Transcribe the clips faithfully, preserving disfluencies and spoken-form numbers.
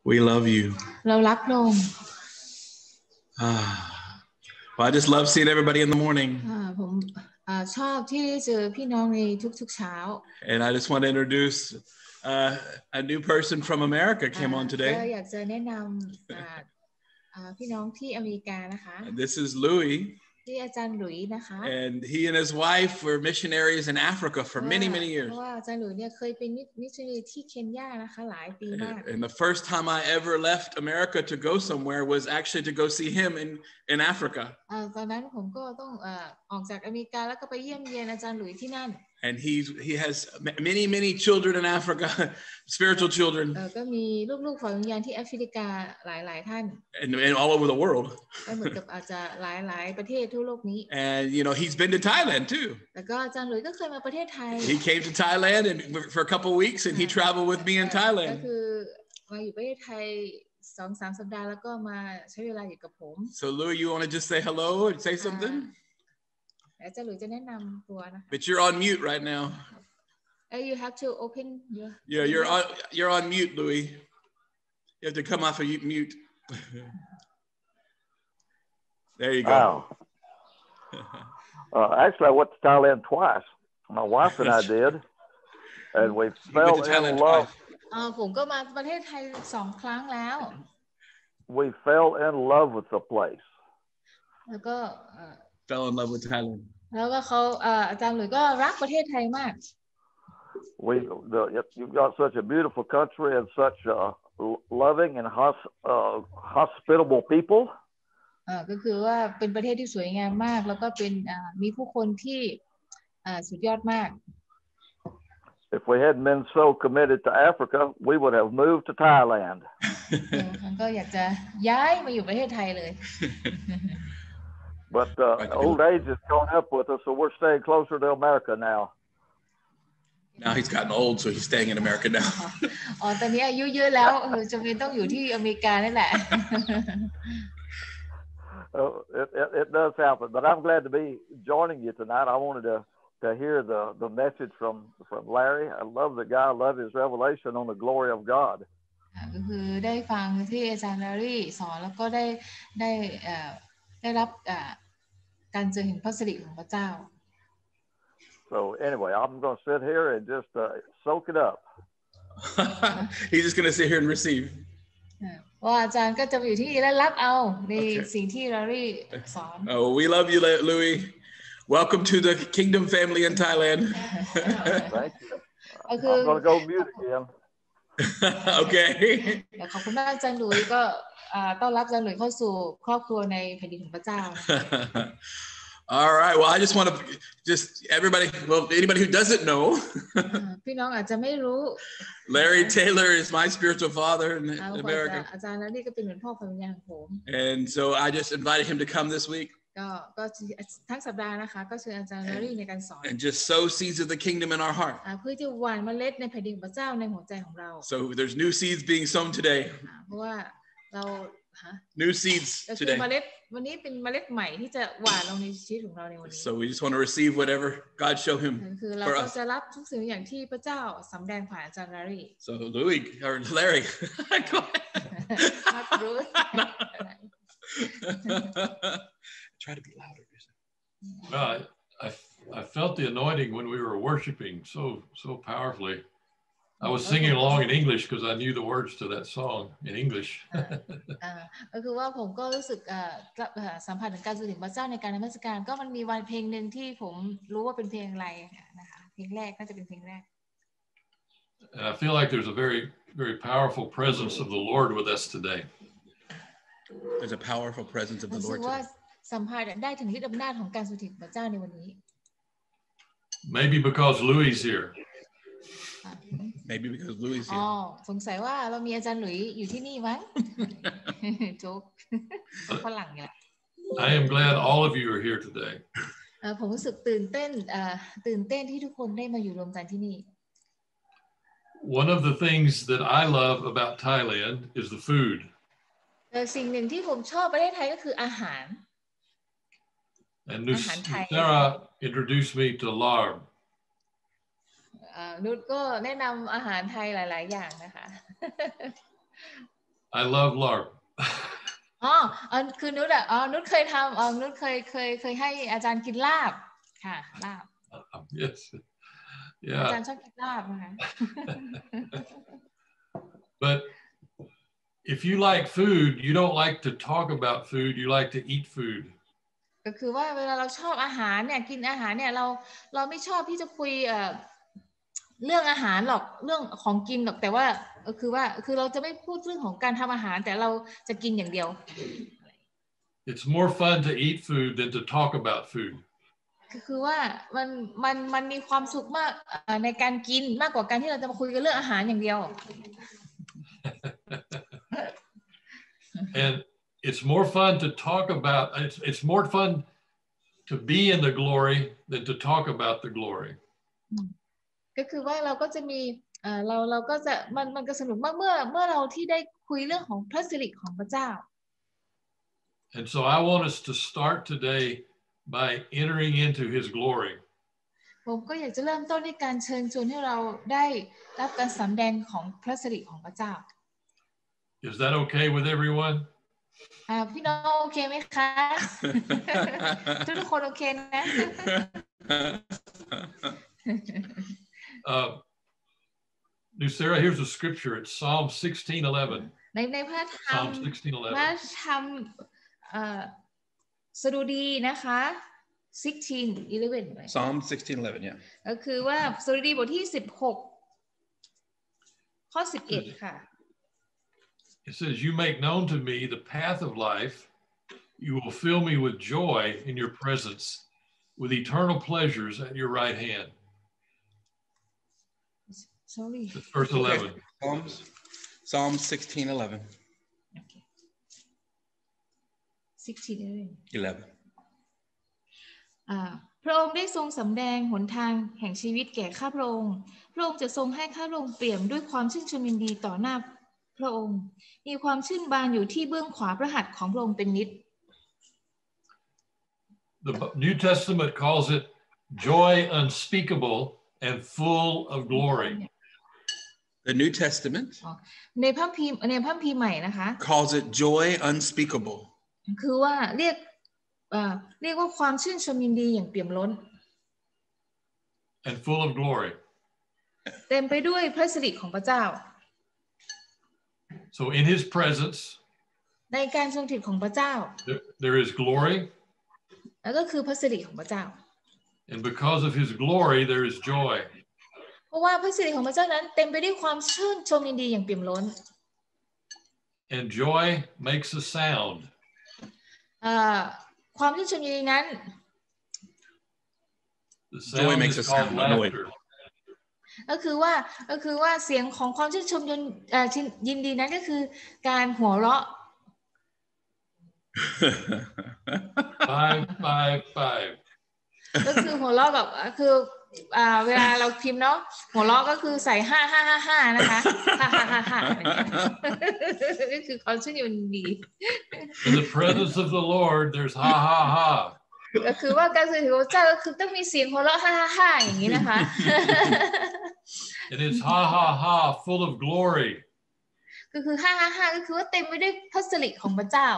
We love you. เรารักพระองค์ Ah, well, I just love seeing everybody in the morning. อ่าผมอ่าชอบที่เจอพี่น้องในทุกๆเช้า And I just want to introduce uh, a new person from America came อ่า on ก็ today. อยากจะแนะนำอ่าอ่าพี่น้องที่อเมริกานะคะ This is Louis. ที่อาจารย์หลุยส์นะคะ And he and his wife were missionaries in Africa for เพราะ many, ว่า many เพ years. ราะว่าอาจารย์หลุยส์เนี่ยเคยเป็นมิชชันนารีที่เคนยานะคะหลายปีมาก And the first time I ever left America to go somewhere was actually to go see him in, in Africa. อ่าตอนนั้นผมก็ต้องเอ่อออกจากอเมริกาแล้วก็ไปเยี่ยมเยียนอาจารย์หลุยส์ที่นั่น And he's, he has many, many children in Africa, spiritual เอ children, อก็มีลูกๆฝ่ายวิญญาณที่แอฟริกาหลายๆท่าน and, and all over the world. ก็เหมือนกับอาจจะหลายๆประเทศทั่วโลกนี้ And, you know, he's been to Thailand too. แล้วก็อาจารย์หลุยส์ก็เคยมาประเทศไทย He came to Thailand and for a couple of weeks, and he traveled with me in ก็ Thailand. คือมาอยู่ประเทศไทยสองสามสัปดาห์แล้วก็มาใช้เวลาอยู่กับผม So, Louis, you want to just say hello and say อ่า something? อาจารย์หลุยส์จะแนะนำตัวนะคะ But you're on mute right now. Uh, you have to open your Yeah, you're on you're on mute, Louis. You have to come off of mute. There you go. Wow. Uh, actually, I went to Thailand twice. My wife and I did, and we You went fell to in Thailand love. twice. อ่าผมก็มาประเทศไทยสองครั้งแล้ว We fell in love with the place. แล้วก็เอ่อ Fell in love with Thailand. แล้วก็เขาเอ่ออาจารย์หลุยส์ก็รักประเทศไทยมาก We the, you've got such a beautiful country and such uh, loving and hos, uh, hospitable people. เอ่อก็คือว่าเป็นประเทศที่สวยงามมากแล้วก็เป็นอ่ามีผู้คนที่อ่าสุดยอดมาก If we hadn't been so committed to Africa, we would have moved to Thailand. เออผมก็อยากจะย้ายมาอยู่ประเทศไทยเลย But uh, old age has caught up with us, so we're staying closer to America now. Now he's gotten old, so he's staying in America now. อ๋อตอนนี้อายุเยอะแล้วเออจำเป็นต้องอยู่ที่อเมริกานั่นแหละ Uh, it, it, it does happen, but I'm glad to be joining you tonight. I wanted to, to hear the, the message from, from Larry. I love the guy. I love his revelation on the glory of God. ก็คือได้ฟังที่อาจารย์ลารี่สอนแล้วก็ได้ได้เอ่อได้รับเอ่อการเจอเห็นพระสิริของพระเจ้า So anyway, I'm going to sit here and just uh, soak it up. He's just going to sit here and receive. ว่าอาจารย์ก็จะอยู่ที่นี่และรับเอาในสิ่งที่ลารี่สอน Oh, we love you, Louis. Welcome to the Kingdom family in Thailand. Thank you. ก็คือ I'm going to go mute again. Okay. เดี๋ยวขอบคุณมากอาจารย์หลุยส์ก็อ่าต้อนรับอาจารย์หลุยส์เข้าสู่ครอบครัวในแผ่นดินของพระเจ้า All right. Well, I just want to just everybody, well, anybody who doesn't know, พี่น้องอาจจะไม่รู้ Larry Taylor is my spiritual father in อ่า America. อาจารย์แล้วนี่ก็เป็นเหมือนพ่อพันวิญญาณของผม And so I just invited him to come this week ก็ก็ทั้งสัปดาห์นะคะก็เชิญอาจารย์ลารี่ในการสอน and just sow seeds of the kingdom in our heart. อ่าเพื่อจะหว่านเมล็ดในแผ่นดินของพระเจ้าในหัวใจของเรา So there's new seeds being sown today. อ่าเพราะว่าเราฮะ New seeds ก็คือ today. เมล็ดวันนี้เป็นเมล็ดใหม่ที่จะหว่านลงในชีวิตของเราในวันนี้ So we just want to receive whatever God show him คือเรา for ก็ us. จะรับทุกสิ่งอย่างที่พระเจ้าสำแดงผ่านอาจารย์ลารี่ So Louis or Larry, go ahead. มารู้ Try to be louder. Well, I, I, I felt the anointing when we were worshiping so so powerfully. I was singing along in English because I knew the words to that song in English. อ่าก็คือว่าผมก็รู้สึกอ่าสัมผัสถึงการสื่อถึงพระเจ้าในการนมัสการก็มันมีวันเพลงหนึ่งที่ผมรู้ว่าเป็นเพลงอะไรนะคะเพลงแรกน่าจะเป็นเพลงแรก And I feel like there's a very, very powerful presence of the Lord with us today. There's a powerful presence of the รู้สึ Lord กว่า today. สัมผัสได้ถึงฤทธิ์อำนาจของการสื่อถึงพระเจ้าในวันนี้ Maybe because Louis is here. Maybe because Louis is อ๋อ here. สงสัยว่าเรามีอาจารย์หลุยอยู่ที่นี่มั้ง โจ๊กฝรั่งเนี่ย I am glad all of you are here today. ผมรู้สึกตื่นเต้นตื่นเต้นที่ทุกคนได้มาอยู่รวมกันที่นี่ One of the things that I love about Thailand is the food. สิ่งหนึ่งที่ผมชอบประเทศไทยก็คืออาหาร And Sarah introduced me to larb. นุชก็แนะนำอาหารไทยหลายๆอย่างนะคะ I love LARP. อ๋อคือนุชอ่ะอ๋อนุชเคยทำอ๋อนุชเคยเคยเคยให้อาจารย์กินลาบค่ะลาบ Uh, yes. อาจาร Yeah. ย์ชอบกินลาบนะคะ But if you like food, you don't like to talk about food, you like to eat food. ก็คือว่าเวลาเราชอบอาหารเนี่ยกินอาหารเนี่ยเราเราไม่ชอบที่จะคุยเอ่อเรื่องอาหารหรอกเรื่องของกินหรอกแต่ว่าก็คือว่าคือเราจะไม่พูดเรื่องของการทำอาหารแต่เราจะกินอย่างเดียว It's more fun to eat food than to talk about food. ก็คือว่ามันมันมันมีความสุขมากในการกินมากกว่าการที่เราจะมาคุยกันเรื่องอาหารอย่างเดียว And it's more fun to talk about, it's, it's more fun to be in the glory than to talk about the glory. ก็คือว่าเราก็จะมีเอ่อเราเราก็จะมันมันก็สนุกมากเมื่อเมื่อเราที่ได้คุยเรื่องของพระสิริของพระเจ้า And so I want us to start today by entering into his glory. ผมก็อยากจะเริ่มต้นด้วยการเชิญชวนให้เราได้รับการสำแดงของพระสิริของพระเจ้า Is that okay with everyone? อ่าพี่น้องโอเคไหมคะ ทุกคนโอเคนะ uh, Nucera, here's a scripture. It's Psalm sixteen eleven. ในในพระธรรม Psalm sixteen พระ eleven. ธรรมเอ่อสดุดีนะคะsixteen eleven Psalm sixteen eleven, yeah. ก็คือว่าสดุดีบทที่สิบหกข้อสิบเอ็ดค่ะ It says, "You make known to me the path of life. You will fill me with joy in your presence, with eternal pleasures at your right hand." sorry That's verse eleven. Okay. Psalms, Psalm sixteen eleven. okay sixteen eleven eleven. อ่าพระองค์ได้ทรงสำแดงหนทางแห่งชีวิตแก่ข้าพระองค์พระองค์จะทรงให้ข้าพระองค์เปี่ยมด้วยความชื่นชมยินดีต่อหน้าพระองค์มีความชื่นบานอยู่ที่เบื้องขวาพระหัตถ์ของพระองค์เป็นนิจ The New Testament calls it joy unspeakable and full of glory. The New Testament ในพระคัมภีร์ในพระคัมภีร์ใหม่นะคะ calls it joy unspeakable. คือว่าเรียกเอ่อเรียกว่าความชื่นชมยินดีอย่างเปี่ยมล้น And full of glory. เต็มไปด้วยพระสิริของพระเจ้า So in his presence, ในการทรงสถิตของพระเจ้า there, there is glory. แล้วก็คือพระสิริของพระเจ้า And because of his glory, there is joy. เพราะว่าพระสิริของพระเจ้านั้นเต็มไปด้วยความชื่นชมยินดีอย่างเปี่ยมล้น And joy makes a sound. เอ่อความชื่นชมยินดีนั้น The Joy sound makes is a called sound, noise. laughter. ก็คือว่าก็คือว่าเสียงของความชื่นชมยินเอ่อยินดีนั้นก็คือการหัวเราะ Five, five, five. ก็คือหัวเราะแบบคืออ่าเวลาเราพิมพ์เนาะหัวเราะก็คือใส่ห้าห้าห้าห้านะคะห้าห้าห้าห้านี่คือความชื่นยินดี In the presence of the Lord, there's ha ha ha. ก็คือว่าการสื่อถึงพระเจ้าก็คือต้องมีเสียงหัวเราะห้าห้าห้าอย่างนี้นะคะ And it's ha ha ha, full of glory. ก็คือห้าห้าห้าก็คือว่าเต็มไปด้วยพระสิริของพระเจ้า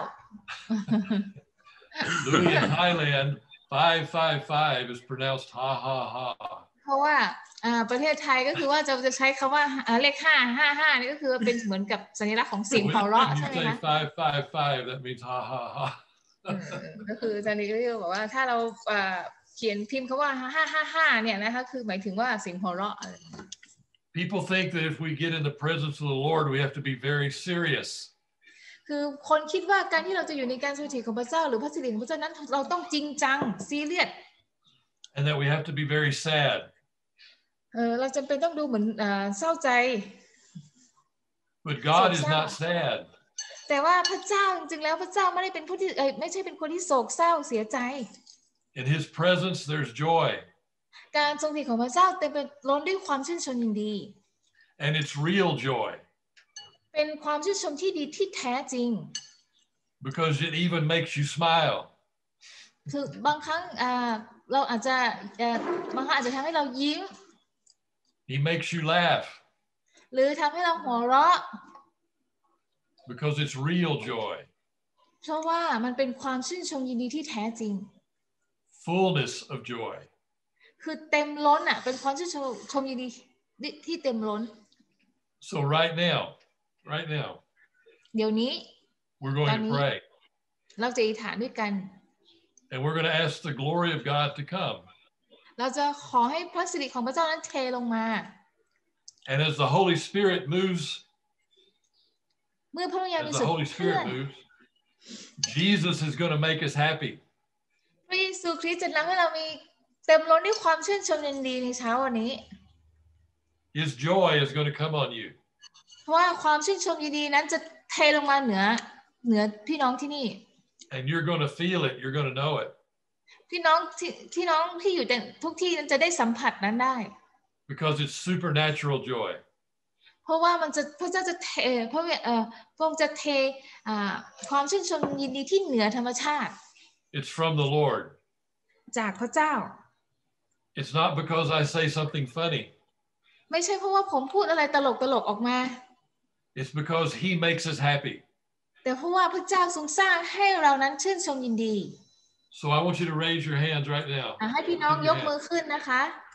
Louis in Thailand, five five five is pronounced ha ha ha. เพราะว่าอ่าประเทศไทยก็คือว่าจะจะใช้คำว่าอ่าเลขห้าห้าห้านี่ก็คือเป็นเหมือนกับสัญลักษณ์ของเสียง When หัวเราะ you ใช่ไหม say คะ five five five, that means ha ha ha. ก็คืออาจารย์นี่ก็คือบอกว่าถ้าเราเขียนพิมพ์คำว่าห้าห้าห้าเนี่ยนะคะคือหมายถึงว่าเสียงหัวเราะ People think that if we get in the presence of the Lord, we have to be very serious. คือคนคิดว่าการที่เราจะอยู่ในการสถิตของพระเจ้าหรือพระสิริของพระเจ้านั้นเราต้องจริงจังซีเรียส And that we have to be very sad. เออเราจำเป็นต้องดูเหมือนเศร้าใจ But God is not sad. แต่ว่าพระเจ้าจริงๆแล้วพระเจ้าไม่ได้เป็นผู้ที่ไม่ใช่เป็นคนที่โศกเศร้าเสียใจ In his presence, there's joy. การทรงสถิตของพระเจ้าเต็มไปล้นด้วยความชื่นชมยินดี And it's real joy. เป็นความชื่นชมที่ดีที่แท้จริง Because it even makes you smile. คือบางครั้งเราอาจจะบางครั้งอาจจะทำให้เรายิ้ม He makes you laugh. หรือทำให้เราหัวเราะ because it's real joy. เพราะว่ามันเป็นความชื่นชมยินดีที่แท้จริง Fullness of joy. คือเต็มล้นอ่ะเป็นความชื่นชมยินดีที่เต็มล้น So right now, right now, เดี๋ยวนี้ we're going to pray. เราจะอธิษฐานด้วยกัน And we're going to ask the glory of God to come. เราจะขอให้พระสิริของพระเจ้านั้นเทลงมา And as the Holy Spirit moves, เมื่อพระวิญญาณ as มี the ส่วน Holy เคลื่อน Spirit moves, Jesus is going to make us happy. พระเยซูคริสต์จะทำให้เรามีเต็มล้นด้วยความชื่นชมยินดีในเช้าวันนี้ His joy is going to come on you. เพราะว่าความชื่นชมยินดีนั้นจะเทลงมาเหนือเหนือพี่น้องที่นี่ And you're going to feel it. You're going to know it. พี่น้องที่ที่น้องที่อยู่ทุกที่นั้นจะได้สัมผัสนั้นได้ Because it's supernatural joy. เพราะว่ามันจะพระเจ้าจะเทพระเอ่อพระองค์จะเทอ่าความชื่นชมยินดีที่เหนือธรรมชาติ It's from the Lord. จากพระเจ้า It's not because I say something funny. ไม่ใช่เพราะว่าผมพูดอะไรตลกตลกออกมา It's because He makes us happy. แต่เพราะว่าพระเจ้าทรงสร้างให้เรานั้นชื่นชมยินดี So I want you to raise your hands right now. ให้พี่น้องยกมือขึ้นนะคะ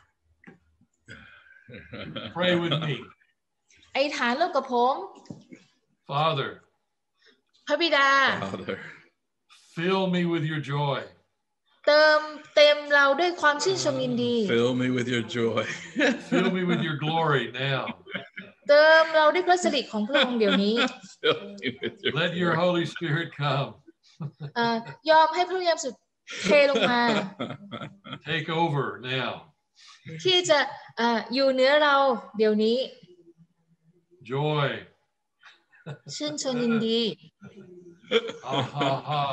Pray with me. อธิษฐานร่วมกับผม Father, พระบิดา Father, fill me with your joy. เติมเต็มเราด้วยความชื่นชมยินดี fill me with your joy. Fill me with your glory now. เติมเราด้วยพระสิริของพระองค์เดี๋ยวนี้ Fill me with your Let your glory. Holy Spirit come. เอ่อยอมให้พระวิญญาณบริสุทธิ์เทลงมา Take over now. ที่จะเอ่ออยู่เหนือเราเดี๋ยวนี้ Joy. ชื่นชมยินดี Ha ha ha.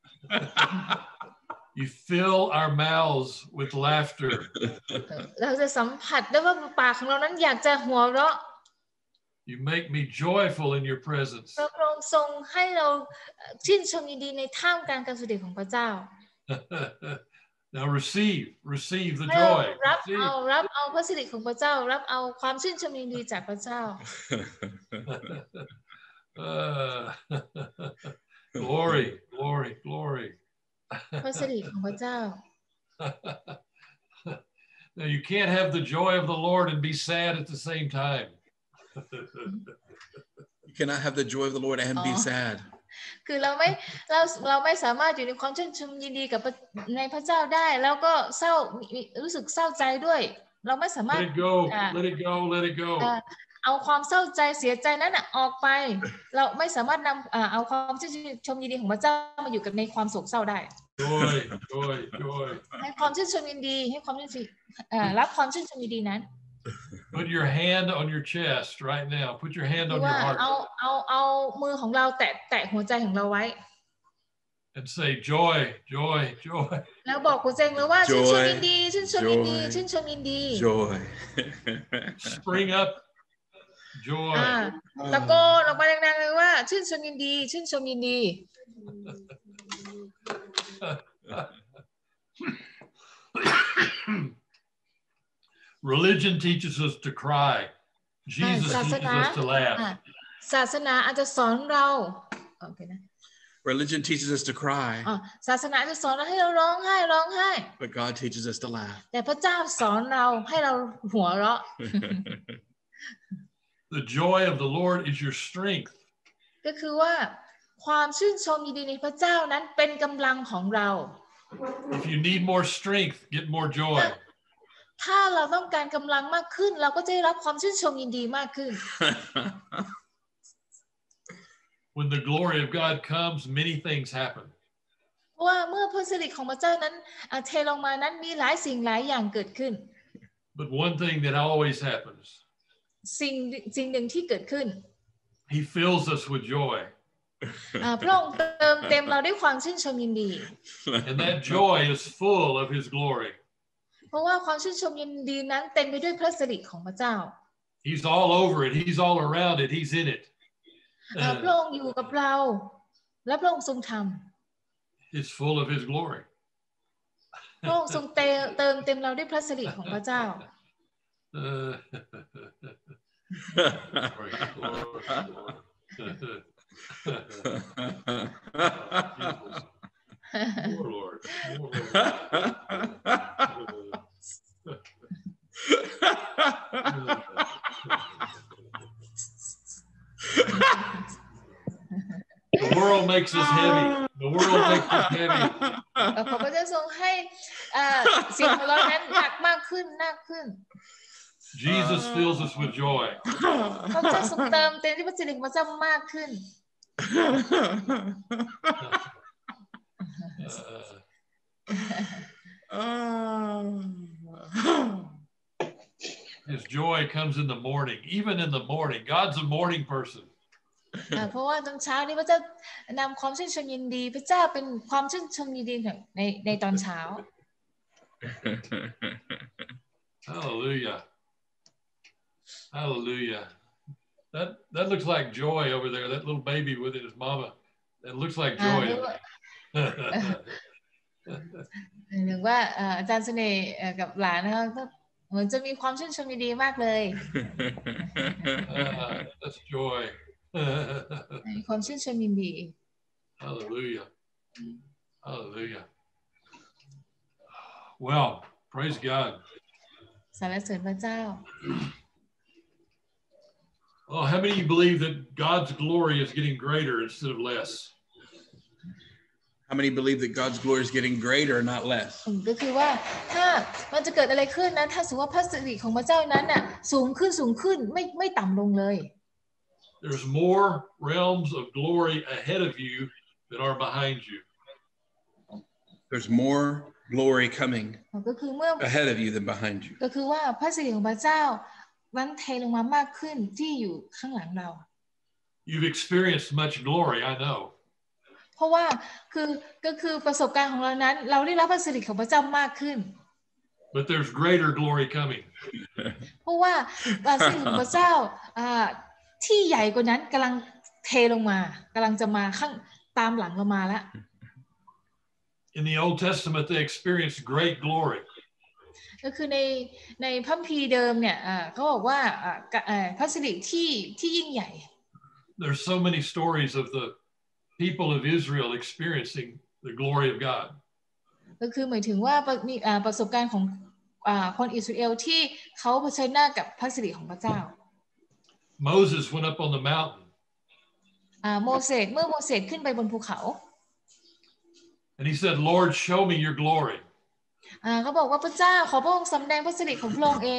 You fill our mouths with laughter. เราจะสัมผัสได้ว่าปากของเรานั้นอยากจะหัวเราะ You make me joyful in your presence. พระองค์ทรงให้เราชื่นชมยินดีในท่ามกลางการเสด็จของพระเจ้า Now receive, receive the ให้เรา joy. รับ Receive. เอารับเอาพระสิริของพระเจ้ารับเอาความชื่นชมยินดีจากพระเจ้า Uh, glory, glory, glory. พระสิริของพระเจ้า Now you can't have the joy of the Lord and be sad at the same time. You cannot have the joy of the Lord and be Oh. sad. คือเราไม่เราเราไม่สามารถอยู่ในความชื่นชมยินดีกับในพระเจ้าได้แล้วก็เศร้ารู้สึกเศร้าใจด้วย เราไม่สามารถ Let it go, Ah. let it go, let it go. เอ่อเอาความเศร้าใจเสียใจนั้นน่ะออกไป เราไม่สามารถนำเอ่อเอาความชื่นชมยินดีของพระเจ้ามาอยู่กับในความโศกเศร้าได้ Joy, joy, joy. ให้ความชื่นชมยินดีให้ความชื่นชมเอ่อรับความชื่นชมยินดีนั้น Put your hand on your chest right now. Put your hand หรื on อว่า your เอา heart เอาเอามือของเราแตะแตะหัวใจของเราไว้ and say, joy, joy, joy. แล้วบอกหัวใจของเราว่าชื่นชมยินดีชื่นชมยินดี Joy. ชื่นชมยินดี Joy. Spring up, joy. อ่าตะโกนออกมาดังๆเลยว่าชื่นชมยินดีชื่นชมยินดี Religion teaches us to cry. Jesus ศาส teaches นา us to อ่ะ laugh. ศาสนาอาจจะสอนเราโอเคนะ Religion teaches us to cry, อ่ะศาสนาอาจจะสอนเราให้เราร้องไห้ร้องไห้ but God teaches us to laugh. แต่พระเจ้าสอนเราให้เราหัวเราะ The joy of the Lord is your strength. ก็คือว่าความชื่นชมยินดีในพระเจ้านั้นเป็นกำลังของเรา If you need more strength, get more joy. ถ้าเราต้องการกำลังมากขึ้น เราก็จะได้รับความชื่นชมยินดีมากขึ้น When the glory of God comes, many things happen. เพราะว่าเมื่อพระสิริของพระเจ้านั้นอ่ะเทลงมานั้นมีหลายสิ่งหลายอย่างเกิดขึ้น But one thing that always happens, สิ่งสิ่งหนึ่งที่เกิดขึ้น He fills us with joy. อ่ะพระองค์เติมเต็มเราด้วยความชื่นชมยินดี And that joy is full of His glory. เพราะว่าความชื่นชมยินดีนั้นเต็มไปด้วยพระสิริของพระเจ้า He's all over it. He's all around it. He's in it. อ่ะพระองค์อยู่กับเราและพระองค์ทรงท It's full of His glory. ำพระองค์ทรงเติมเติมเต็มเราด้วยพระสิริของพระเจ้า Uh, glory, glory. Poor Lord. Poor Lord. 'The world makes us heavy. The world makes us heavy. พระเจ้าทรงให้สิ่งของเรานั้นหนักมากขึ้นหนักขึ้น Jesus fills us with joy. พระเจ้าทรงเติมเต็มที่พระสิริของพระเจ้ามากขึ้น His joy comes in the morning, even in the morning. God's a morning person. เพราะว่าตอนเช้านี้พระเจ้านำความชื่นชมยินดีพระเจ้าเป็นความชื่นชมยินดีในในตอนเช้า Hallelujah. Hallelujah. That that looks like joy over there. That little baby with his mama. That looks like joy. หรือว่าอาจารย์เสน่ห์กับหลานนะคะเหมือนจะมีความชื่นชมยินดีมากเลย uh, that's joy. ความชื่นชมยินดี Hallelujah. Hallelujah. Well, praise God. สรรเสริญพระเจ้า Oh, how many of you believe that God's glory is getting greater instead of less? How many believe that God's glory is getting greater, not less? ก็คือว่าถ้ามันจะเกิดอะไรขึ้นนะถ้าสมมติว่าพระสิริของพระเจ้านั้นน่ะสูงขึ้นสูงขึ้นไม่ไม่ต่ำลงเลย There's more realms of glory ahead of you than are behind you. There's more glory coming ก็คือเมื่อ ahead of you than behind you. ก็คือว่าพระสิริของพระเจ้านั้นเทลงมามากขึ้นที่อยู่ข้างหลังเรา You've experienced much glory, I know. เพราะว่าคือก็คือประสบการณ์ของเรานั้นเราได้รับพระสิริของพระเจ้ามากขึ้น But there's greater glory coming. เพราะว่าพระสิริของพระเจ้าที่ใหญ่กว่านั้นกำลังเทลงมากำลังจะมาข้างตามหลังเรามาแล้ว In the Old Testament, they experienced great glory. ก็คือในในพระคัมภีร์เดิมเนี่ยเขาบอกว่าพระสิริที่ที่ยิ่งใหญ่ There's so many stories of the people of Israel experiencing the glory of God. ก็คือหมายถึงว่ามีประสบการณ์ของคนอิสราเอลที่เขาเผชิญหน้ากับพระสิริของพระเจ้า Moses went up on the mountain. โมเสสเมื่อโมเสสขึ้นไปบนภูเขา And he said, Lord, show me your glory. เขาบอกว่าพระเจ้าขอพระองค์สำแดงพระสิริของพระองค์เอง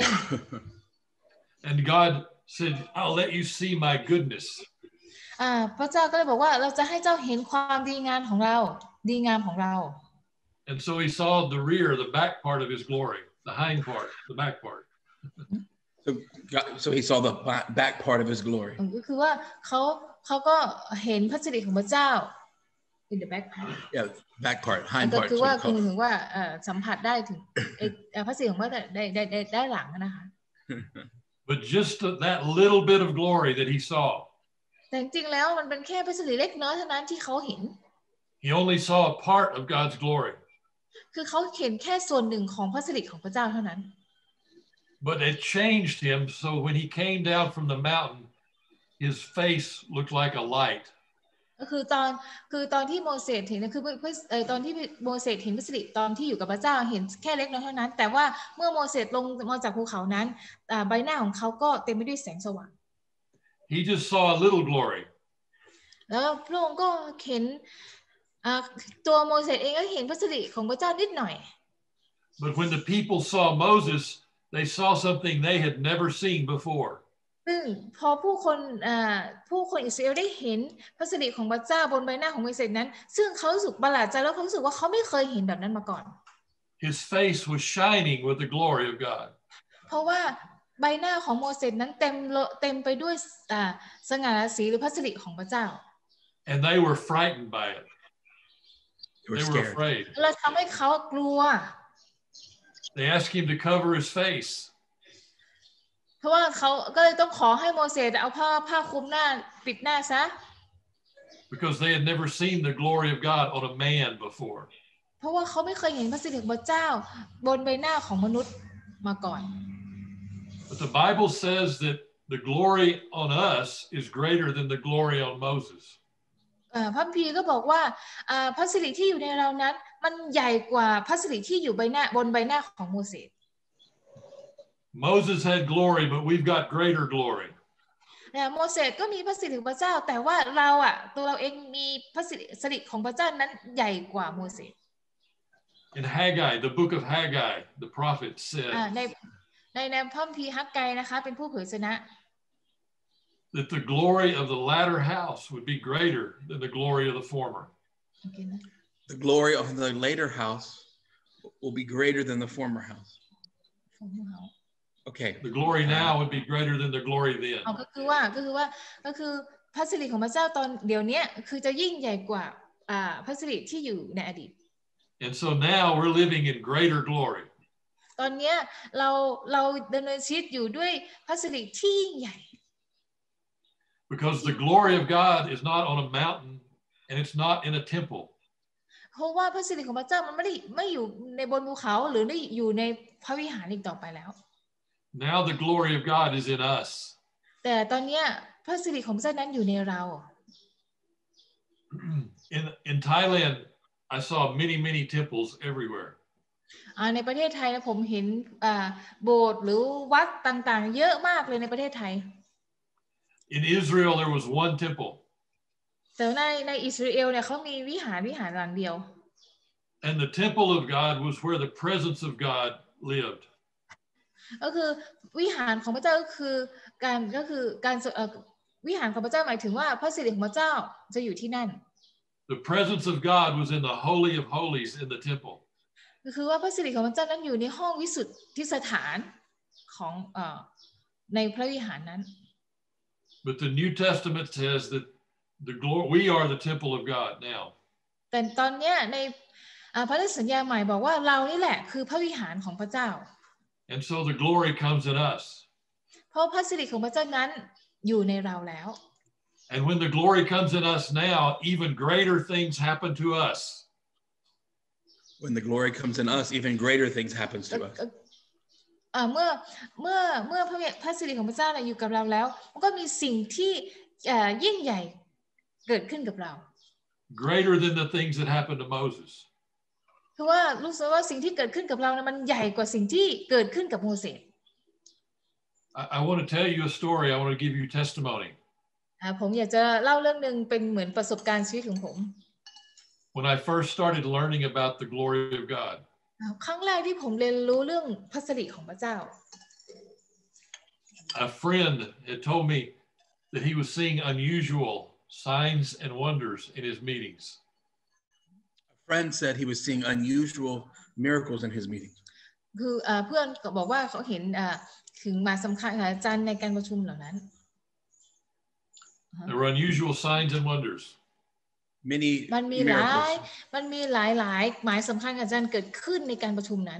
And God said, I'll let you see my goodness. พระเจ้าก็เลยบอกว่าเราจะให้เจ้าเห็นความดีงามของเราดีงามของเรา And so he saw the rear, the back part of his glory, the hind part, the back part. So, God, so he saw the back part of his glory. ก็คือว่าเขาเขาก็เห็นพระสิริของพระเจ้า in the back part. Yeah, back part, hind part. ก็คือว่าคือถึงว่าสัมผัสได้ถึงพระสิริของพระได้ได้ได้ได้หลังนะคะ But just that little bit of glory that he saw. แต่จริงๆแล้วมันเป็นแค่พระสิริเล็กน้อยเท่านั้นที่เขาเห็น He only saw a part of God's glory. คือเขาเห็นแค่ส่วนหนึ่งของพระสิริของพระเจ้าเท่านั้น But it changed him, so when he came down from the mountain, his face looked like a light. ก็คือตอนคือตอนที่โมเสสเห็นคือเออตอนที่โมเสสเห็นพระสิริตอนที่อยู่กับพระเจ้าเห็นแค่เล็กน้อยเท่านั้นแต่ว่าเมื่อโมเสสลงมาจากภูเขานั้นใบหน้าของเขาก็เต็มไปด้วยแสงสว่าง He just saw a little glory. แล้วพระองค์ก็เห็นตัวโมเสสเองก็เห็นพระสิริของพระเจ้านิดหน่อย But when the people saw Moses, they saw something they had never seen before. ซึ่งพอผู้คนผู้คนอิสราเอลได้เห็นพระสิริของพระเจ้าบนใบหน้าของโมเสสนั้นซึ่งเขารู้สึกประหลาดใจแล้วเขารู้สึกว่าเขาไม่เคยเห็นแบบนั้นมาก่อน His face was shining with the glory of God. เพราะว่าใบหน้าของโมเสสนั้นเต็มเต็มไปด้วยสง่าราศีหรือพระสิริของพระเจ้า And they were frightened by it. They were, they were afraid. เราทำให้เขากลัว They asked him to cover his face. เพราะว่าเขาก็เลยต้องขอให้โมเสสเอาผ้าผ้าคลุมหน้าปิดหน้าซะ Because they had never seen the glory of God on a man before. เพราะว่าเขาไม่เคยเห็นพระสิริของพระเจ้าบนใบหน้าของมนุษย์มาก่อน But the Bible says that the glory on us is greater than the glory on Moses. พระคัมภีร์ก็บอกว่าพระสิริที่อยู่ในเรานั้นมันใหญ่กว่าพระสิริที่อยู่ใบหน้าบนใบหน้าของโมเสส Moses had glory, but we've got greater glory. โมเสสก็มีพระสิริของพระเจ้าแต่ว่าเราอ่ะตัวเราเองมีพระสิริของพระเจ้านั้นใหญ่กว่าโมเสส In Haggai, the book of Haggai, the prophet said ในในในพระคัมภีร์ฮักไกนะคะเป็นผู้เผยชนะ that the glory of the latter house would be greater than the glory of the former. The glory of the later house will be greater than the former house. Okay. The glory now would be greater than the glory then. ก็คือว่าก็คือว่าก็คือพระสิริของพระเจ้าตอนเดี๋ยวนี้คือจะยิ่งใหญ่กว่าพระสิริที่อยู่ในอดีต And so now we're living in greater glory. ตอนนี้เราเราดำเนินชีวิตอยู่ด้วยพระสิริที่ยิ่งใหญ่ Because the glory of God is not on a mountain and it's not in a temple. เพราะว่าพระสิริของพระเจ้ามันไม่ได้ไม่อยู่ในบนภูเขาหรือได้อยู่ในพระวิหารอีกต่อไปแล้ว Now the glory of God is in us. แต่ตอนนี้พระสิริของพระเจ้านั้นอยู่ในเรา In in Thailand, I saw many many temples everywhere. ในประเทศไทยนะผมเห็นโบสถ์หรือวัดต่างๆเยอะมากเลยในประเทศไทย In Israel, there was one temple. แต่ในในอิสราเอลเนี่ยเขามีวิหารวิหารหลังเดียว And the temple of God was where the presence of God lived. ก็คือวิหารของพระเจ้าก็คือการก็คือการวิหารของพระเจ้าหมายถึงว่าพระสิริของพระเจ้าจะอยู่ที่นั่น The presence of God was in the holy of holies in the temple. ก็คือว่าพระสิริของพระเจ้านั้นอยู่ในห้องวิสุทธิสถานของเอ่อในพระวิหารนั้น But the New Testament says that the glory we are the temple of God now. แต่ตอนนี้ในพระธรรมสัญญาใหม่บอกว่าเรานี่แหละคือพระวิหารของพระเจ้า And so the glory comes in us. เพราะพระสิริของพระเจ้านั้นอยู่ในเราแล้ว And when the glory comes in us now, even greater things happen to us. When the glory comes in us, even greater things happen to us. เมื่อเมื่อเมื่อพระพระสิริของพระเจ้าอยู่กับเราแล้วมันก็มีสิ่งที่ยิ่งใหญ่เกิดขึ้นกับเรา Greater than the things that happened to Moses. คือว่ารู้สึกว่าสิ่งที่เกิดขึ้นกับเรานะมันใหญ่กว่าสิ่งที่เกิดขึ้นกับโมเสส I, I want to tell you a story. I want to give you testimony. ผมอยากจะเล่าเรื่องนึงเป็นเหมือนประสบการณ์ชีวิตของผม When I first started learning about the glory of God. ครั้งแรกที่ผมเรียนรู้เรื่องพระสิริของพระเจ้า A friend had told me that he was seeing unusual signs and wonders in his meetings. A friend said he was seeing unusual miracles in his meetings. คือเพื่อนก็บอกว่าเขาเห็นถึงมาสำคัญอาจารย์ในการประชุมเหล่านั้น There were unusual signs and wonders. Many มันมีหลายมันมีหลายหลายหมายสำคัญอาจารย์เกิดขึ้นในการประชุมนั้น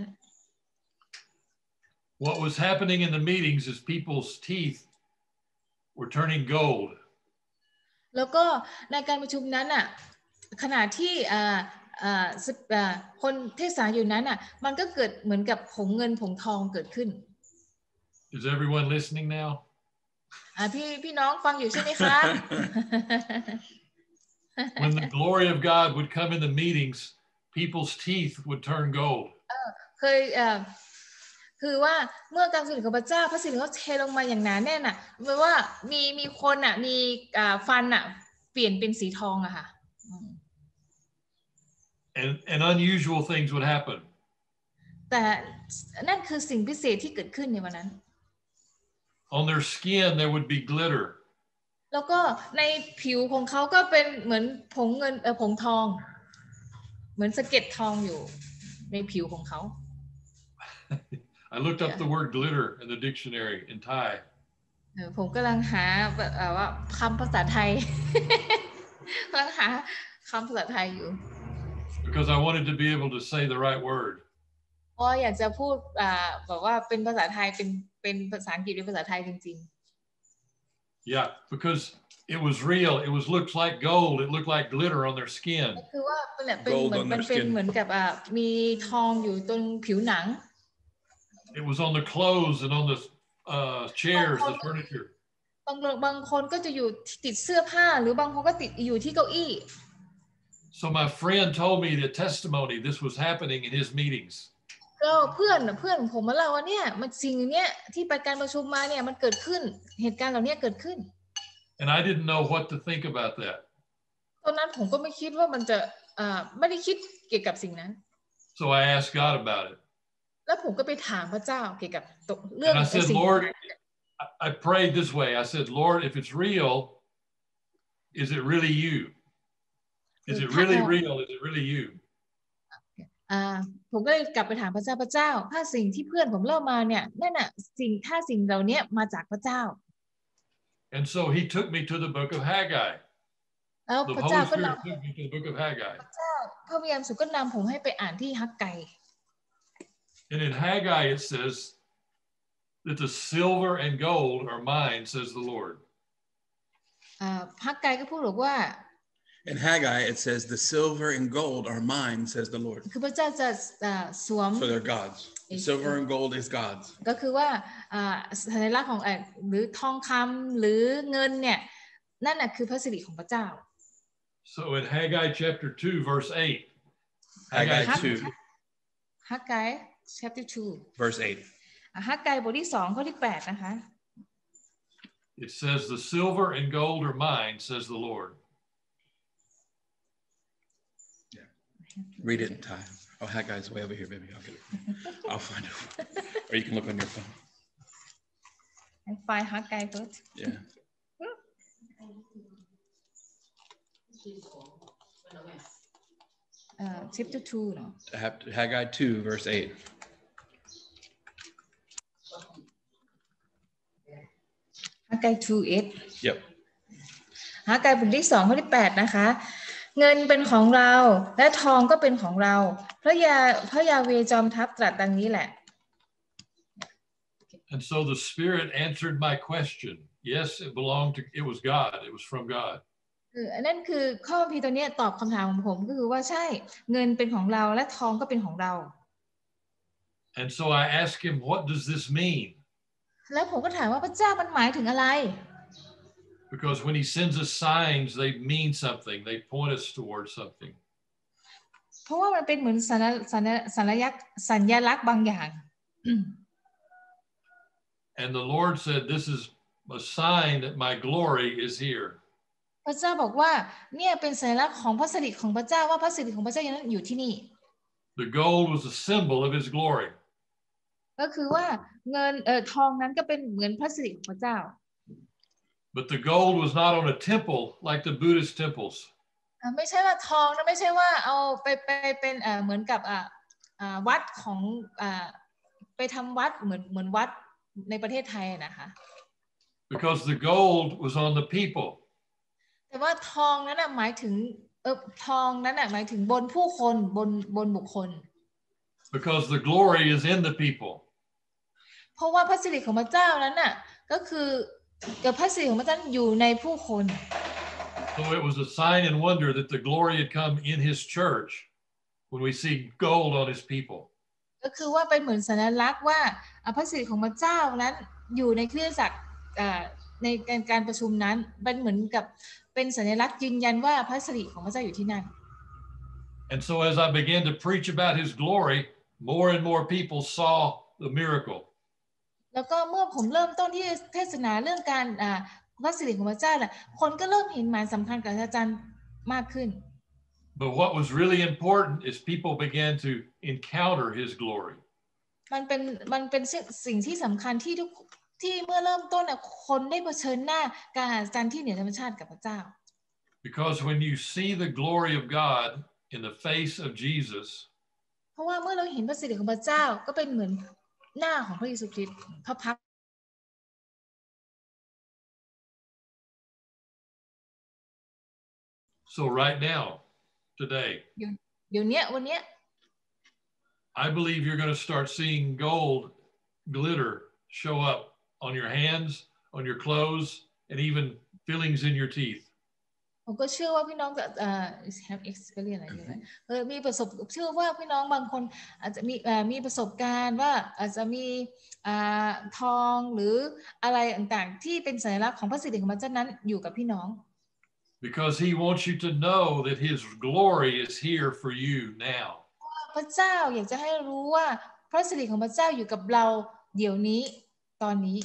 What was happening in the meetings is people's teeth were turning gold. แล้วก็ในการประชุมนั้นอ่ะขณะที่คนเทศนาอยู่นั้นอ่ะมันก็เกิดเหมือนกับผงเงินผงทองเกิดขึ้น Is everyone listening now? พี่พี่น้องฟังอยู่ใช่ไหมคะ When the glory of God would come in the meetings, people's teeth would turn gold. เคยคือว่าเมื่อการสิริของพระเจ้าพระสิริเขาเทลงมาอย่างหนาแน่นอ่ะแปลว่ามีมีคนอ่ะมีฟันอ่ะเปลี่ยนเป็นสีทองอะค่ะ And and unusual things would happen. แต่นั่นคือสิ่งพิเศษที่เกิดขึ้นในวันนั้น On their skin there would be glitter. แล้วก็ในผิวของเขาก็เป็นเหมือนผงเงินเออผงทองเหมือนสะเก็ดทองอยู่ในผิวของเขา I looked up the word glitter in the dictionary in Thai. ผมกำลังหาว่าคำภาษาไทย กำลังหาคำภาษาไทยอยู่ Because I wanted to be able to say the right word. เพราะอยากจะพูดแบบว่าเป็นภาษาไทยเป็นเป็นภาษาอังกฤษหรือภาษาไทยจริงๆ Yeah, because it was real. It was looks like gold. It looked like glitter on their skin. คือว่าเป็นเป็นเหมือนมันเป็นเหมือนกับมีทองอยู่ตรงผิวหนัง It was on the clothes and on the uh, chairs, the furniture. ตบางบางคนก็จะอยู่ติดเสื้อผ้าหรือบางคนก็ติดอยู่ที่เก้าอี้ So my friend told me the testimony this was happening in his meetings. ก็เพื่อนเพื่อนผมมาเล่าว่าเนี่ยมันสิ่งเนี้ยที่ไปการประชุมมาเนี่ยมันเกิดขึ้นเหตุการณ์เหล่านี้เกิดขึ้น And I didn't know what to think about that. ตอนนั้นผมก็ไม่คิดว่ามันจะอ่าไม่ได้คิดเกี่ยวกับสิ่งนั้น So I asked God about it. แล้วผมก็ไปถามพระเจ้าเกี่ยวกับเรื่อง And I said, สิ่ง Lord, I prayed this way. I said, Lord, if it's real, is it really you? Is it really real? Is it really you? อ่าผมก็เลยกลับไปถามพระเจ้าพระเจ้าถ้าสิ่งที่เพื่อนผมเล่ามาเนี่ยนั่นน่ะสิ่งถ้าสิ่งเหล่านี้มาจากพระเจ้า And so he took me to the book of Haggai. แล้ว The พระเจ้า Holy ก็น Spirit took me to the book of Haggai. ำพระเจ้าพระวิญญาณสุก็นำผมให้ไปอ่านที่ฮักไก And in Haggai it says that the silver and gold are mine, says the Lord. อ่าฮักไกก็พูดบอกว่า In Haggai, it says, the silver and gold are mine, says the Lord. คือพระเจ้าจะอ่าสวม So they're God's. The silver and gold is God's. ก็คือว่าอ่าสัญลักษณ์ของเอ่อหรือทองคำหรือเงินเนี่ยนั่นน่ะคือพระสิริของพระเจ้า So in Haggai chapter two, verse eight. Haggai two, ฮักไก chapter two verse eight. ฮักไกบทที่สองข้อที่แปดนะคะ It says, the silver and gold are mine, says the Lord. Read it in Thai. Oh, Haggai's way over here, baby. I'll get it. I'll find it. Or you can look on your phone. I find ฮักไก first. Yeah. Uh, chapter two เนาะ Haggai two, verse eight. ฮักไก two eight Yep. ฮักไกบทที่สองข้อที่แปดนะคะเงินเป็นของเราและทองก็เป็นของเราพระยาพระยาเวจอมทัพตรัสดังนี้แหละ And so the Spirit answered my question. Yes, it belonged to, it was God. It was from God. คืออันนั้นคือข้อพีตัวนี้ตอบคำถามของผมก็คือว่าใช่เงินเป็นของเราและทองก็เป็นของเรา And so I asked him, what does this mean? แล้วผมก็ถามว่าพระเจ้ามันหมายถึงอะไร Because when he sends us signs, they mean something. They point us towards something. เพราะว่ามันเป็นเหมือนสัญสัญสัญลักษณ์สัญลักษณ์บางอย่าง And the Lord said, this is a sign that my glory is here. พระเจ้าบอกว่าเนี่ยเป็นสัญลักษณ์ของพระสิริของพระเจ้าว่าพระสิริของพระเจ้ายังอยู่ที่นี่ The gold was a symbol of his glory. ก็คือว่าเงินเอ่อทองนั้นก็เป็นเหมือนพระสิริของพระเจ้า But the gold was not on a temple like the Buddhist temples. ไม่ใช่ว่าทองนะไม่ใช่ว่าเอาไปไปเป็นเอ่อเหมือนกับอ่าอ่าวัดของอ่าไปทำวัดเหมือนเหมือนวัดในประเทศไทยนะคะ Because the gold was on the people. แต่ว่าทองนั้นน่ะหมายถึงเออทองนั้นน่ะหมายถึงบนผู้คนบนบนบุคคล Because the glory is in the people. เพราะว่าพระสิริของพระเจ้านั้นน่ะก็คือกับพระสิริของพระเจ้าอยู่ในผู้คน So it was a sign and wonder that the glory had come in his church when we see gold on his people. ก็คือว่าเป็นเหมือนสัญลักษณ์ว่าพระสิริของพระเจ้านั้นอยู่ในคริสตจักรในการประชุมนั้นเป็นเหมือนกับเป็นสัญลักษณ์ยืนยันว่าพระสิริของพระเจ้าอยู่ที่นั่น And so as I began to preach about his glory, more and more people saw the miracle. แล้วก็เมื่อผมเริ่มต้นที่เทศนาเรื่องการพระสิริของพระเจ้าน่ะคนก็เริ่มเห็นหมายสำคัญกับอาจารย์มากขึ้น But what was really important is people began to encounter his glory. มันเป็นมันเป็นสิ่งที่สำคัญที่ทุกที่เมื่อเริ่มต้นน่ะคนได้เผชิญหน้าการอาจารย์ที่เหนือธรรมชาติกับพระเจ้า Because when you see the glory of God in the face of Jesus, เพราะว่าเมื่อเราเห็นพระสิริของพระเจ้าก็เป็นเหมือนหน้าของพระเยซูคริสต์พระพักตร์ So right now, today, เดี๋ยวนี้วันนี้ I believe you're going to start seeing gold glitter show up on your hands, on your clothes, and even fillings in your teeth. ผผมก็เชื่อว่าพี่น้องจะเอ่อ have experience อะไรอยู่นะเออมีประสบเชื่อว่าพี่น้องบางคนอาจจะมีเอ่อมีประสบการณ์ว่าอาจจะมีอ่าทองหรืออะไรต่างๆที่เป็นสัญลักษณ์ของพระสิริของพระเจ้านั้นอยู่กับพี่น้อง Because he wants you to know that his glory is here for you now. พระเจ้าอยากจะให้รู้ว่าพระสิริของพระเจ้าอยู่กับเราเดี๋ยวนี้ตอนนี้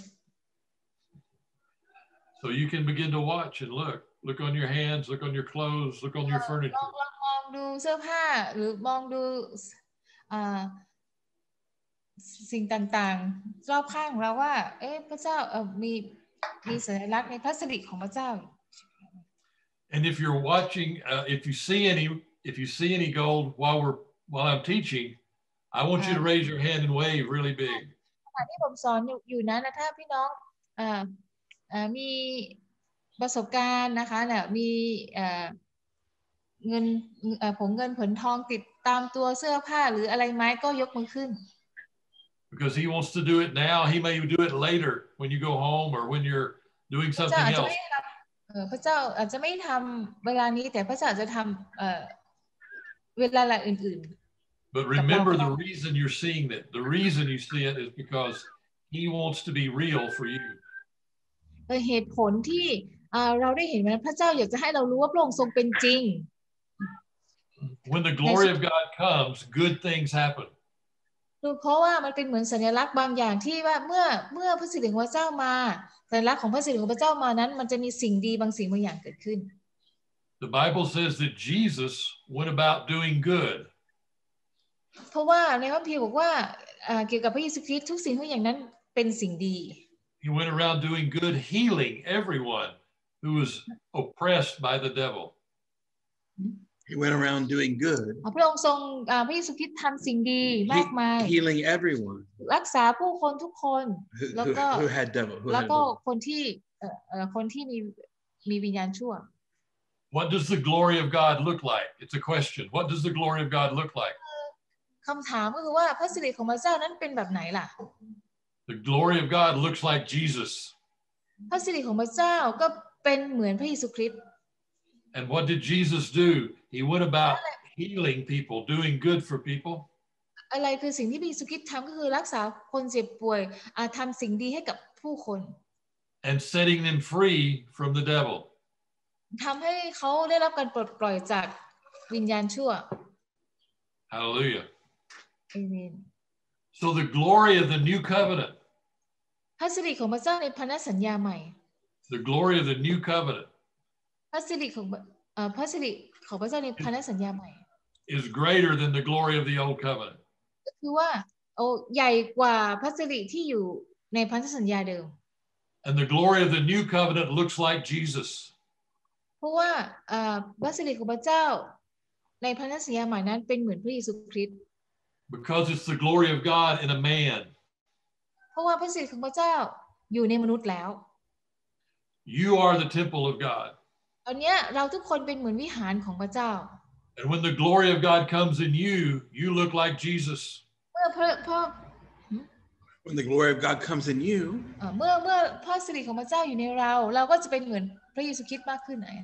So you can begin to watch and look. Look on your hands, look on your clothes, look on your ล furniture. องลองมองดูเสื้อผ้าหรือมองดูอ่าสิ่งต่างๆรอบข้างเราว่าเอ๊ะพระเจ้าเอ่อมีมีสัญลักษณ์ในพระสิริของพระเจ้า And if you're watching, uh, if you see any, if you see any gold while we're while I'm teaching, I want you to raise your hand and wave really big. ขณะที่ผมสอนอยู่อยู่นั้นนะถ้าพี่น้องอ่าอ่ามีประสบการณ์นะคะเนี่ยมีเอ่อเงินเอ่อผงเงินผลทองติดตามตัวเสื้อผ้าหรืออะไรไหมก็ยกมือขึ้น Because he wants to do it now. He may do it later when you go home or when you're doing พระเจ้า something อาจจะ else. ไม่ทำเอ่อพระเจ้าอาจจะไม่ทำเวลานี้แต่พระเจ้าอาจจะทำเอ่อเวลาอื่น But remember the reason you're seeing it. The reason you see it is because he wants to be real for you. ๆเหตุผลที่เราได้เห็นว่าพระเจ้าอยากจะให้เรารู้ว่าพระองค์ทรงเป็นจริง When the glory of God comes, good things happen. เพราะว่ามันเป็นเหมือนสัญลักษณ์บางอย่างที่ว่าเมื่อเมื่อพระสิริของพระเจ้ามาสัญลักษณ์ของพระสิริของพระเจ้ามานั้นมันจะมีสิ่งดีบางสิ่งบางอย่างเกิดขึ้น The Bible says that Jesus went about doing good. เพราะว่าในพระคัมภีร์บอกว่าเกี่ยวกับพระเยซูคริสต์ทุกสิ่งทุกอย่างนั้นเป็นสิ่งดี He went around doing good, healing everyone who was oppressed by the devil. He went around doing good. พระองค์ทรงพระเยซูคริสต์ทำสิ่งดีมากมาย Healing everyone. รักษาผู้คนทุกคนแล้วก็ who had devil. Who แล้ว had ก็ devil. คนที่คนที่มีมีวิญญาณชั่ว What does the glory of God look like? It's a question. What does the glory of God look like? คำถามก็คือว่าพระสิริของพระเจ้านั้นเป็นแบบไหนล่ะ The glory of God looks like Jesus. พระสิริของพระเจ้าก็เป็นเหมือนพระเยซูคริสต์ And what did Jesus do? He went about healing people, doing good for people. อะไรคือสิ่งที่พระเยซูคริสต์ทำก็คือรักษาคนเจ็บป่วยทำสิ่งดีให้กับผู้คน And setting them free from the devil. ทำให้เขาได้รับการปลดปล่อยจากวิญญาณชั่ว Hallelujah. Amen. So the glory of the new covenant. พระสิริของพระเจ้าในพันธสัญญาใหม่ The glory of the new covenant. พระสิริของพระสิริของพระเจ้าในพันธสัญญาใหม่ is greater than the glory of the old covenant. ก็คือว่าโอ้ใหญ่กว่าพระสิริที่อยู่ในพันธสัญญาเดิม And the glory of the new covenant looks like Jesus. เพราะว่าพระสิริของพระเจ้าในพันธสัญญาใหม่นั้นเป็นเหมือนพระเยซูคริสต์ Because it's the glory of God in a man. เพราะว่าพระสิริของพระเจ้าอยู่ในมนุษย์แล้ว You are the temple of God. ตอนนี้เราทุกคนเป็นเหมือนวิหารของพระเจ้า And when the glory of God comes in you, you look like Jesus. เมื่อพระพระ When the glory of God comes in you, เมื่อเมื่อพระสิริของพระเจ้าอยู่ในเราเราก็จะเป็นเหมือนพระเยซูคริสต์มากขึ้นนะ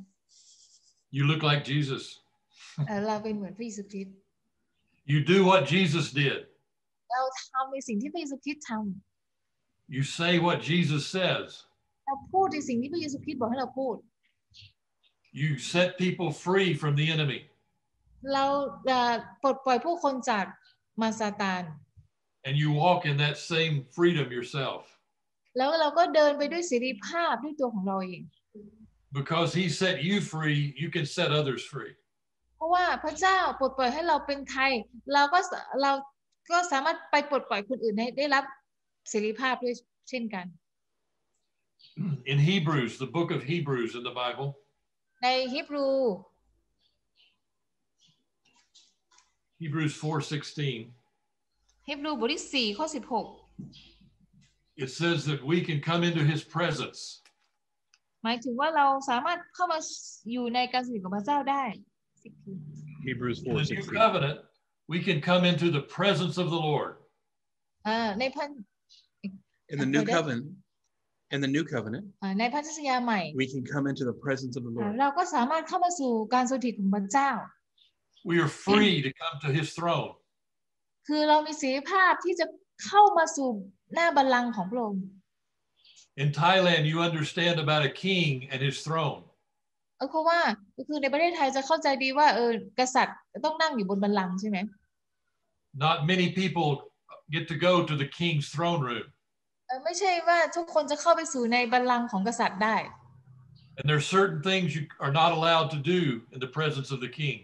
You look like Jesus. เราเป็นเหมือนพระเยซูคริสต์ You do what Jesus did. เราทำในสิ่งที่พระเยซูคริสต์ทำ You say what Jesus says. เราพูดในสิ่งที่พระเยซูคริสต์บอกให้เราพูด You set people free from the enemy. เราปลดปล่อยผู้คนจากมารซาตาน And you walk in that same freedom yourself. แล้วเราก็เดินไปด้วยเสรีภาพด้วยตัวของเราเอง Because he set you free, you can set others free. เพราะว่าพระเจ้าปลดปล่อยให้เราเป็นไทยเราก็เราก็สามารถไปปลดปล่อยคนอื่นให้ได้รับเสรีภาพด้วยเช่นกัน In Hebrews, the book of Hebrews in the Bible, ในฮีบรู Hebrews four sixteen, ฮีบรูบทที่สี่ข้อสิบหก it says that we can come into his presence. หมายถึงว่าเราสามารถเข้ามาอยู่ในการสถิตของพระเจ้าได้ Hebrews In four the new sixteen. covenant, we can come into the presence of the Lord. ในพัน in the new covenant, in the new covenant, ในพันธสัญญาใหม่ we can come into the presence of the Lord. เราก็สามารถเข้ามาสู่การทรงสถิตของพระเจ้า We are free to come to his throne. คือเรามีเสรีภาพที่จะเข้ามาสู่หน้าบัลลังก์ของพระองค์ In Thailand, you understand about a king and his throne. เออเพราะว่าก็คือในประเทศไทยจะเข้าใจดีว่าเออกษัตริย์ต้องนั่งอยู่บนบัลลังก์ใช่ไหม Not many people get to go to the king's throne room. ไม่ใช่ว่าทุกคนจะเข้าไปสู่ในบัลลังก์ของกษัตริย์ได้ And there are certain things you are not allowed to do in the presence of the king.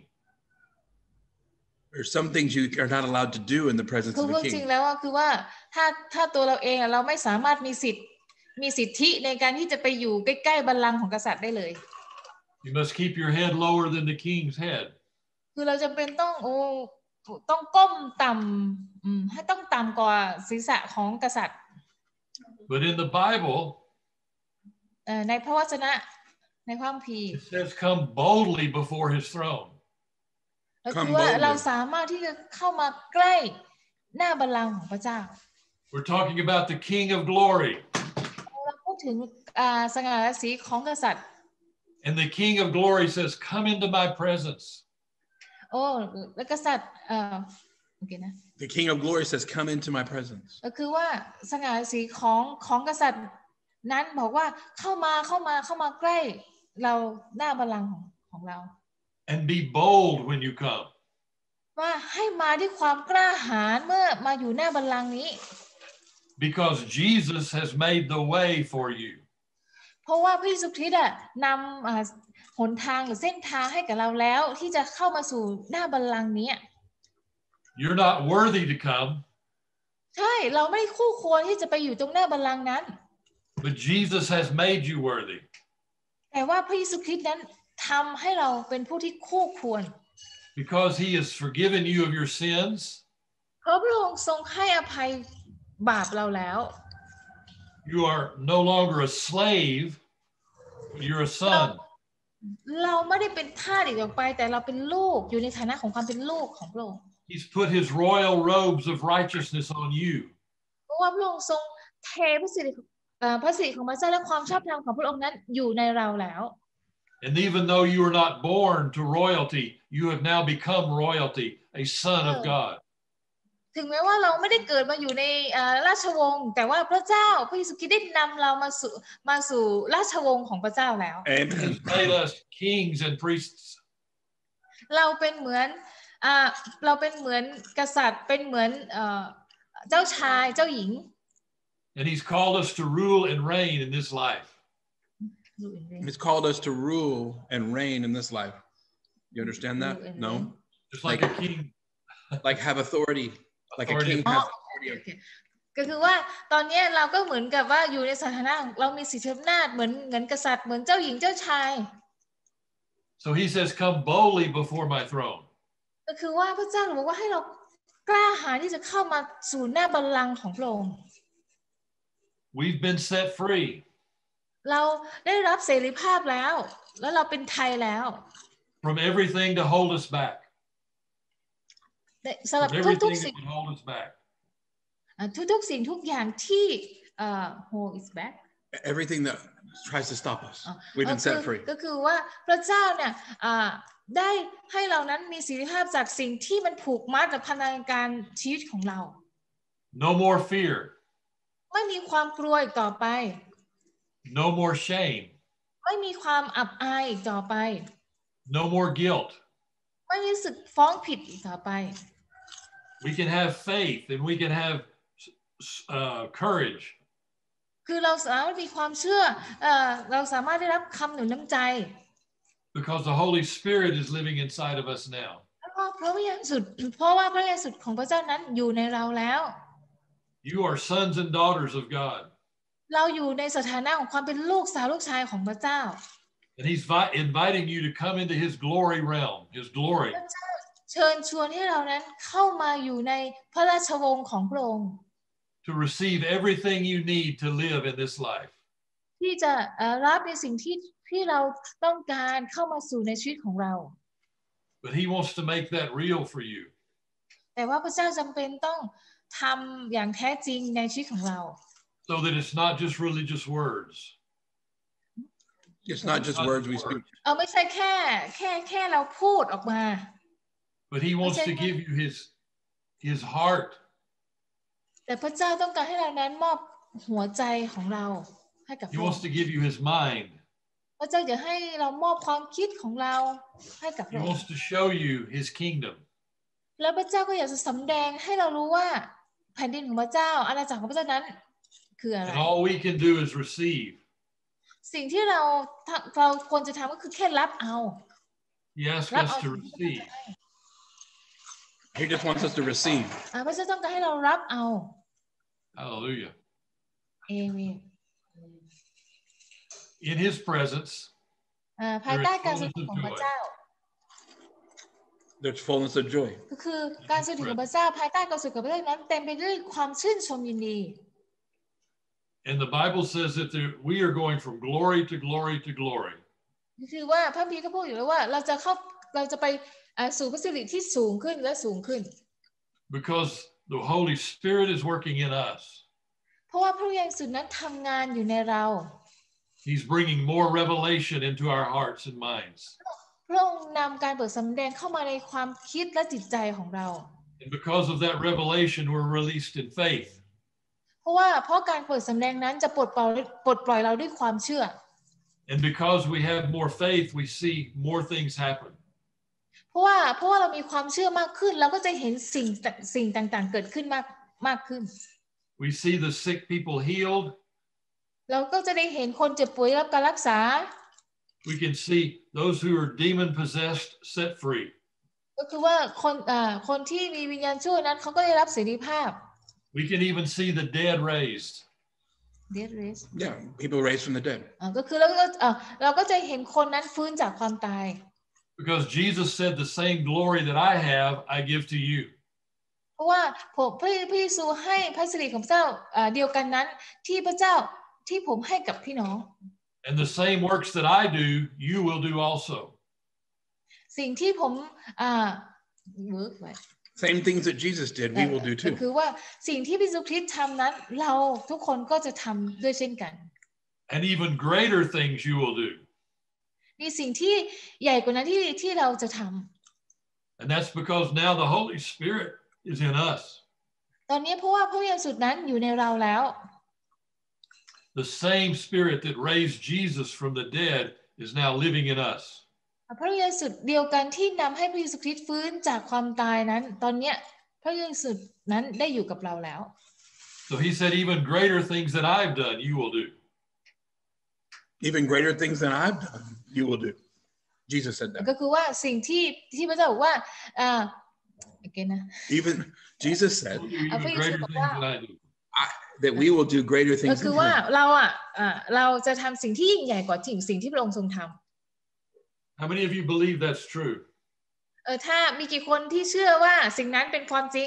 There's some things you are not allowed to do in the presence คือ of the จริง king. แล้วคือว่าถ้าถ้าตัวเราเองเราไม่สามารถมีสิทธิ์มีสิทธิในการที่จะไปอยู่ใกล้ๆบัลลังก์ของกษัตริย์ได้เลย You must keep your head lower than the king's head. คือเราจำเป็นต้องโอ้ต้องก้มต่ำให้ต้องต่ำกว่าศีรษะของกษัตริย์ But in the Bible, ในพระวจนะในพระคัมภีร์ it says, "Come boldly before his throne." ก็คือว่าเราสามารถที่จะเข้ามาใกล้หน้าบัลลังก์ของพระเจ้า We're talking about the King of Glory. เราพูดถึงสง่าราศีของกษัตริย์ And the King of Glory says, "Come into my presence." โอ้แล้วกษัตริย์เอ่อโอเคนะ The King of Glory says, "Come into my presence." ก็คือว่าสง่าราศีของของกษัตริย์นั้นบอกว่าเข้ามาเข้ามาเข้ามาใกล้เราหน้าบัลลังก์ของของเรา And be bold when you come. ว่าให้มาด้วยความกล้าหาญเมื่อมาอยู่หน้าบัลลังก์นี้ Because Jesus has made the way for you. เพราะว่าพระเยซูคริสต์นำหนทางหรือเส้นทางให้กับเราแล้วที่จะเข้ามาสู่หน้าบัลลังก์นี้ You're not worthy to come. ใช่เราไม่คู่ควรที่จะไปอยู่ตรงหน้าบัลลังก์นั้น But Jesus has made you worthy. แต่ว่าพระเยซูคริสต์นั้นทำให้เราเป็นผู้ที่คู่ควร Because he has forgiven you of your sins. เพราะพระองค์ทรงให้อภัยบาปเราแล้ว You are no longer a slave. You're a son. เราไม่ได้เป็นทาสอีกต่อไปแต่เราเป็นลูกอยู่ในฐานะของความเป็นลูกของพระองค์ He's put his royal robes of righteousness on you. เพราะว่าพระองค์ทรงเทพระสิริพระสิริของพระเจ้าและความชอบธรรมของพระองค์นั้นอยู่ในเราแล้ว And even though you are not born to royalty, you have now become royalty, a son of God. ถึงแม้ว่าเราไม่ได้เกิดมาอยู่ในราชวงศ์แต่ว่าพระเจ้าพระเยซูคริสต์ได้นำเรามาสู่มาสู่ราชวงศ์ของพระเจ้าแล้ว He's made us kings and priests. เราเป็นเหมือนเราเป็นเหมือนกษัตริย์เป็นเหมือนเจ้าชายเจ้าหญิง And he's called us to rule and reign in this life. He's called us to rule and reign in this life. You understand that? No? Just like a king. Like have authority. Like a king has authority. ก็คือว่าตอนนี้เราก็เหมือนกับว่าอยู่ในสถานะเรามีสิทธิอำนาจเหมือนเหมือนกษัตริย์เหมือนเจ้าหญิงเจ้าชาย So he says, "Come boldly before my throne." ก็คือว่าพระเจ้าบอกว่าให้เรากล้าหาญที่จะเข้ามาสู่หน้าบัลลังก์ของพระองค์ We've been set free. เราได้รับเสรีภาพแล้วแล้วเราเป็นไทยแล้ว From everything to hold us back. สำหรับ From ทุก everything ๆสิ่ง that would hold us back. ทุกๆสิ่งทุกอย่างที่เอ่อ hold is back Everything that tries to stop us. We've been set free. ก็คือว่าพระเจ้าเนี่ยได้ให้เรานั้นมีเสรีภาพจากสิ่งที่มันผูกมัดกับพันธการชีวิตของเรา No more fear. ไม่มีความกลัวอีกต่อไป No more shame. ไม่มีความอับอายอีกต่อไป No more guilt. ไม่รู้สึกฟ้องผิดอีกต่อไป We can have faith and we can have uh, courage. คือเราสามารถมีความเชื่อเอ่อเราสามารถได้รับคำหนุนน้ำใจ Because the Holy Spirit is living inside of us now. เพราะพระวิญญาณสุดเพราะว่าพระวิญญาณสุดของพระเจ้านั้นอยู่ในเราแล้ว You are sons and daughters of God. เราอยู่ในสถานะของความเป็นลูกสาวลูกชายของพระเจ้า And he's inviting you to come into his glory realm, his glory. พระเจ้าเชิญชวนให้เรานั้นเข้ามาอยู่ในพระราชวงศ์ของพระองค์ To receive everything you need to live in this life. ที่จะรับในสิ่งที่ที่เราต้องการเข้ามาสู่ในชีวิตของเรา But he wants to make that real for you. แต่ว่าพระเจ้าจำเป็นต้องทำอย่างแท้จริงในชีวิตของเรา so that it's not just religious words. It's not just words we speak. เออไม่ใช่แค่แค่แค่เราพูดออกมา But he wants to give you his his heart. แต่พระเจ้าต้องการให้เรานั้นมอบหัวใจของเราให้กับพ He ระอง wants ค์ to give you his mind. พระเจ้าจะให้เรามอบความคิดของเราให้กับพ He ระองค์ wants to show you his kingdom. แล้วพระเจ้าก็อยากจะสำแดงให้เรารู้ว่าแผ่นดินของพระเจ้าอาณาจักรของพระเจ้านั้นคืออะไร And all we can do is receive. สิ่งที่เราเราควรจะทำก็คือแค่รับเอา He asks รับ us เอา to สิ่งที่พระเจ้า receive. ให้ He just wants us to receive. อ่าพระเจ้าต้องการให้เรารับเอา Hallelujah. เอเมน In his presence, อ่าภายใต้การทรงของพระเจ้า There's fullness of joy. ก็คือการทรงของพระเจ้าภายใต้การทรงของพระเจ้านั้นเต็มไปด้วยความชื่นชมยินดี and the Bible says that there, we are going from glory to glory to glory. คือว่าพระพีก็พูดอยู่แล้วว่าเราจะเข้าเราจะไปสู่พระสิริที่สูงขึ้นและสูงขึ้น Because the Holy Spirit is working in us. เพราะว่าพระวิญญาณบริสุทธิ์นั้นทำงานอยู่ในเรา He's bringing more revelation into our hearts and minds. พระองค์นำการเปิดสำแดงเข้ามาในความคิดและจิตใจของเรา And because of that revelation, we're released in faith. เพราะว่าเพราะการเปิดสำแดงนั้นจะปลดปล่อยปลดปล่อยเราด้วยความเชื่อ And because we have more faith, we see more things happen. เพราะว่าเพราะว่าเรามีความเชื่อมากขึ้นเราก็จะเห็นสิ่งสิ่งต่างๆเกิดขึ้นมากมากขึ้น We see the sick people healed. เราก็จะได้เห็นคนเจ็บป่วยรับการรักษา We can see those who are demon possessed set free. ก็คือว่าคนอ่าคนที่มีวิญญาณชั่วนั้นเขาก็ได้รับเสรีภาพ We can even see the dead raised. Dead raised Yeah, people raised from the dead. อ่าก็คือเราก็อ่าเราก็จะเห็นคนนั้นฟื้นจากความตาย Because Jesus said the same glory that I have, I give to you. เพราะว่าผมพระพระเยซูให้พระสิริของพระเจ้าอ่าเดียวกันนั้นที่พระเจ้าที่ผมให้กับพี่น้อง And the same works that I do, you will do also. สิ่งที่ผมอ่า work ไว้ Same things that Jesus did, we will do ก็ too. คือว่าสิ่งที่พระเยซูคริสต์ทำนั้นเราทุกคนก็จะทำด้วยเช่นกัน And even greater things you will do. มีสิ่งที่ใหญ่กว่านั้นที่ที่เราจะทำ And that's because now the Holy Spirit is in us. ตอนนี้เพราะว่าพระวิญญาณบริสุทธิ์นั้นอยู่ในเราแล้ว The same Spirit that raised Jesus from the dead is now living in us. พระวิญญาณบริสุทธิ์เดียวกันที่นำให้พระเยซูคริสต์ฟื้นจากความตายนั้นตอนนี้พระวิญญาณบริสุทธิ์นั้นได้อยู่กับเราแล้ว So he said, even greater things that I've done, you will do. Even greater things than I've done, you will do. Jesus said ก็ that. คือว่าสิ่งที่ที่พระเจ้าบอกว่าอ่าโอเคนะ Even Jesus said You'll do even greater things than I do. I, that we will do greater ก็ things คือ than ว่า him. เราอ่ะอ่าเราจะทำสิ่งที่ยิ่งใหญ่กว่าสิ่งสิ่งที่พระองค์ทรงทำ How many of you believe that's true? เออถ้ามีกี่คนที่เชื่อว่าสิ่งนั้นเป็นความจริง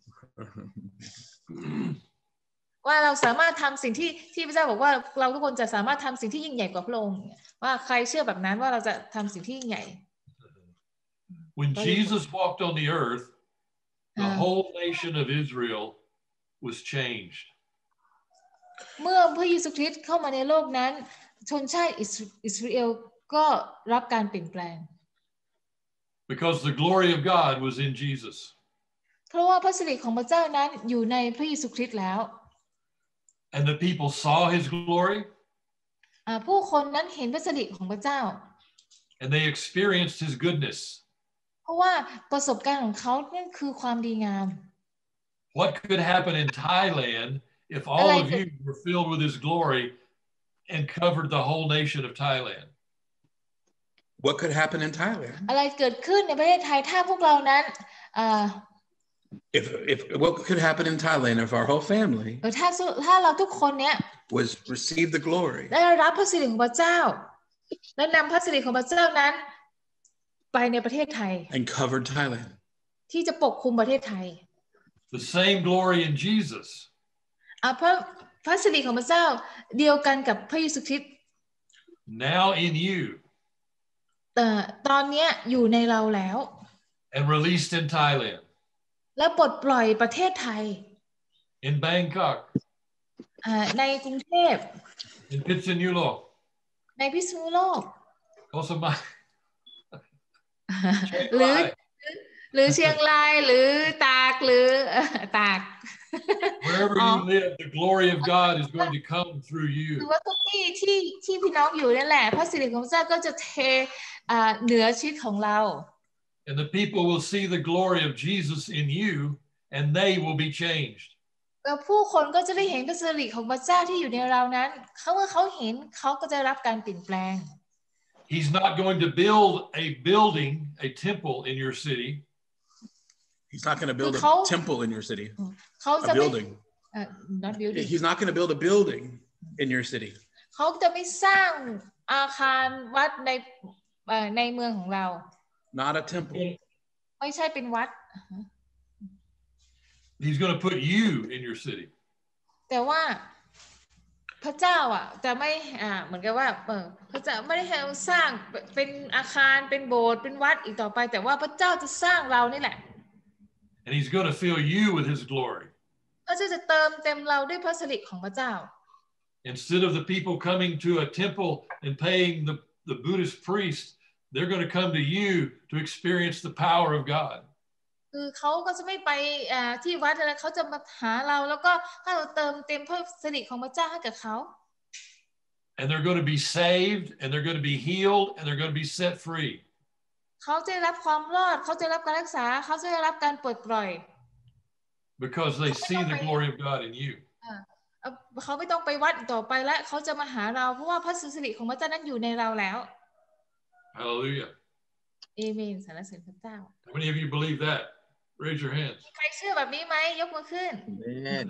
ว่าเราสามารถทำสิ่งที่ที่พระเจ้าบอกว่าเราทุกคนจะสามารถทำสิ่งที่ยิ่งใหญ่กว่าพระองค์ว่าใครเชื่อแบบนั้นว่าเราจะทำสิ่งที่ยิ่งใหญ่ When Jesus walked on the earth, the Uh. whole nation of Israel was changed. เมื่อพระเยซูคริสต์เข้ามาในโลกนั้นชนชาติอิสอิสราเอลก็รับการเปลี่ยนแปลง Because the glory of God was in Jesus. เพราะว่าพระสิริของพระเจ้านั้นอยู่ในพระเยซูคริสต์แล้ว And the people saw his glory. อ่าผู้คนนั้นเห็นพระสิริของพระเจ้า And they experienced his goodness. เพราะว่าประสบการณ์ของเขานั่นคือความดีงาม What could happen in Thailand if all of you were filled with his glory and covered the whole nation of Thailand? What could happen in Thailand? อะไรเกิดขึ้นในประเทศไทยถ้าพวกเรานั้นอ่า If if what could happen in Thailand if our whole family เออถ้าถ้าเราทุกคนเนี้ย was receive the glory ได้รับพระสิริของพระเจ้าและนำพระสิริของพระเจ้านั้นไปในประเทศไทย and covered Thailand? ที่จะปกคลุมประเทศไทย The same glory in Jesus. อ่ะพระพระสิริของพระเจ้าเดียวกันกับพระเยซูคริสต์ Now in you แต่ตอนเนี้ยอยู่ในเราแล้ว and released in Thailand, และปลดปล่อยประเทศไทย in Bangkok, ในกรุงเทพ in Pittsburgh ในพิษณุโลก also my หรือหรือเชียงรายหรือตากหรือตาก wherever you live the glory of God is going to come through you คือว่าทุกที่ที่ที่พี่น้องอยู่นั่นแหละพระสิริของพระเจ้าก็จะเทเหนือชีวิตของเรา and the people will see the glory of Jesus in you and they will be changed แล้วผู้คนก็จะได้เห็นพระสิริของพระเจ้าที่อยู่ในเรานั้นเขาเมื่อเขาเห็นเขาก็จะรับการเปลี่ยนแปลง He's not going to build a building a temple in your city He's not going to build a temple in your city a building uh, not building He's not going to build a building in your city เขาจะไม่สร้างอาคารวัดในในเมืองของเรา Not a temple ไม่ใช่เป็นวัด He's going to put you in your city แต่ว่าพระเจ้าอ่ะจะไม่อ่าเหมือนกับว่าเออพระเจ้าไม่ได้ให้เราสร้างเป็นอาคารเป็นโบสถ์เป็นวัดอีกต่อไปแต่ว่าพระเจ้าจะสร้างเรานี่แหละ And he's going to fill you with his glory พระเจ้าจะเติมเต็มเราด้วยพระสิริของพระเจ้า Instead of the people coming to a temple and paying the the Buddhist priest they're going to come to you to experience the power of God คือเขาก็จะไม่ไปที่วัดอะไรเขาจะมาหาเราแล้วก็ให้เราเติมเต็มพระสิริของพระเจ้าให้กับเขา And they're going to be saved and they're going to be healed and they're going to be set free เขาจะได้รับความรอดเขาจะได้รับการรักษาเขาจะได้รับการปลดปล่อย Because they see the glory of God in you เขาไม่ต้องไปวัดต่อไปและเขาจะมาหาเราเพราะว่าพระสิริของพระเจ้านั้นอยู่ในเราแล้ว Hallelujah เอเมนสรรเสริญพระเจ้า How many of you believe that Raise your hands ใครเชื่อแบบนี้ไหมยกมือขึ้น Amen.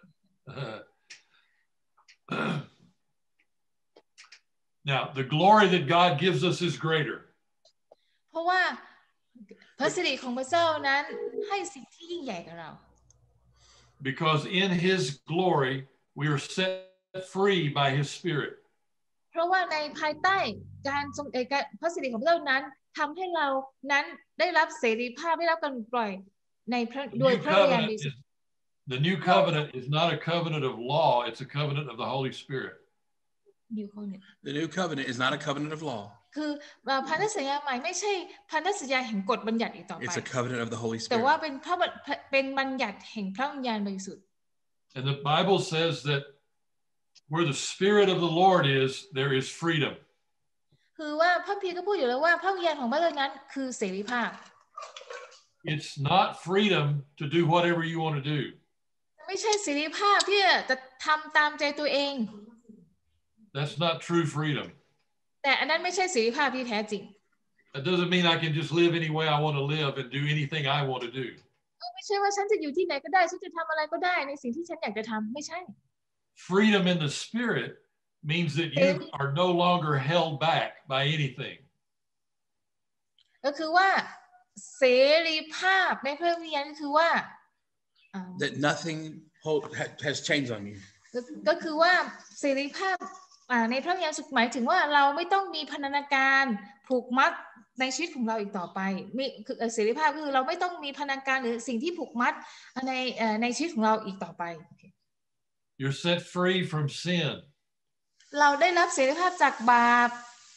Now the glory that God gives us is greater เพราะว่าพระสิริของพระเจ้านั้นให้สิ่งที่ยิ่งใหญ่กับเรา Because in his glory we are set free by his spirit เพราะว่าในภายใต้การทรงเอกพระสิริของพระเจ้านั้นทำให้เรานั้นได้รับเสรีภาพได้รับการปล่อยในพระโดยพระวิญญาณบริสุทธิ์ The new covenant is not a covenant of law it's a covenant of the Holy Spirit The new covenant is not a covenant of law คือพันธสัญญาใหม่ไม่ใช่พันธสัญญาแห่งกฎบัญญัติอีกต่อไป It's a covenant of the Holy Spirit แต่ว่าเป็นพระเป็นบัญญัติแห่งพระวิญญาณบริสุทธิ์ And the Bible says that where the Spirit of the Lord is there is freedom คือว่าพระพีก็พูดอยู่แล้วว่าพระวิญญาณของพระเจ้านั้นคือเสรีภาพ It's not freedom to do whatever you want to do ไม่ใช่เสรีภาพที่จะทำตามใจตัวเอง That's not true freedom แต่อันนั้นไม่ใช่เสรีภาพที่แท้จริง That doesn't mean I can just live any way I want to live and do anything I want to do ไม่ใช่ว่าฉันจะอยู่ที่ไหนก็ได้ฉันจะทำอะไรก็ได้ในสิ่งที่ฉันอยากจะทำไม่ใช่ Freedom in the Spirit means that you are no longer held back by anything ก็คือว่าเสรีภาพในพระวิญญาณคือว่า that nothing has changed on you ก็คือว่าเสรีภาพในพระวิญญาณหมายถึงว่าเราไม่ต้องมีพันธนาการผูกมัดในชีวิตของเราอีกต่อไปมีคือเสรีภาพคือเราไม่ต้องมีพันธนาการหรือสิ่งที่ผูกมัดในในชีวิตของเราอีกต่อไป You're set free from sin เราได้รับเสรีภาพจากบาป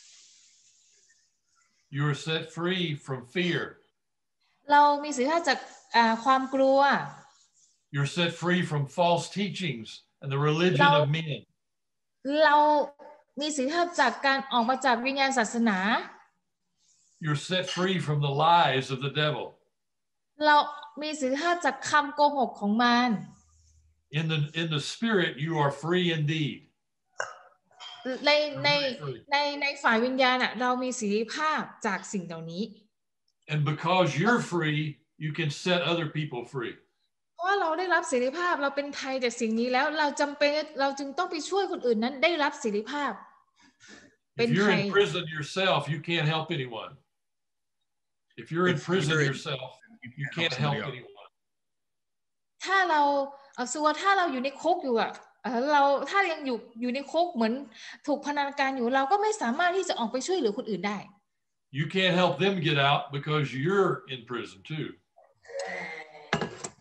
You're set free from fear เรามีเสรีภาพจากความกลัว You're set free from false teachings and the religion of men เรามีเสรีภาพจากการออกมาจากวิญญาณศาสนา You're set free from the lies of the devil เรามีเสรีภาพจากคำโกหกของมาร In the in the spirit you are free indeed ในในในในฝ่ายวิญญาณเรามีเสรีภาพจากสิ่งเหล่านี้ And because you're free you can set other people free เพราะว่าเราได้รับเสรีภาพเราเป็นไทยจากสิ่งนี้แล้วเราจำเป็นเราจึงต้องไปช่วยคนอื่นนั้นได้รับเสรีภาพ If you're in prison yourself you can't help anyone If you're in prison yourself you can't help anyone ถ้าเราเอาส่วนถ้าเราอยู่ในคุกอยู่อะเราถ้ายังอยู่อยู่ในคุกเหมือนถูกพันธนาการอยู่เราก็ไม่สามารถที่จะออกไปช่วยเหลือคนอื่นได้ You can't help them get out because you're in prison too พ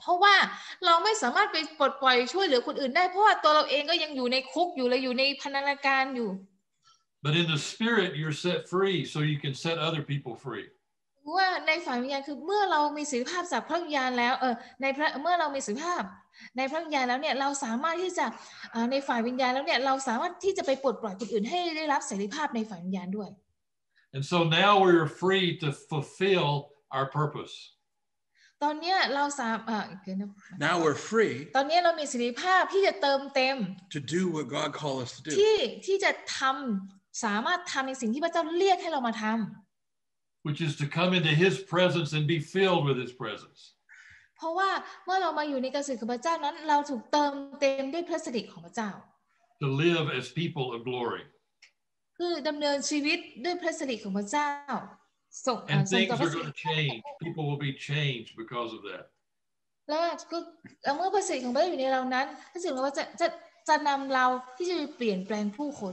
เพราะว่าเราไม่สามารถไปปลดปล่อยช่วยเหลือคนอื่นได้เพราะว่าตัวเราเองก็ยังอยู่ในคุกอยู่เลยอยู่ในพันธนาการอยู่ But in the spirit you're set free so you can set other people free. ว่าในฝ่ายวิญญาณคือเมื่อเรามีสิทธิภาพจากพระวิญญาณแล้วเออในพระเมื่อเรามีสิทธิภาพในพระวิญญาณแล้วเนี่ยเราสามารถที่จะในฝ่ายวิญญาณแล้วเนี่ยเราสามารถที่จะไปปลดปล่อยคนอื่นให้ได้รับเสรีภาพในฝ่ายวิญญาณด้วย And so now we're free to fulfill our purpose. ตอนนี้เราสามารถ Now we're free ตอนนี้เรามีสิทธิภาพที่จะเติมเต็ม to do what God called us to do ที่ที่จะทำสามารถทำในสิ่งที่พระเจ้าเรียกให้เรามาทำ which is to come into His presence and be filled with His presence. เพราะว่าเมื่อเรามาอยู่ในการสิทธิ์ของพระเจ้านั้นเราถูกเติมเต็มด้วยพระสิริของพระเจ้า To live as people of glory. คือดำเนินชีวิตด้วยพระสิริของพระเจ้าส่ง And ส่ง things ต่อพ are ระสิริ going to change. People will be changed because of that. และก็เมื่อพระสิริของพระเจ้าอยู่ในเรานั้นพระสิริของพระเจ้าจะจะนำเราที่จะเปลี่ยนแปลงผู้คน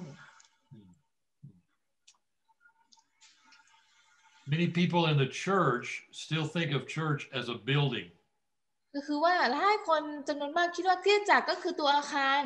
Many people in the church still think of church as a building. ก็คือว่าหลายคนจำนวนมากคิดว่าคริสตจักรก็คือตัวอาคาร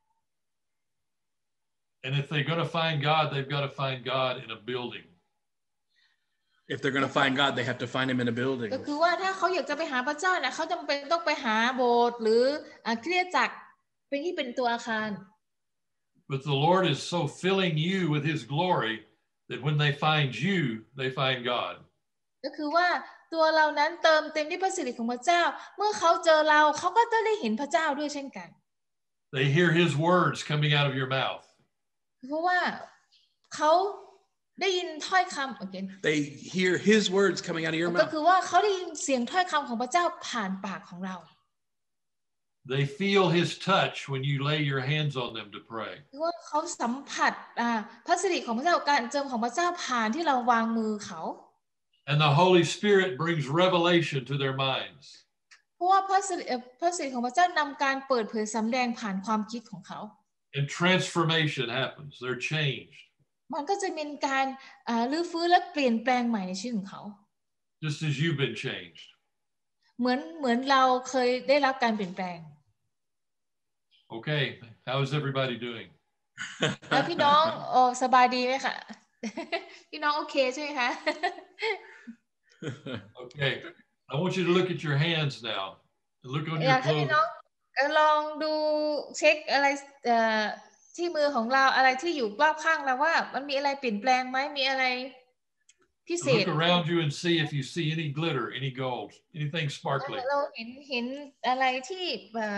And if they're going to find God, they've got to find God in a building. If they're going to find God, they have to find Him in a building. ก็คือว่าถ้าเขาอยากจะไปหาพระเจ้านะเขาจำเป็นต้องไปหาโบสถ์หรือคริสตจักรเป็นที่เป็นตัวอาคาร But the Lord is so filling you with His glory that when they find you, they find God. ก็คือว่าตัวเรานั้นเติมเต็มด้วยพระสิริของพระเจ้าเมื่อเขาเจอเราเขาก็จะได้เห็นพระเจ้าด้วยเช่นกัน They hear His words coming out of your mouth. เพราะว่าเขาได้ยินถ้อยคำ again They hear His words coming out of your ก็ mouth. คือว่าเขาได้ยินเสียงถ้อยคำของพระเจ้าผ่านปากของเรา They feel His touch when you lay your hands on them to pray. คือว่าเขาสัมผัสพระสิริของพระเจ้าการเจิมของพระเจ้าผ่านที่เราวางมือเขา And the Holy Spirit brings revelation to their minds. เพราะว่าพระสิริพระสิริของพระเจ้านำการเปิดเผยสำแดงผ่านความคิดของเขา And transformation happens. They're changed. มันก็จะเป็นการรื้อฟื้นและเปลี่ยนแปลงใหม่ในชีวิตของเขา Just as you've been changed. เหมือนเหมือนเราเคยได้รับการเปลี่ยนแปลง Okay, how is everybody doing? แล้วพี่น้องโอ้สบายดีไหมคะ พี่น้องโอเคใช่ไหมคะ Okay, I want you to look at your hands now. Look on อยา your กให้พี่ clothing. น้องลองดูเช็คอะไรที่มือของเราอะไรที่อยู่รอบข้างเราว่ามันมีอะไรเปลี่ยนแปลงไหมมีอะไรพิเศษ Look around you and see if you see any glitter, any gold, anything sparkling. เราเห็นเห็นอะไรที่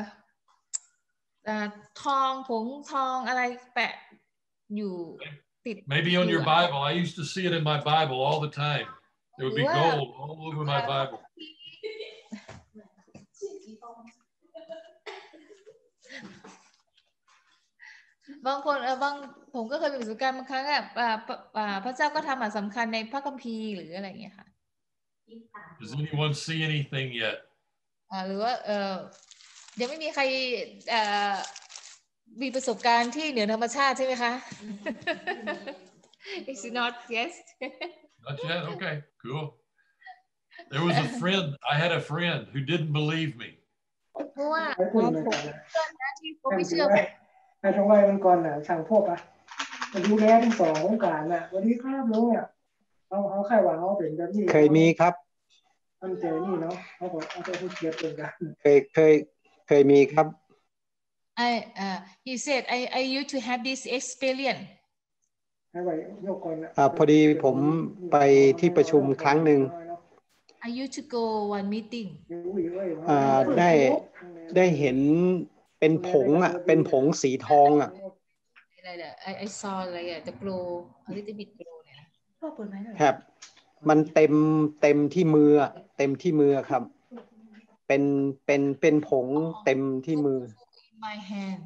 ทองผงทองอะไรแปะอยู่ติด Maybe on your Bible. I used to see it in my Bible all the time. There would be gold all over my Bible. บางคนบางผมก็เคยมีประสบการณ์บางครั้งอ่ะพระเจ้าก็ทำอ่ะสำคัญในพระคัมภีร์หรืออะไรอย่างเงี้ยค่ะ Does anyone see anything yet? หรือว่าเออยังไม่มีใครมีประสบการณ์ที่เหนือธรรมชาติใช่ไหมคะ It's not yes. Not yet. Okay, cool. There was a friend. I had a friend who didn't believe me. เพราะว่าผมที่ผมไม่เชื่อไอ้ตรงไว้มันก่อนน่ะสั่งพวกอ่ะมาดูแลทั้งสององค์การน่ะวันนี้ครับลุงอ่ะเขาเขาแค่ว่าเขาเป็นแบบนี้เคยมีครับอันเจนี่เนาะเขาบอกเอาไปพูดเทียบกันเคยเคยเคยมีครับ I uh he said I I used to have this experience ให้ไว้ยกก่อนน่ะอ่าพอดีผมไปที่ประชุมครั้งหนึ่ง I used to go one meeting อ่าได้ได้เห็นเป็นผงอ่ะเป็นผงสีทองอ่ะ I I saw like the glow a little bit glow เนี่ยพ่อเปิดไหมครับมันเต็มเต็มที่มือเต็มที่มือครับเป็นเป็นเป็นผงเต็มที่มือ my hand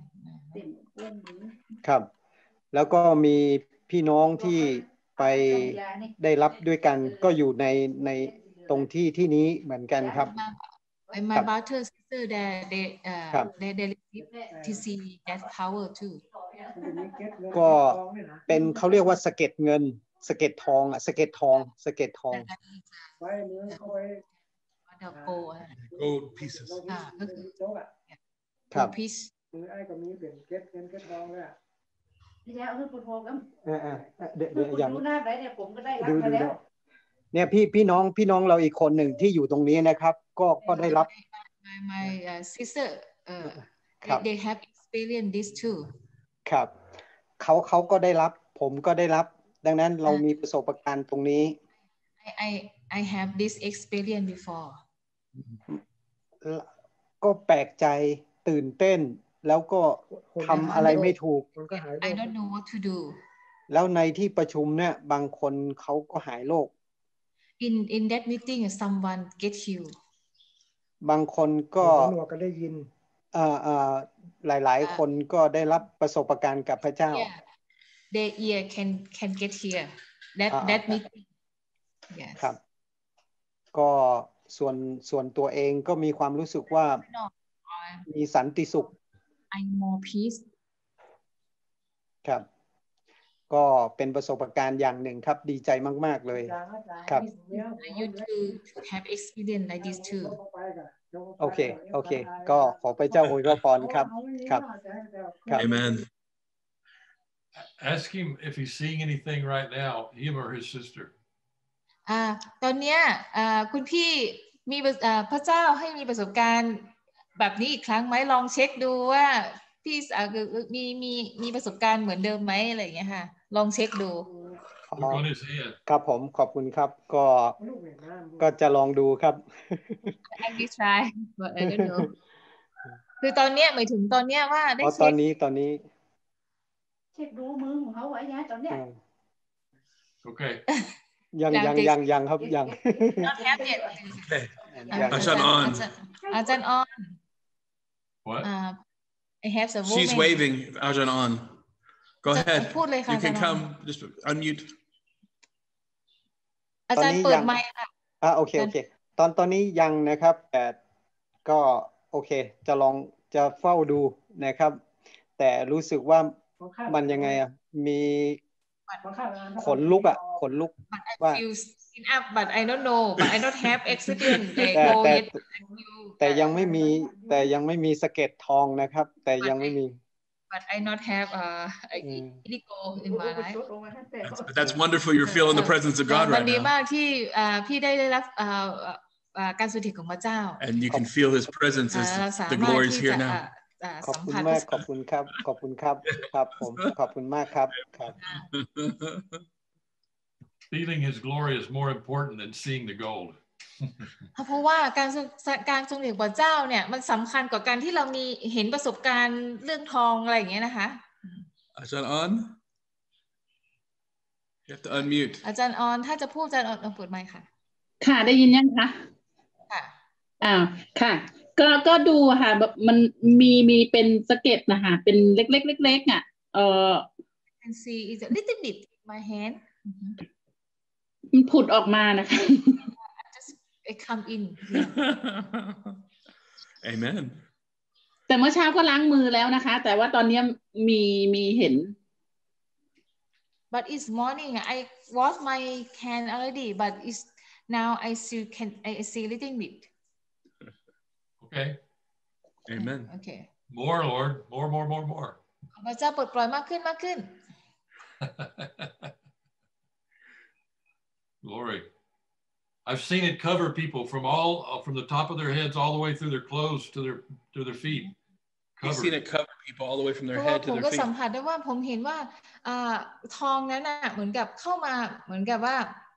ครับแล้วก็มีพี่น้องที่ไปได้รับด้วยกันก็อยู่ในในตรงที่ที่นี้เหมือนกันครับ My brother sister they they uh they they receive to see that power too ก็เป็นเขาเรียกว่าสะเก็ดเงินสะเก็ดทองอ่ะสะเก็ดทองสะเก็ดทองเดี๋ยว gold gold pieces อ่าก็คือครับ gold piece คือไอ้ก็มีเป็นเก็ดเงินเก็ดทองเลยที่แล้วคือปวดหัวกันเออเออเดี๋ยวเดี๋ยวอย่างดูหน้าไรเนี่ยผมก็ได้รับดูมาดูแล้วเนี่ยพี่พี่น้องพี่น้องเราอีกคนหนึ่งที่อยู่ตรงนี้นะครับ ก็ก็ได้รับ my my uh, sister uh, ครับ they have experienced this too ครับเขาเขาก็ได้รับผมก็ได้รับ ดังนั้นเรามีประสบการณ์ตรงนี้ I I I have this experience before ก็แปลกใจตื่นเต้นแล้วก็ทำอะไรไม่ถูก I don't know what to do แล้วในที่ประชุมเนี่ยบางคนเขาก็หายโรค in in that meeting someone get healed บางคนก็หนวกก็ได้ยินเอ่อเอ่อหลายๆคนก็ได้รับประสบการณ์กับพระเจ้า yeah their ear can can get hear that that meeting yes ครับก็ส่วนส่วนตัวเองก็มีความรู้สึกว่ามีสันติสุข I'm more peace ครับก็เป็นประสบการณ์อย่างหนึ่งครับดีใจมากๆเลยครับ you too have experience like this too โอเคโอเคก็ขอพระเจ้าอวยพรครับครับครับ Amen Ask him if he's seeing anything right now, him or his sister. อ่าตอนเนี้ยอ่าคุณพี่มีอ่าพระเจ้าให้มีประสบการณ์แบบนี้อีกครั้งไหมลองเช็คดูว่าพี่อ่ามีมีมีประสบการณ์เหมือนเดิมไหมอะไรอย่างเงี้ยค่ะลองเช็คดู Look on his head. ครับผมขอบคุณครับก็ก็จะลองดูครับ I will try but I don't know คือตอนเนี้ยหมายถึงตอนเนี้ยว่าได้อ๋อตเช็อคนนี้ตอนนี้เช็คดูมือของเขาไว้นะตอนเนี้ย Okay. ยังยังยังยังครับยัง not have yet okay ยังอาจารย์ on อาจารย์ on What? uh, I have some she's waving Ajahn on go ahead พูดเลยค่ะ you can come just unmute อาจารย์เปิดไมค์ค่ะอ่าโอเคโอเคตอนตอนนี้ยังนะครับแต่ก็โอเคจะลองจะเฝ้าดูนะครับ แต่รู้สึกว่ามันยังไงอ่ะมีขนลุกอ่ะขนลุก but I ว่า feel skin up but I don't know but I don't have experience แต่ I go แต่ yet แต่ยังไม่มีแต่ยังไม่มีสะเก็ดทองนะครับ แต่ยังไม่มี but I not have uh ego in my life that's, that's wonderful you're feeling the presence of God มัน right ดี now มากที่พี่ได้ได้รับการสถิตของพระเจ้า and you can feel his presence as the glory is here now ขอบคุณมากขอบคุณครับขอบคุณครับครับผมขอบคุณมากครับครับ Feeling his glory is more important than seeing the gold. เพราะว่าการการทรงเห็นพระเจ้าเนี่ยมันสำคัญกว่าการที่เรามีเห็นประสบการณ์เรื่องทองอะไรอย่างเงี้ยนะคะอาจารย์ on you have to unmute อาจารย์ออนถ้าจะพูดอาจารย์ออนเปิดไมค์ค่ะค่ะได้ยินยังคะค่ะอ่าค่ะก็ก็ดูค่ะแบบมันมีมีเป็นสเก็ตนะคะเป็นเล็กๆเล็กๆอ่ะเออ can see is a little bit in my hand มันผุดออกมานะคะ just it come in Amen แต่เมื่อเช้าก็ล้างมือแล้วนะคะแต่ว่าตอนนี้มีมีเห็น but it's morning I wash my hand already but it's now I see can I see little bit Okay. Amen. Okay. More, Lord. More, more, more, more. พระเจ้าปลดปล่อยมากขึ้นมากขึ้น Glory. I've seen it cover people from all from the top of their heads all the way through their clothes to their to their feet. You've seen it cover people all the way from their head to ผม their ก็สัม feet. ผัสได้ว่าผมเห็นว่าทองนั้นน่ะเหมือนกับเข้ามาเหมือนกับว่า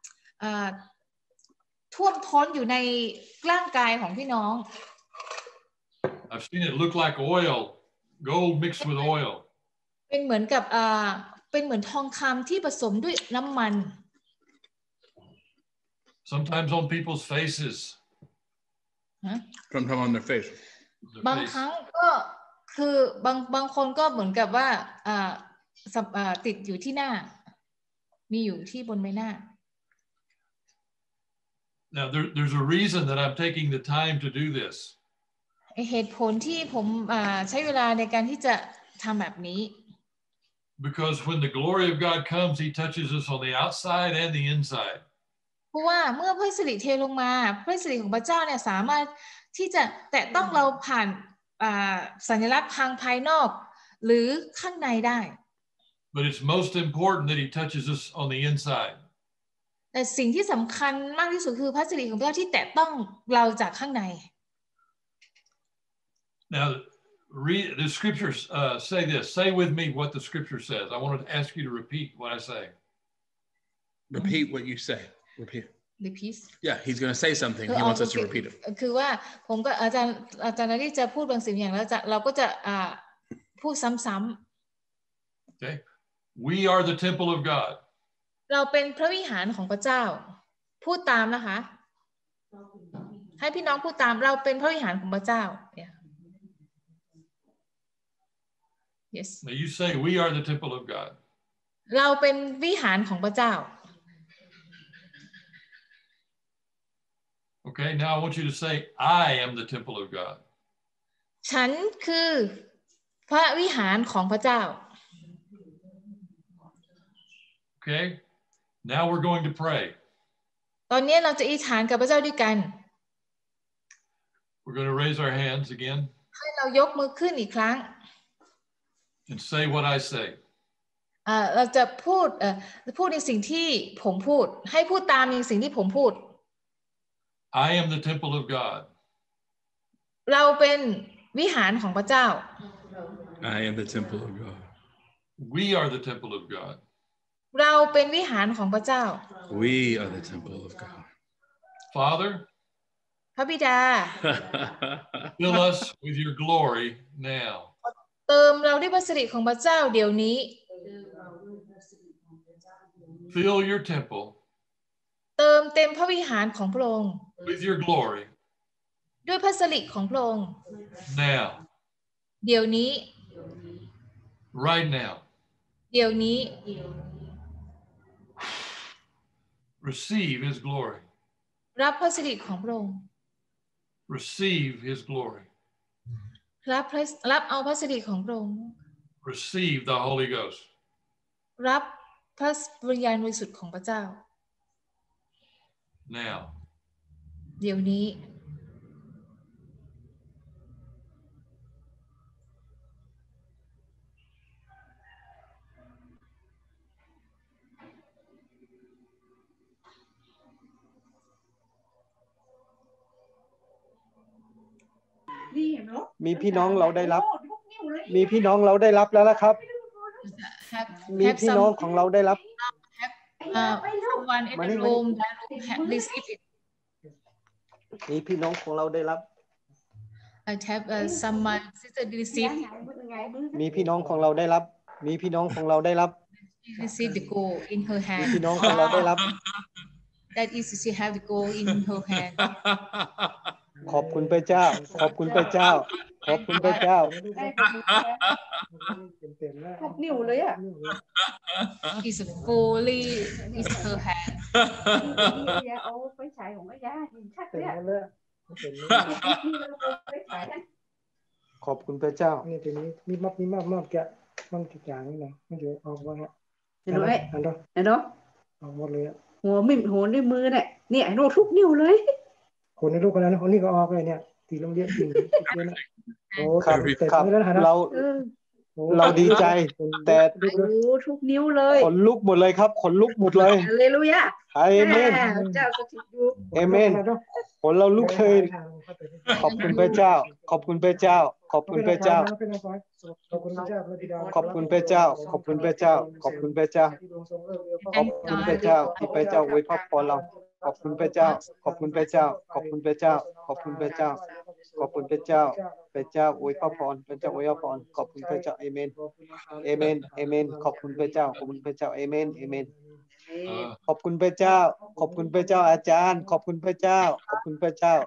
ท่วมท้นอยู่ในร่างกายของพี่น้อง I've seen it look like oil, gold mixed with oil. เป็นเหมือนกับอ่าเป็นเหมือนทองคำที่ผสมด้วยน้ำมัน Sometimes on people's faces. Sometimes on their face. บางครั้งก็คือบางบางคนก็เหมือนกับว่าอ่าติดอยู่ที่หน้ามีอยู่ที่บนใบหน้า Now there, there's a reason that I'm taking the time to do this. เหตุผลที่ผมใช้เวลาในการที่จะทำแบบนี้ Because when the glory of God comes, He touches us on the outside and the inside. เพราะว่าเมื่อพระสิริเทลงมาพระสิริของพระเจ้าเนี่ยสามารถที่จะแตะต้องเราผ่านสัญลักษณ์ทางภายนอกหรือข้างในได้ But it's most important that he touches us on the inside. แต่สิ่งที่สำคัญมากที่สุดคือพระสิริของพระเจ้าที่แตะต้องเราจากข้างใน Now, read the scriptures. Uh, say this. Say with me what the scripture says. I want to ask you to repeat what I say. Repeat what you say. Repeat. Repeat. Yeah, he's going to say something. He wants us to repeat it. คือว่าผมก็อาจารย์อาจารย์นารีจะพูดบางสิ่งอย่างแล้วจะเราก็จะพูดซ้ำ Okay. We are the temple of God. เราเป็นพระวิหารของพระเจ้าพูดตามนะคะให้พี่น้องพูดตามเราเป็นพระวิหารของพระเจ้า yeah. Yes. Now you say we are the temple of God. เราเป็นวิหารของพระเจ้า Okay, now I want you to say I am the temple of God. ฉันคือพระวิหารของพระเจ้า Okay, now we're going to pray. ตอนนี้เราจะอธิษฐานกับพระเจ้าด้วยกัน We're going to raise our hands again. ให้เรายกมือขึ้นอีกครั้ง And say what I say. เราจะพูดพูดในสิ่งที่ผมพูดให้พูดตามในสิ่งที่ผมพูด I am the temple of God. เราเป็นวิหารของพระเจ้า I am the temple of God. We are the temple of God. เราเป็นวิหารของพระเจ้า We are the temple of God. Father, พระบิดา fill us with your glory now. เติมเราด้วยพระสิริของพระเจ้าเดี๋ยวนี้ Fill your temple. เติมเต็มพระวิหารของพระองค์ With your glory. ด้วยพระสิริของพระองค์ Now. เดี๋ยวนี้ Right now. เดี๋ยวนี้ Receive his glory. รับพระสิริของพระองค์ Receive his glory. รับพระรับเอาพระสิริของพระองค์ Receive the Holy Ghost. รับพระวิญญาณบริสุทธิ์ของพระเจ้า Now. เดี๋ยวนี้มีพี่น้องเราได้รับมีพี่น้องเราได้รับแล้วนะครับมีพี่น้องของเราได้รับ one in the room that receive it มีพี่น้องของเราได้รับ I have uh, someone sister receive มีพี่น้องของเราได้รับมีพี่น้องของเราได้รับ receive the gold in her มี hand พี่น้องของเราได้รับ that is she have the gold in her hand ขอบคุณพระเจ้าขอบคุณพระเจ้าขอบคุณพระเจ้าทุกนิ้วเลยอ่ะ is fully is her hand เอาไฟฉายของไอ้ยาเห็นชัดเลยขอบคุณพระเจ้านี่ทีนี้มีมับมีมับมับแกะมันติดอย่างนี้นะมันจะออกมาเนี่ยเห็นไหมเห็นไหมออกหมดเลยหัวไม่หัวด้วยมือเนี่ยเนี่ยไอ้โน่ทุกนิ้วเลยคนในลูกคนนั้นคนนี้ก็ออกเลยเนี่ยตีโรงเรียนจริงโอ้ครับครับเราเราดีใจแต่ทุกนิ้วเลยขนลุกหมดเลยครับขนลุกหมดเลยฮาเลลูยาเอเมนเจ้าสถิตอยู่เอเมนขนเราลุกเลยขอบคุณพระเจ้าขอบคุณพระเจ้าขอบคุณพระเจ้าขอบคุณพระเจ้าขอบคุณพระเจ้าขอบคุณพระเจ้าขอบคุณพระเจ้าขอบคุณพระเจ้าที่พระเจ้าอวยพรเราขอบคุณพระเจ้าขอบคุณพระเจ้าขอบคุณพระเจ้าขอบคุณพระเจ้าขอบคุณพระเจ้าพระเจ้าอวยพรพระเจ้าอวยพรขอบคุณพระเจ้าเอเมนเอเมนเอเมนขอบคุณพระเจ้าขอบคุณพระเจ้าเอเมนเอเมนขอบคุณพระเจ้าขอบคุณพระเจ้าอาจารย์ขอบคุณพระเจ้าขอบคุณพระเจ้า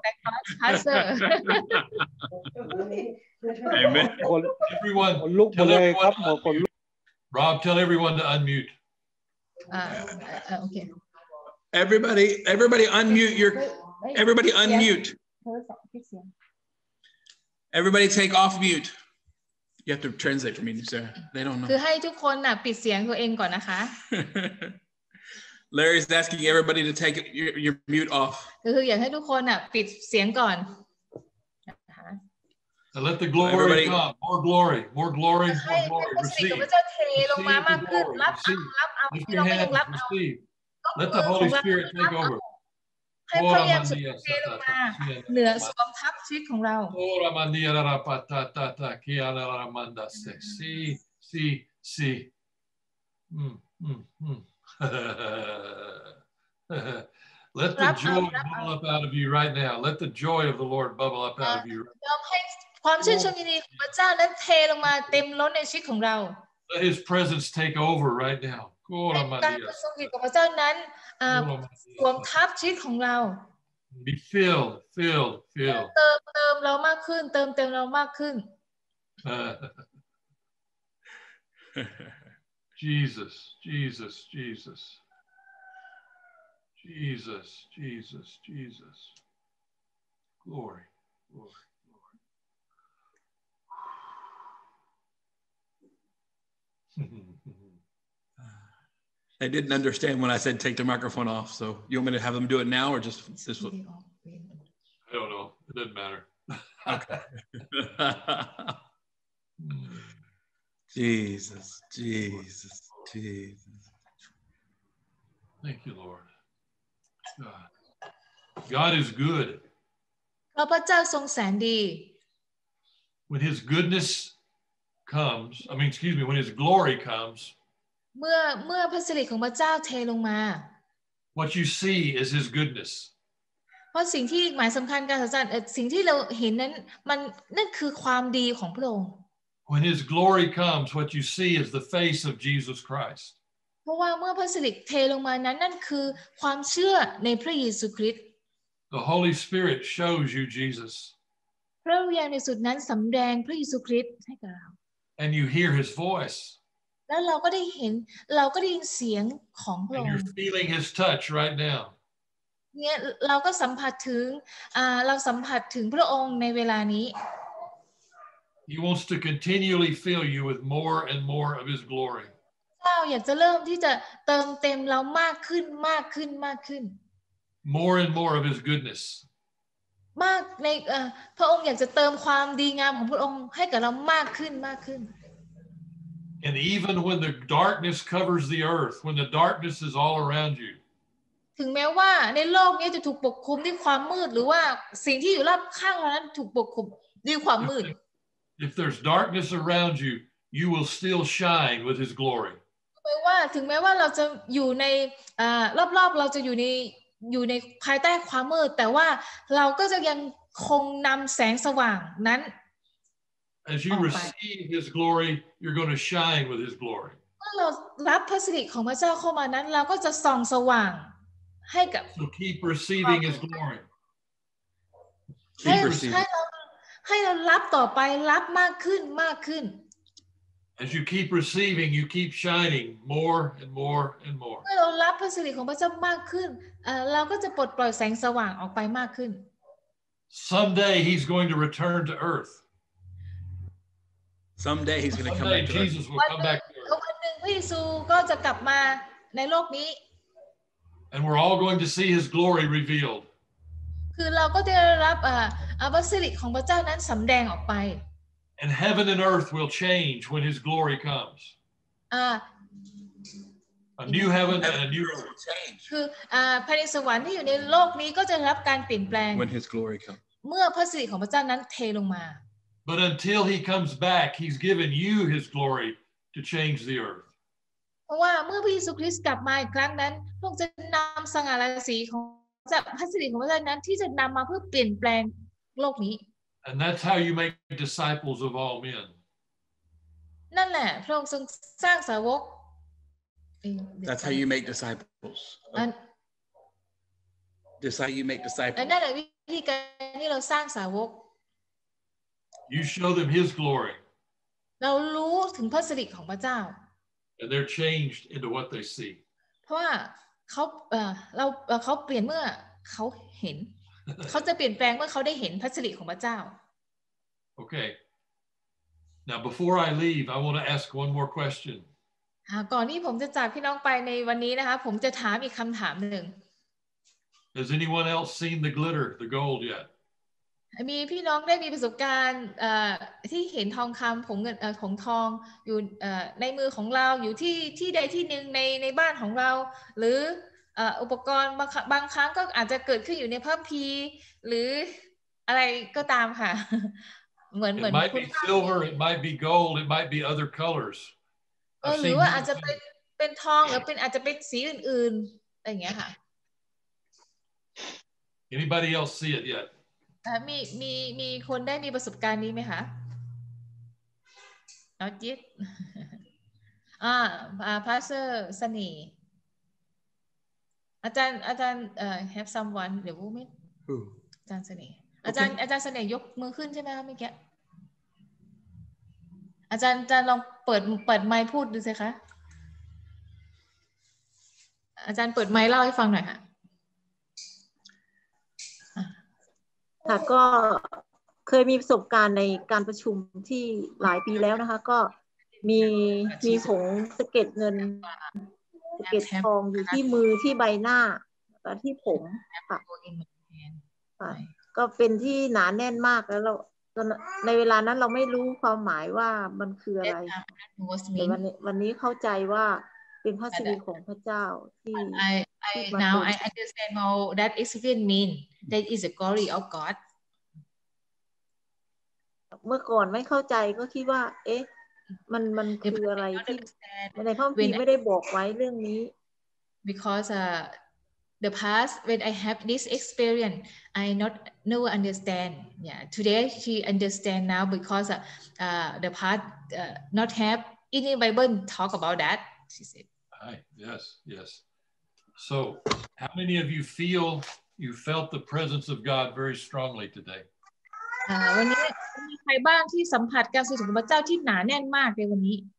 คน everyone ลุกหมดเลยครับหมดคน Rob tell everyone to unmute uh, okay everybody everybody unmute your everybody unmute everybody take off mute you have to translate for me Sarah they don't know คือให้ทุกคนน่ะปิดเสียงตัวเองก่อนนะคะ Larry's asking everybody to take your, your mute off. ก็คืออยากให้ทุกคนอ่ะปิดเสียงก่อน And let the glory Everybody, come. More glory. More glory. ให้ More ให้ glory. พระสิริ Receive. ของพระเจ้าเทลงมา Receive มาก the ขึ้น glory. รับเอา Receive. รับเอา Lift ที่ your เราไม่ยัง hands. รับเอา Receive. ยก Let มื the อของ Holy เรา Spirit รับ take เอา over. ให้พระวิญญาณสุดเทลงมาเหนือสวมทับชีวิตของเรา Ora mandia la patata ta kia la ramanda se. Si si si. Mm, mm, mm. Let the joy bubble up out of you right now. Let the joy of the Lord bubble up out of you. ยอมให้ความชื่นชมยินดีของพระเจ้านั้นเทลงมาเต็มล้นในชีวิตของเรา Let His presence take over right now. ให้ Ora การ mandia. ทรงอยู่กับพระเจ้านั้นอ่า Ora สวม mandia. ทับชีวิตของเรา Be filled, filled, filled. เติมเติมเรามากขึ้น เติมเต็มเรามากขึ้น Jesus, Jesus, Jesus. Jesus, Jesus, Jesus. Glory, glory, glory. They didn't understand when I said take the microphone off. So you want me to have them do it now or just this one? I don't know. It doesn't matter. Okay. Jesus, Jesus, Jesus. Thank you, Lord. God. God is good. เพราะพระเจ้าทรงแสนดี When His goodness comes, I mean, excuse me, when His glory comes, เมื่อเมื่อพระสิริของพระเจ้าเทลงมา what you see is His goodness. เพราะสิ่งที่หมายสำคัญการสัจจะสิ่งที่เราเห็นนั้นมันนั่นคือความดีของพระองค์ When His glory comes, what you see is the face of Jesus Christ. เพราะว่าเมื่อพระสิริเทลงมานั้นนั่นคือความเชื่อในพระเยซูคริสต์ The Holy Spirit shows you Jesus. พระวิญญาณบริสุทธิ์นั้นสำแดงพระเยซูคริสต์ให้กับเรา And you hear His voice. แล้วเราก็ได้เห็นเราก็ได้ยินเสียงของพระ And องค์ you're feeling His touch right now. เนี่ยเราก็สัมผัสถึงอ่าเราสัมผัสถึงพระองค์ในเวลานี้ He wants to continually fill you with more and more of His glory. เจ้าอยากจะเริ่มที่จะเติมเต็มเรามากขึ้นมากขึ้นมากขึ้น More and more of His goodness. มากในเอ่อพระองค์อยากจะเติมความดีงามของพระองค์ให้กับเรามากขึ้นมากขึ้น And even when the darkness covers the earth, when the darkness is all around you, ถึงแม้ว่าในโลกนี้จะถูกปกคลุมด้วยความมืดหรือว่าสิ่งที่อยู่รอบข้างเรานั้นถูกปกคลุมด้วยความมืด if there's darkness around you, you will still shine with His glory. ไม่ว่าถึงแม้ว่าเราจะอยู่ในอ่ารอบๆเราจะอยู่ในอยู่ในภายใต้ความมืดแต่ว่าเราก็จะยังคงนำแสงสว่างนั้น As you receive His glory, you're going to shine with His glory. เมื่อเรารับพระสิริของพระเจ้าเข้ามานั้นเราก็จะส่องสว่างให้กับ So keep receiving His glory. ให้ Keep receiving. ให้เราให้เรารับต่อไปรับมากขึ้นมากขึ้น As you keep receiving, you keep shining more and more and more. เมื่อเรารับพระสิริของพระเจ้ามากขึ้นเอ่อเราก็จะปลดปล่อยแสงสว่างออกไปมากขึ้น Someday He's going to return to earth. Someday He's going to come Someday back to us. Jesus will come back to earth. วันหนึ่งพระเยซูก็จะกลับมาในโลกนี้ And we're all going to see His glory revealed. คือเราก็จะได้รับอ่าพระสิริของพระเจ้านั้นสำแดงออกไป And heaven and earth will change when His glory comes. อ่า A new heaven and a new earth. Change คืออ่าภายในสวรรค์ที่อยู่ในโลกนี้ก็จะรับการเปลี่ยนแปลง when His glory comes. เมื่อพระสิริของพระเจ้านั้นเทลงมา But until He comes back, He's given you His glory to change the earth. เพราะว่าเมื่อพระเยซูคริสต์กลับมาอีกครั้งนั้นพระองค์จะนำสง่าราศีของพระสิริของพระเจ้านั้นที่จะนำมาเพื่อเปลี่ยนแปลงโลกนี้ And that's how you make disciples of all men. นั่นแหละพระองค์ทรงสร้างสาวก That's how you make disciples. อัน That's how you make และ disciples. นั่นแหละวิธีการที่เราสร้างสาวก You show them His glory, เรารู้ถึงพระสิริของพระเจ้า and they're changed into what they see. เพราะว่าเขาเอ่อเราเอ่อเขาเปลี่ยนเมื่อเขาเห็น เขาจะเปลี่ยนแปลงเมื่อเขาได้เห็นพระสิริของพระเจ้า Okay. Now, before I leave, I want to ask one more question. ก่อนที่ผมจะจากพี่น้องไปในวันนี้นะคะผมจะถามอีกคำถามหนึ่ง Has anyone else seen the glitter, the gold yet? มีพี่น้องได้มีประสบการณ์ที่เห็นทองคำผงเงินผงทองอยู่ในมือของเราอยู่ที่ที่ใดที่หนึ่งในในบ้านของเราหรืออุปกรณ์บางบางครั้งก็อาจจะเกิดขึ้นอยู่ในพระคัมภีร์หรืออะไรก็ตามค่ะเหมือนเหมือน It might be silver, it might be gold, it might be other colors. หรือว่าอาจจะเป็นเป็นทองหรือเป็นอาจจะเป็นสีอื่นๆอะไรอย่างเงี้ยค่ะ Anybody else see it yet? มีมีมีคนได้มีประสบการณ์นี้ไหมคะเอาจิ๊ดอ่าพาสเตอร์สนีอาจารย์อาจารย์เอ่อ have someone เดี๋ยวไม่อาจารย์เสน่ห์อาจารย์อาจารย์เสน่ห์ยกมือขึ้นใช่ไหมคะเมื่อกี้อาจารย์อาจารย์ลองเปิดเปิดไมค์พูดดูสิคะอาจารย์เปิดไมค์เล่าให้ฟังหน่อยค่ะค่ะก็เคยมีประสบการณ์ในการประชุมที่หลายปีแล้วนะคะก็มีมีผงสะเก็ดเงินสะเก็ดทองอยู่ที่มือที่ใบหน้าและที่ผมค่ะค่ะก็เป็นที่หนาแน่นมากแล้วเราในเวลานั้นเราไม่รู้ความหมายว่ามันคืออะไรแต่วันนี้วันนี้เข้าใจว่าเป็นพระสิริของพระเจ้าที่ I I now I understand how that experience mean that is the glory of God เมื่อก่อนไม่เข้าใจก็คิดว่าเอ๊ะมันมันคืออะไรที่ในพระคัมภีร์ไม่ได้บอกไว้เรื่องนี้ because uh, the past when I have this experience I not never understand yeah today she understand now because uh, uh, the past uh, not have any Bible talk about that she said Hi. Yes yes so how many of you feel you felt the presence of God very strongly today วันนี้มีใครบ้างที่สัมผัสการทรงของพระเจ้าที่หนาแน่นมากในวันนี้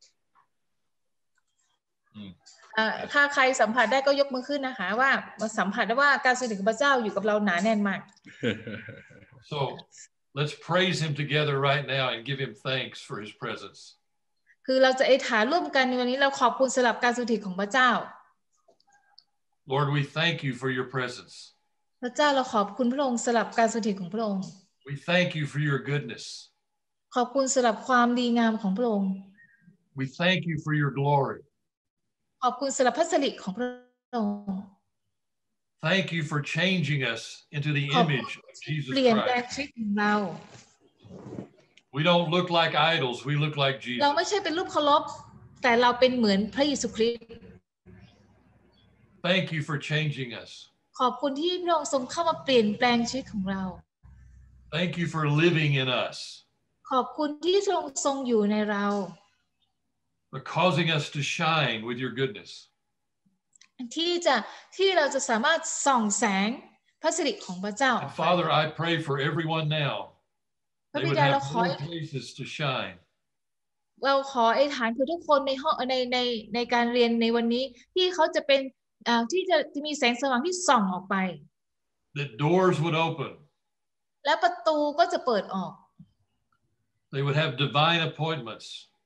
ถ้าใครสัมผัสได้ก็ยกมือขึ้นนะคะว่ามาสัมผัสได้ว่าการทรงของพระเจ้าอยู่กับเราหนาแน่นมาก so let's praise him together right now and give him thanks for his presence คือเราจะอธิษฐานร่วมกันในวันนี้เราขอบคุณสำหรับการทรงของพระเจ้า Lord we thank you for your presence พระเจ้าเราขอบคุณพระองค์สำหรับการทรงของพระองค์ We thank you for your goodness. ขอบคุณสำหรับความดีงามของพระองค์ We thank you for your glory. ขอบคุณสำหรับพระสิริของพระองค์ Thank you for changing us into the image of Jesus เปลี่ยนแปลง Christ. ชีวิตของเรา We don't look like idols, we look like เรา Jesus. ไม่ใช่เป็นรูปเคารพแต่เราเป็นเหมือนพระเยซูคริสต์ Thank you for changing us. ขอบคุณที่พระองค์ทรงเข้ามาเปลี่ยนแปลงชีวิตของเรา Thank you for living in us. ขอบคุณที่ทรงทรงอยู่ในเรา For causing us to shine with your goodness. ที่จะที่เราจะสามารถส่องแสงพระสิริของพระเจ้า And Father, I pray for everyone now. They would have more places to shine. เราขออธิษฐานคือทุกคนในห้องในในในการเรียนในวันนี้ที่เขาจะเป็นที่จะจะมีแสงสว่างที่ส่องออกไป That doors would open. และประตูก็จะเปิดออก They would have divine appointments.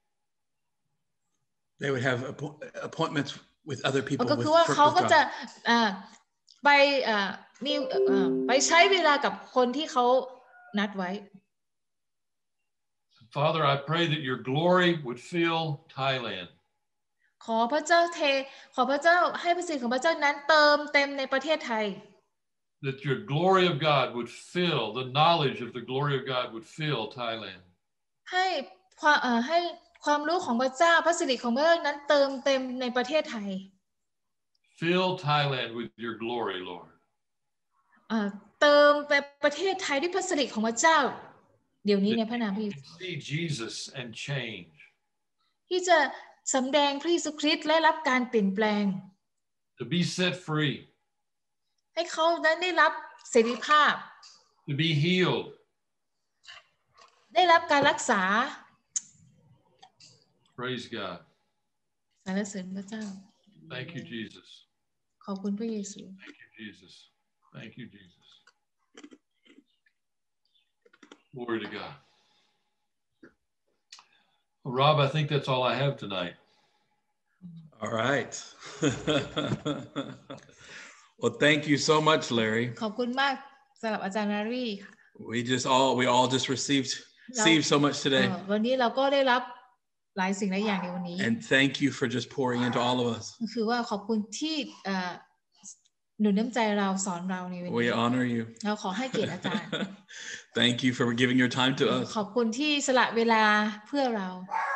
They would have appointments with other people. ก็คือว่าเขาก็จะไปมีไปใช้เวลากับคนที่เขานัดไว้ Father, I pray that your glory would fill Thailand. ขอพระเจ้าเทขอพระเจ้าให้พระสิริของพระเจ้านั้นเติมเต็มในประเทศไทย That your glory of God would fill, the knowledge of the glory of God would fill Thailand. ให้ความให้ความรู้ของพระเจ้าพระสิริของพระเจ้านั้นเติมเต็มในประเทศไทย Fill Thailand with your glory, Lord. เติมไปประเทศไทยด้วยพระสิริของพระเจ้าเดี๋ยวนี้ในพระนามพระเยซู See Jesus and change. ที่จะสำแดงพระเยซูคริสต์และรับการเปลี่ยนแปลง To be set free. ให้เขานั้นได้รับเสรีภาพ To be healed. ได้รับการรักษา Praise God. สรรเสริญพระเจ้า Thank you, Jesus. ขอบคุณพระเยซู Thank you, Jesus. Thank you, Jesus. Glory to God. Well, Rob, I think that's all I have tonight. All right. Well, thank you so much, Larry. ขอบคุณมากสำหรับอาจารย์นารีค่ะ We just all we all just received received so much today. วันนี้เราก็ได้รับหลายสิ่งหลายอย่างในวันนี้ And thank you for just pouring into all of us. คือว่าขอบคุณที่หนุนน้ำใจเราสอนเราในวันนี้ We honor you. เราขอให้เกียรติอาจารย์ Thank you for giving your time to us. ขอบคุณที่สละเวลาเพื่อเรา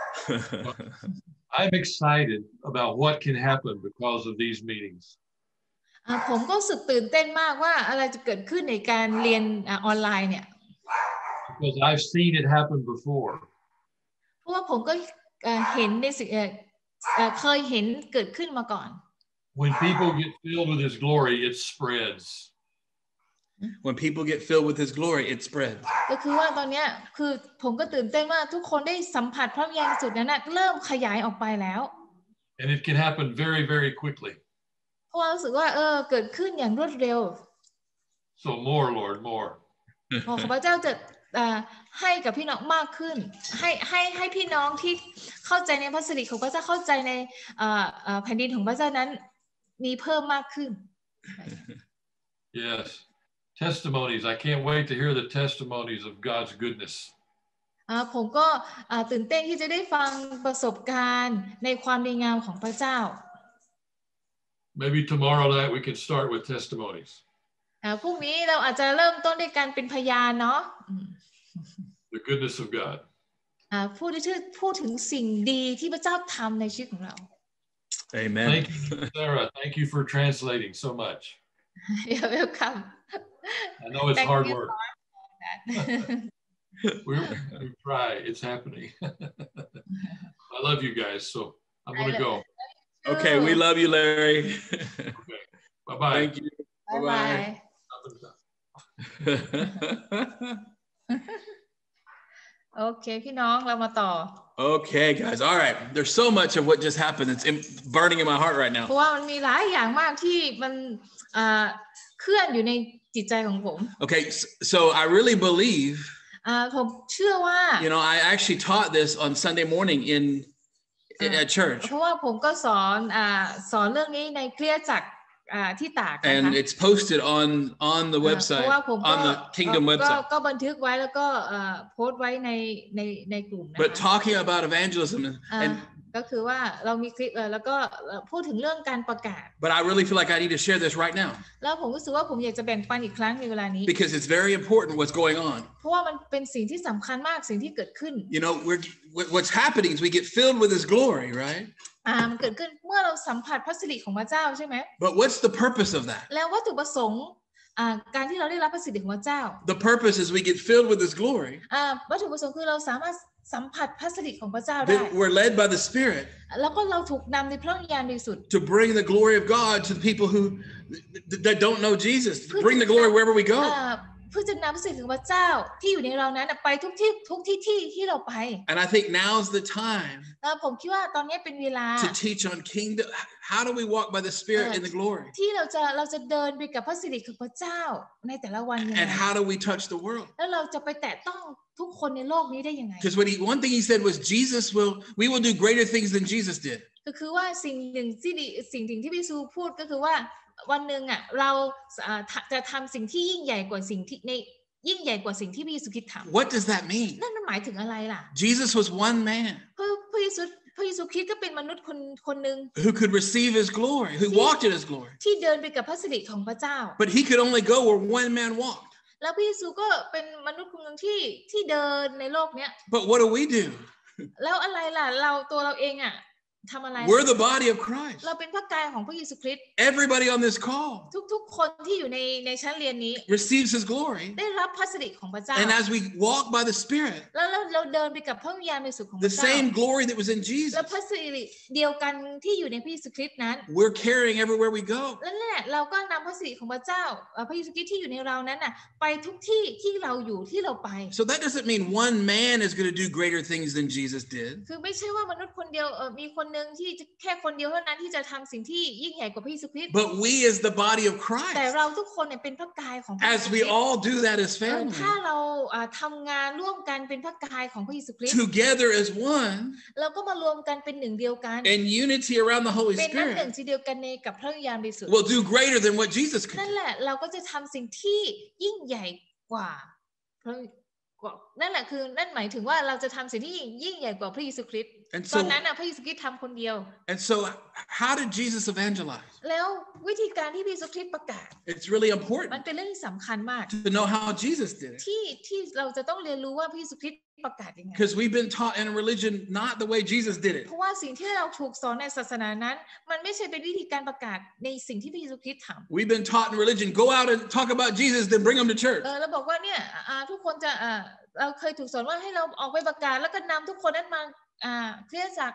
I'm excited about what can happen because of these meetings. ผมก็รู้สึกตื่นเต้นมากว่าอะไรจะเกิดขึ้นในการเรียนออนไลน์เนี่ย Because I've seen it happen before. เพราะว่าผมก็เห็นในสิ่งเคยเห็นเกิดขึ้นมาก่อน When people get filled with His glory, it spreads. When people get filled with His glory, it spreads. ก็คือว่าตอนนี้คือผมก็ตื่นเต้นว่าทุกคนได้สัมผัสพระวิญญาณสุดนั้นนะเริ่มขยายออกไปแล้ว And it can happen very, very quickly. เพราะรู้สึกว่าเออเกิดขึ้นอย่างรวดเร็ว So more, Lord, more. ขอพระเจ้าจะให้กับพี่น้องมากขึ้นให้ให้ให้พี่น้องที่เข้าใจในพระสิริของพระเจ้าเข้าใจในแผ่นดินของพระเจ้านั้นมีเพิ่มมากขึ้น Yes, testimonies. I can't wait to hear the testimonies of God's goodness. ผมก็ตื่นเต้นที่จะได้ฟังประสบการณ์ในความดีงามของพระเจ้า Maybe tomorrow night we can start with testimonies. พรุ่งนี้เราอาจจะเริ่มต้นด้วยการเป็นพยานเนาะ The goodness of God. พูดถึงพูดถึงสิ่งดีที่พระเจ้าทำในชีวิตของเรา Amen. Thank you, Sarah. Thank you for translating so much. You're welcome. I know it's Thank hard you work. we, we try. It's happening. I love you guys, so I'm going to go. Okay, we love you, Larry. Okay. Bye-bye. Thank you. Bye-bye. Okay, พี่น้องเรามาต่อ Okay, guys. All right. There's so much of what just happened. It's burning in my heart right now. เพราะว่ามันมีหลายอย่างมากที่มันเคลื่อนอยู่ในจิตใจของผม Okay, so I really believe ผมเชื่อว่า you know I actually taught this on Sunday morning in at church. เพราะว่าผมก็สอนสอนเรื่องนี้ในคริสตจักรที่ตากนะคะ And it's posted on on the website on the Kingdom website. ก็บันทึกไว้แล้วก็โพสต์ไว้ในในในกลุ่มนะคะ But talking about evangelism and ก็คือว่าเรามีคลิปแล้วก็พูดถึงเรื่องการประกาศ But I really feel like I need to share this right now. แล้วผมรู้สึกว่าผมอยากจะแบ่งปันอีกครั้งในเวลานี้ Because it's very important what's going on. เพราะว่ามันเป็นสิ่งที่สำคัญมากสิ่งที่เกิดขึ้น You know, we're what's happening is we get filled with His glory, right? อ่ามันเกิดขึ้นเมื่อเราสัมผัสพระสิริของพระเจ้าใช่ไหม But what's the purpose of that? แล้ววัตถุประสงค์การที่เราได้รับพระสิริของพระเจ้า The purpose is we get filled with His glory. วัตถุประสงค์คือเราสามารถสัมผัสพระสิริของพระเจ้าได้ We're led by the Spirit. แล้วก็เราถูกนำในพระวิญญาณบริสุทธิ์ To bring the glory of God to the people who that don't know Jesus. To bring the glory wherever we go. เพื่อจะนำพระสิริของพระเจ้าที่อยู่ในเรานั้นไปทุกที่ทุกที่ที่ที่เราไป And I think now's the time ผมคิดว่าตอนนี้เป็นเวลา to teach on kingdom. How do we walk by the Spirit in the glory? ที่เราจะเราจะเดินไปกับพระสิริของพระเจ้าในแต่ละวันยังไง And how do we touch the world? แล้วเราจะไปแตะต้องทุกคนในโลกนี้ได้ยังไง Because what he one thing he said was Jesus will we will do greater things than Jesus did. ก็คือว่าสิ่งหนึ่งที่สิ่งหนึ่งที่พระเยซูพูดก็คือว่าวันหนึ่งอ่ะเราจะทำสิ่งที่ยิ่งใหญ่กว่าสิ่งที่ในยิ่งใหญ่กว่าสิ่งที่พระเยซูคริสต์ทำ What does that mean? นั่นหมายถึงอะไรล่ะ Jesus was one man. พระเยซูพระเยซูคริสต์ก็เป็นมนุษย์คนคนหนึ่ง who could receive His glory, who walked in His glory. ที่เดินไปกับพระสิริของพระเจ้า But He could only go where one man walked. แล้วพระเยซูก็เป็นมนุษย์คนหนึ่งที่ที่เดินในโลกเนี้ย But what do we do? แล้วอะไรล่ะเราตัวเราเองอ่ะทำอะไร We're the body of Christ. เราเป็นพระกายของพระเยซูคริสต์ Everybody on this call ทุกๆคนที่อยู่ในในชั้นเรียนนี้ receives His glory. ได้รับพระสิริของพระเจ้า And as we walk by the Spirit, แล้วเราเราเดินไปกับพระวิญญาณบริสุทธิ์ของพ the ระเจ้า same glory that was in Jesus, แล้วพระสิริเดียวกันที่อยู่ในพระเยซูคริสต์นั้น we're carrying everywhere we go. แล้วนั่นแหละเราก็นำพระสิริของพระเจ้าพระเยซูคริสต์ที่อยู่ในเรานั้นน่ะไปทุกที่ที่เราอยู่ที่เราไป So that doesn't mean one man is going to do greater things than Jesus did. คือไม่ใช่ว่ามนุษย์คนเดียวมีคนหนึ่งที่แค่คนเดียวเท่านั้นที่จะทำสิ่งที่ยิ่งใหญ่กว่าพระเยซูคริสต์ But we as the body of Christ, แต่เราทุกคนเนี่ยเป็นพระกายของพระเย as ซูค we ริสต์ all do that as เออ family, ถ้าเราอ่าทำงานร่วมกันเป็นพระกายของพระเยซูคริสต์ together as one, เราก็มารวมกันเป็นหนึ่งเดียวกัน in unity around the Holy เป็นน้ำหนึ่ง Spirit, ทีเดียวกันในกับพระวิญญาณบริสุทธิ์ will do greater than what Jesus could นั่น do. แหละเราก็จะทำสิ่งที่ยิ่งใหญ่กว่าพระกว่านั่นแหละคือนั่นหมายถึงว่าเราจะทำสิ่งที่ยิ่งใหญ่กว่าพระเยซูคริสต์ And ตอน so, นั้นน่ะพระเยซูคริสต์ทำคนเดียว and so, how did Jesus evangelize? แล้ววิธีการที่พระเยซูคริสต์ประกาศ It's really มัน important เป็นเรื่องที่สำคัญมาก to know how Jesus did it, ที่ที่เราจะต้องเรียนรู้ว่าพระเยซูคริสต์ประกาศยังไง because we've been taught in a religion not the way Jesus did it. เพราะว่าสิ่งที่เราถูกสอนในศาสนานั้นมันไม่ใช่เป็นวิธีการประกาศในสิ่งที่พระเยซูคริสต์ทำ We've been taught in religion, go out and talk about Jesus, then bring them to church. เออเราบอกว่าเนี่ยอ่าทุกคนจะอ่าเราเคยถูกสอนว่าให้เราออกไปประกาศแล้วก็นำทุกคนนั้นมาอ่าคริสตจักร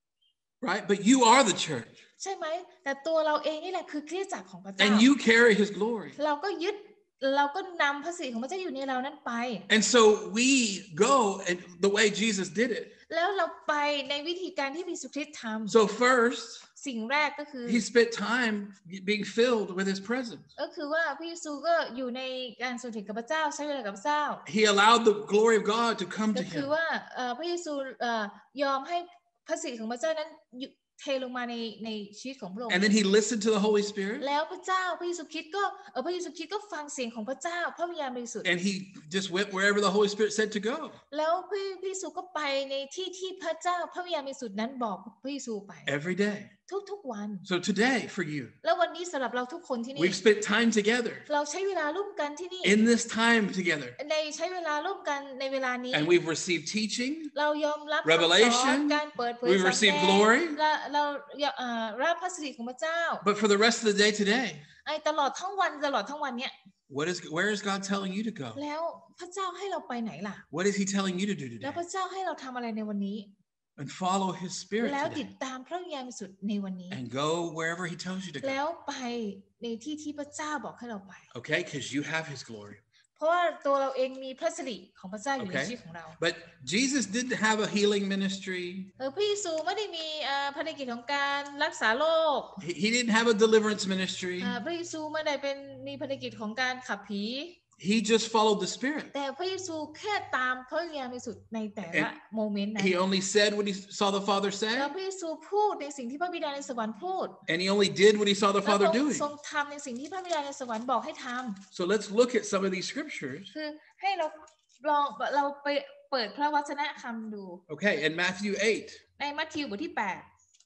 Right? But you are the church, ใช่ไหมแต่ตัวเราเองนี่แหละคือคริสตจักรของพระเจ้า and you carry His glory. เราก็ยึดเราก็นำพระสิริของพระเจ้าอยู่ในเรานั้นไป And so we go and the way Jesus did it. แล้วเราไปในวิธีการที่พระเยซูคริสต์ทำ So first, สิ่งแรกก็คือ He spent time being filled with His presence. ก็คือว่าพระเยซูก็อยู่ในการทรงถึงกับพระเจ้าใช้เวลากับพระเจ้า He allowed the glory of God to come ก็ to คือ Him. ว่าเอ่อพระเยซูเอ่อยอมให้พระสิริของพระเจ้านั้นเทลงมาในในชีวิตของพระองค์ And then He listened to the Holy Spirit. แล้วพระเจ้าพระเยซูคริสต์ก็เออพระเยซูคริสต์ก็ฟังเสียงของพระเจ้าพระวิญญาณบริสุทธิ์ And He just went wherever the Holy Spirit said to go. แล้วพระเยซูก็ไปในที่ที่พระเจ้าพระวิญญาณบริสุทธิ์นั้นบอกพระเยซูไป Every day. ทุกๆวัน So today for you, แล้ววันนี้สำหรับเราทุกคนที่นี่ we've spent time together เราใช้เวลาร่วมกันที่นี่ in this time together. ในใช้เวลาร่วมกันในเวลานี้ And we've received teaching. เรายอมรับ Revelation คำสอนการเปิดเผย We've สำแด received ง glory. และเราเอ่อรับพระสิริของพระเจ้า But for the rest of the day today, ไอ้ตลอดทั้งวันตลอดทั้งวันเนี้ย what is where is God telling you to go? แล้วพระเจ้าให้เราไปไหนล่ะ What is He telling you to do แล้ว today? พระเจ้าให้เราทำอะไรในวันนี้ And follow His Spirit แล้วติด today. ตามพระวิญญาณบริสุทธิ์ในวันนี้ And go wherever He tells you to แล้ go. วไปในที่ที่พระเจ้าบอกให้เราไป Okay? Because you have His glory. เพราะว่าตัวเราเองมีพระสิริของพระเจ้าอยู่ใน Okay? ชีวิตของเรา But Jesus didn't have a healing ministry. เออพระเยซูไม่ได้มีเอ่อภารกิจของการรักษาโรค He, he didn't have a deliverance ministry. อ่าพระเยซูไม่ได้เป็นมีภารกิจของการขับผี He just followed the Spirit. แต่พระเยซูแค่ตามพระวิญญาณบริสุทธิ์ในแต่ละ And โมเมนต์นั้น He only said what He saw the Father แล้ว say. พระเยซูพูดในสิ่งที่พระบิดาในสวรรค์พูด And He only did what He saw the แล้วพ Father ระองค์ doing. ทรงทำในสิ่งที่พระบิดาในสวรรค์บอกให้ทำ So let's look at some of these scriptures. คือให้เราลองเราไปเปิดพระวจนะคำดู Okay, in Matthew eight. ในมัทธิวบทที่แปด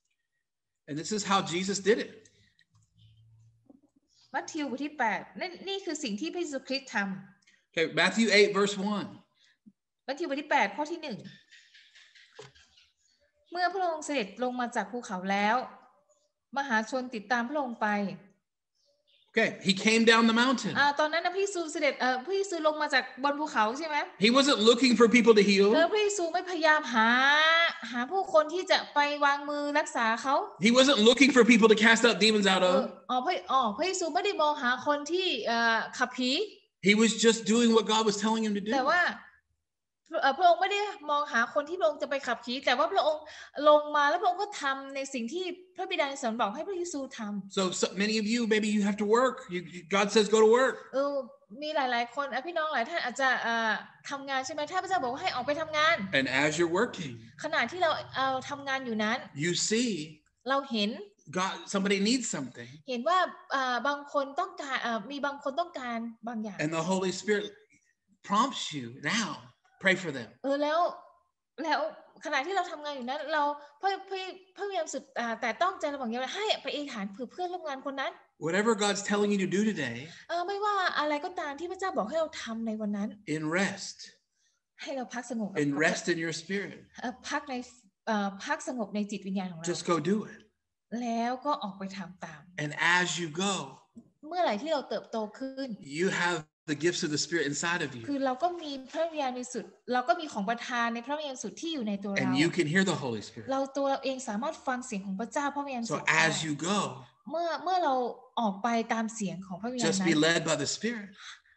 And this is how Jesus did it. มัทธิวบทที่แปดนี่นี่คือสิ่งที่พระเยซูคริสต์ทำ Okay, Matthew eight, verse one. มัทธิวบทที่แปดข้อที่หนึ่งเมื่อพระองค์เสด็จลงมาจากภูเขาแล้ว มหาชนติดตามพระองค์ไป Okay, He came down the mountain. อ่าตอนนั้นนะพระเยซูเสด็จเอ่อพระเยซูลงมาจากบนภูเขาใช่ไหม He wasn't looking for people to แล้ว heal. พระเยซูไม่พยายามหาหาผู้คนที่จะไปวางมือรักษาเขา He wasn't looking for people to cast out demons out เออ of. อ๋อพระอ๋อพระเยซูไม่ได้มองหาคนที่เอ่อขับผี He was just doing what God was telling him to แต่ do. ว่าเอ่อพระองค์ไม่ได้มองหาคนที่พระองค์จะไปขับผีแต่ว่าพระองค์ลงมาแล้วพระองค์ก็ทำในสิ่งที่พระบิดาในสวรรค์บอกให้พระเยซูทำ So, so many of you, maybe you have to work. You, you- God says go to work. เออมีหลาย ๆ คนอ่ะพี่น้องหลายท่านอาจจะเอ่อทำงานใช่ไหมถ้าพระเจ้าบอกว่าให้ออกไปทำงาน And as you're working, ขณะที่เราเอาทำงานอยู่นั้น you see เราเห็น God, somebody needs something. เห็นว่าเอ่อบางคนต้องการเอ่อมีบางคนต้องการบางอย่าง And the Holy Spirit prompts you now, pray for them. เออแล้วแล้วขณะที่เราทำงานอยู่นั้นเราพระพระพระวิญญาณสุดอ่าแต่ต้องใจเราบอกอย่างไรให้ไปอธิษฐานเผื่อเพื่อนร่วมงานคนนั้น Whatever God's telling you to do today, เออไม่ว่าอะไรก็ตามที่พระเจ้าบอกให้เราทำในวันนั้น in rest, ให้เราพักสงบ in rest in your spirit, เอ่อพักในเอ่อพักสงบในจิตวิญญาณของเรา just go do it. แล้วก็ออกไปทำตาม And as you go, เมื่อไหร่ที่เราเติบโตขึ้น you have the gifts of the Spirit inside of คื you. อเราก็มีพระวิญญาณบริสุทธิ์เราก็มีของประทานในพระวิญญาณบริสุทธิ์ที่อยู่ในตัวเรา And you can hear the Holy Spirit. เราตัวเราเองสามารถฟังเสียงของพระเจ้าพระวิญญาณบริ So สุทธิ์ได้ as you go, เมื่อเมื่อเราออกไปตามเสียงของพระวิญญาณ just นั้ be น led by the Spirit.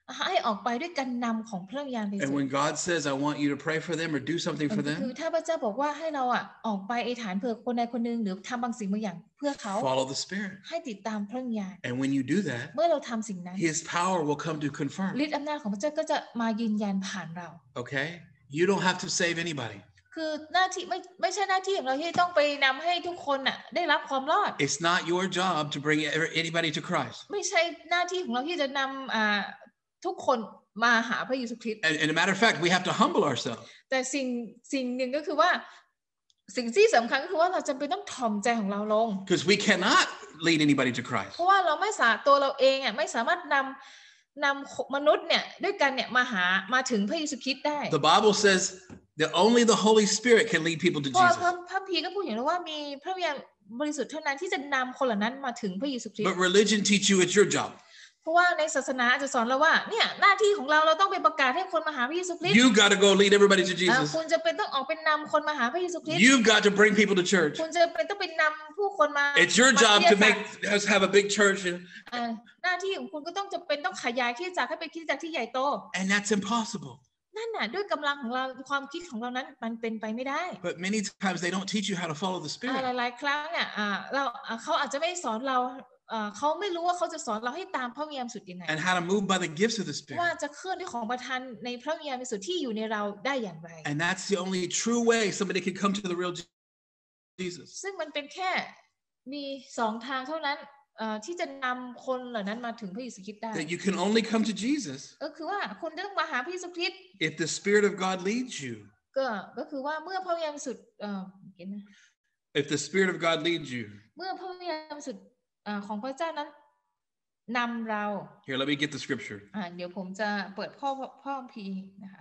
ให้ออกไปด้วยการนำของพระวิญญาณบริสุท And ธิ์ when God says, I want you to pray for them or do something for คือ them, ถ้าพระเจ้าบอกว่าให้เราอ่ะออกไปอธิษฐานเผื่อคนใดคนหนึ่งหรือทำบางสิ่งบางอย่างเพื่อเขา follow the Spirit. ให้ติดตามพระวิญญาณ And when you do that, เมื่อเราทำสิ่งนั้น His power will come to confirm. ฤทธิ์อำนาจของพระเจ้าก็จะมายืนยันผ่านเรา Okay? You don't have to save anybody. คือหน้าที่ไม่ไม่ใช่หน้าที่ของเราที่ต้องไปนำให้ทุกคนน่ะได้รับความรอด It's not your job to bring anybody to Christ. ไม่ใช่หน้าที่ของเราที่จะนำอ่าทุกคนมาหาพระเยซูคริสต์ And, and a matter of fact, we have to humble ourselves. แต่สิ่งสิ่งหนึ่งก็คือว่าสิ่งที่สำคัญก็คือว่าเราจำเป็นต้องถ่อมใจของเราลง Because we cannot lead anybody to Christ. เพราะว่าเราไม่สามารถตัวเราเองอ่ะไม่สามารถนำนำมนุษย์เนี่ยด้วยกันเนี่ยมาหามาถึงพระเยซูคริสต์ได้ The Bible says that only the Holy Spirit can lead people to เพราะ Jesus. พระพระพีก็พูดอย่างนี้ว่ามีพระวิญญาณบริสุทธิ์เท่านั้นที่จะนำคนเหล่านั้นมาถึงพระเยซูคริสต์ But religion teach you it's your job. เพราะว่าในศาสนาจะสอนเราว่าเนี่ยหน้าที่ของเราเราต้องไปประกาศให้คนมาหาพระเยซูคริสต์ You got to go lead everybody to อ่า Jesus. คุณจะเป็นต้องออกเป็นนำคนมาหาพระเยซูคริสต์ You've got to bring people to church. คุณจะเป็นต้องเป็นนำผู้คนมา It's your มา job คริ to สตจัก make ร us have a big church, and, อ่าหน้าที่ของคุณก็ต้องจะเป็นต้องขยายคริสตจักรให้เป็นคริสตจักรที่ใหญ่โต and that's impossible. นั่นน่ะด้วยกำลังของเราความคิดของเรานั้นมันเป็นไปไม่ได้ But many times they don't teach you how to follow the อ่า Spirit. หลายๆครั้งเนี่ยอ่าเราอ่าเขาอาจจะไม่สอนเราอ่าเขาไม่รู้ว่าเขาจะสอนเราให้ตามพระวิญญาณบริสุทธิ์ยังไง And how to move by the gifts of the ว่า Spirit. จะเคลื่อนด้วยของประทานในพระวิญญาณบริสุทธิ์ที่อยู่ในเราได้อย่างไร And that's the only true way somebody can come to the real Jesus. ซึ่งมันเป็นแค่มีสองทางเท่านั้นเอ่อที่จะนำคนเหล่านั้นมาถึงพระเยซูคริสต์ได้ That you can only come to Jesus ก็คือว่าคุณต้องมาหาพระเยซูคริสต์ if the Spirit of God leads you. ก็ก็คือว่าเมื่อพระวิญญาณบริสุทธิ์เอ่อเห็นไหม If the Spirit of God leads you. เมื่อพระวิญญาณบริสุทธิ์อ่าของพระเจ้านั้นนำเรา Here, let me get the scripture. อ่าเดี๋ยวผมจะเปิดพ่อพ่อคัมภีร์นะคะ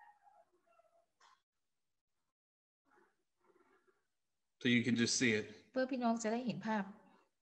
So you can just see it. เพื่อพี่น้องจะได้เห็นภาพ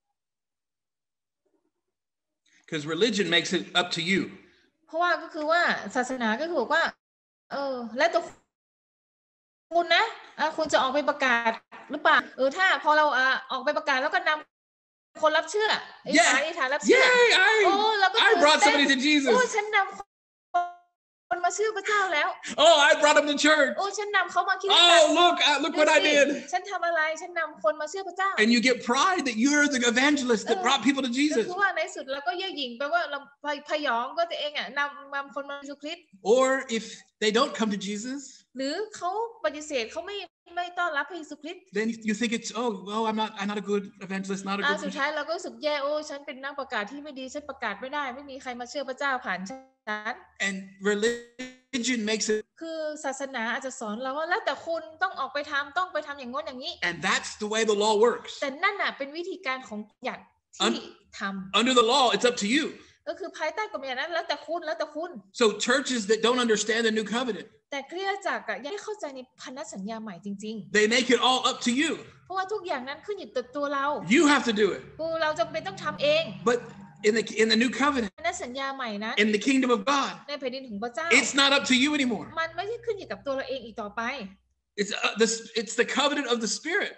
Because religion makes it up to you. เพราะว่าก็คือว่าศาสนาก็คือบอกว่าเออแล้วแต่คุณนะอ่าคุณจะออกไปประกาศหรือเปล่าเออถ้าพอเราอ่าออกไปประกาศแล้วก็นำคนรับเชื่อไอ้ฐานไอ้ฐานรับเชื่อ Yay! โอ้เราก็ I, I brought somebody to โอ้ Jesus. ฉันนำคนมาเชื่อพระเจ้าแล้ว Oh, I brought them to church. โอ้ฉันนำเขามาคริสตจักร Oh, look, uh, look what I ดูสิ did. ฉันทำอะไรฉันนำคนมาเชื่อพระเจ้า And you get pride that you're the evangelist that brought people to ก็ Jesus. คือว่าในสุดเราก็เย่อหยิ่งแปลว่าเราพยองก็ตัวเองอ่ะนำนำคนมาเยซูคริสต์ Or if they don't come to Jesus, หรือเขาปฏิเสธเขาไม่ไม่ต้อนรับพระเยซูคริสต์ then you think it's, oh, well, I'm not, I'm not a good evangelist, not a อ่า good สุดท้ายเราก็รู้สึกแย่โอ้ฉันเป็นนักประกาศที่ไม่ดีฉันประกาศไม่ได้ไม่มีใครมาเชื่อพระเจ้าผ่านฉัน And religion makes it, คือศาสนาอาจจะสอนเราว่าแล้วแต่คุณต้องออกไปทำต้องไปทำอย่างง้นอย่างนี้ and that's the way the law works. แต่นั่นน่ะเป็นวิธีการของหยัดที่ทำ Under the law, it's up to you. ก็คือภายใต้กฎหมายนั้นแล้วแต่คุณแล้วแต่คุณ So churches that don't understand the new covenant, แต่คริสตจักรอะยังไม่เข้าใจในพันธสัญญาใหม่จริง they make it all up to you. ๆเพราะว่าทุกอย่างนั้นขึ้นอยู่กับตัวเรา You have to do it. คือเราจำเป็นต้องทำเอง But in the in the new covenant, พันธสัญญาใหม่นั้น in the kingdom of God, ในแผ่นดินของพระเจ้า it's not up to you anymore. มันไม่ได้ขึ้นอยู่กับตัวเราเองอีกต่อไป It's uh, this. It's the covenant of the Spirit,